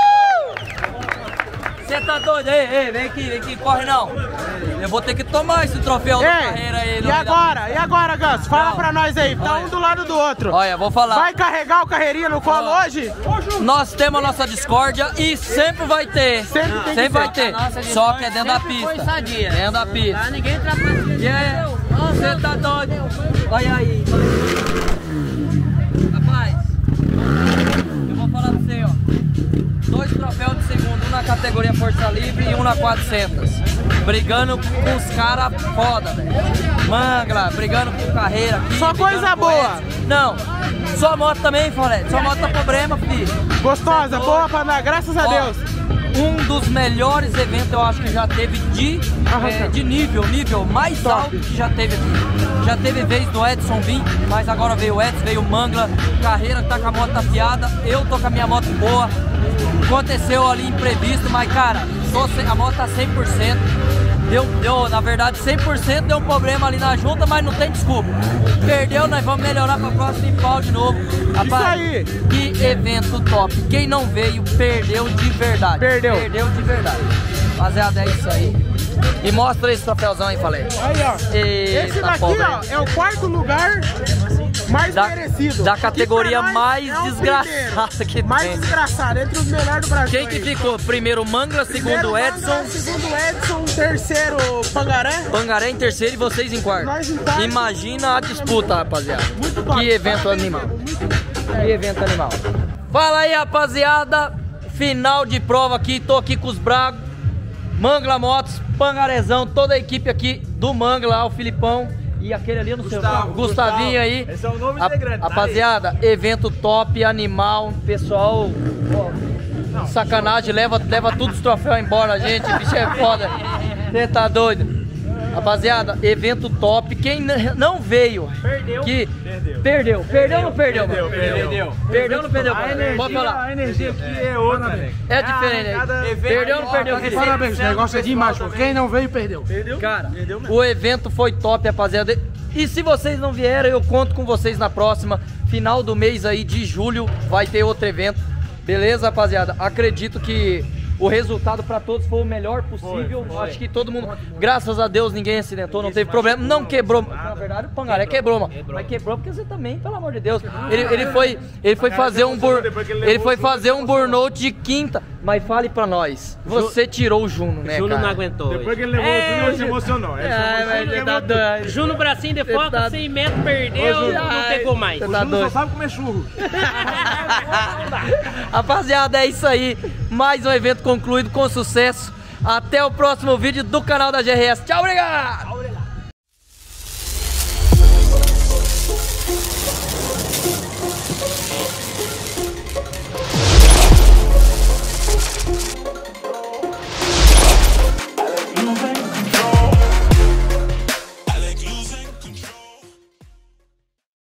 Você tá doido? Ei, ei, vem aqui, vem aqui, corre não. Eu vou ter que tomar esse troféu da Carreira aí. E agora? E agora, Ganso? Fala Não. pra nós aí. Tá Olha. um do lado do outro. Olha, vou falar. Vai carregar o Carreirinha no colo Ó. hoje? Nós temos a nossa discórdia e sempre vai ter. Sempre tem que Sempre vai ter. ter. Só que é dentro da pista. Foi sadia. Dentro da pista. Tá, ninguém trapaceia. E é, você tá doido? Olha aí. Rapaz, eu vou falar pra você, ó. Dois troféus de segundo, um na categoria Força Livre e um na quatrocentos. brigando com os caras foda, velho. Mangla, brigando com carreira aqui. Só coisa boa. Não, sua moto também, Folete. Sua moto tá problema, filho. Gostosa, Chegou. boa pra dar, graças a Ó, Deus. Um dos melhores eventos, eu acho que já teve de, é, de nível, nível mais Top. alto que já teve aqui. Já teve vez do Edson vir, mas agora veio o Edson, veio o Mangla, Carreira que tá com a moto afiada, eu tô com a minha moto boa. Aconteceu ali imprevisto, mas cara, tô sem, a moto tá cem por cento. Deu, deu, na verdade, cem por cento deu um problema ali na junta, mas não tem desculpa. Perdeu, nós vamos melhorar pra próxima e pau de novo. Rapaz, isso aí! Que evento top. Quem não veio, perdeu de verdade. Perdeu. Perdeu de verdade. Rapaziada, é isso aí. E mostra esse troféuzão aí, falei. Aí, ó. Eita, esse daqui, pobre. ó, é o quarto lugar mais da, merecido. Da categoria mais é desgraçada que mais tem. Mais desgraçada, entre os melhores do Brasil. Quem que aí. ficou? Primeiro Mangla, segundo Primeiro Edson. Mangla, segundo Edson, terceiro Pangaré. Pangaré em terceiro e vocês em quarto. Nós em quarto. Imagina a disputa, rapaziada. Muito top. Que evento Parabéns, animal. Muito... Que evento animal. Fala aí, rapaziada. Final de prova aqui. Tô aqui com os Bragos. Mangla Motos, Pangarezão, toda a equipe aqui do Mangla, lá, o Filipão e aquele ali, eu não sei, Gustavo, Gustavinho Gustavo. aí. Esse é o novo integrante. Rapaziada, evento top, animal, pessoal, ó, não, sacanagem, leva, leva tudo os troféus embora, gente, bicho é foda, você tá doido. Rapaziada, evento top, quem não veio, perdeu, que perdeu, perdeu, perdeu ou não perdeu? Perdeu, perdeu, perdeu, perdeu ou não perdeu? A energia, Pode falar. A energia aqui é outra, velho. É diferente, né? Perdeu ou não perdeu? Parabéns, o negócio é demais, quem não veio, perdeu. Perdeu? Cara, perdeu o evento foi top, rapaziada. E se vocês não vieram, eu conto com vocês na próxima. Final do mês aí de julho vai ter outro evento. Beleza, rapaziada? Acredito que o resultado para todos foi o melhor possível. Foi, foi. Acho que todo mundo, graças a Deus, ninguém acidentou, não teve problema, não quebrou. Na verdade, o Pangaré quebrou, mano. Mas quebrou porque você também, pelo amor de Deus. Ele, ele foi, ele foi fazer um bur, ele foi fazer um burnout de quinta. Mas fale pra nós, você tirou o Juno, né, Juno cara? não aguentou. Depois que ele levou o Juno, ele se emocionou. É, tá doido. Juno bracinho de foca, cem metros, perdeu, não pegou mais. O Juno só sabe comer churro. Rapaziada, é isso aí. Mais um evento concluído com sucesso. Até o próximo vídeo do canal da G R S. Tchau, obrigado!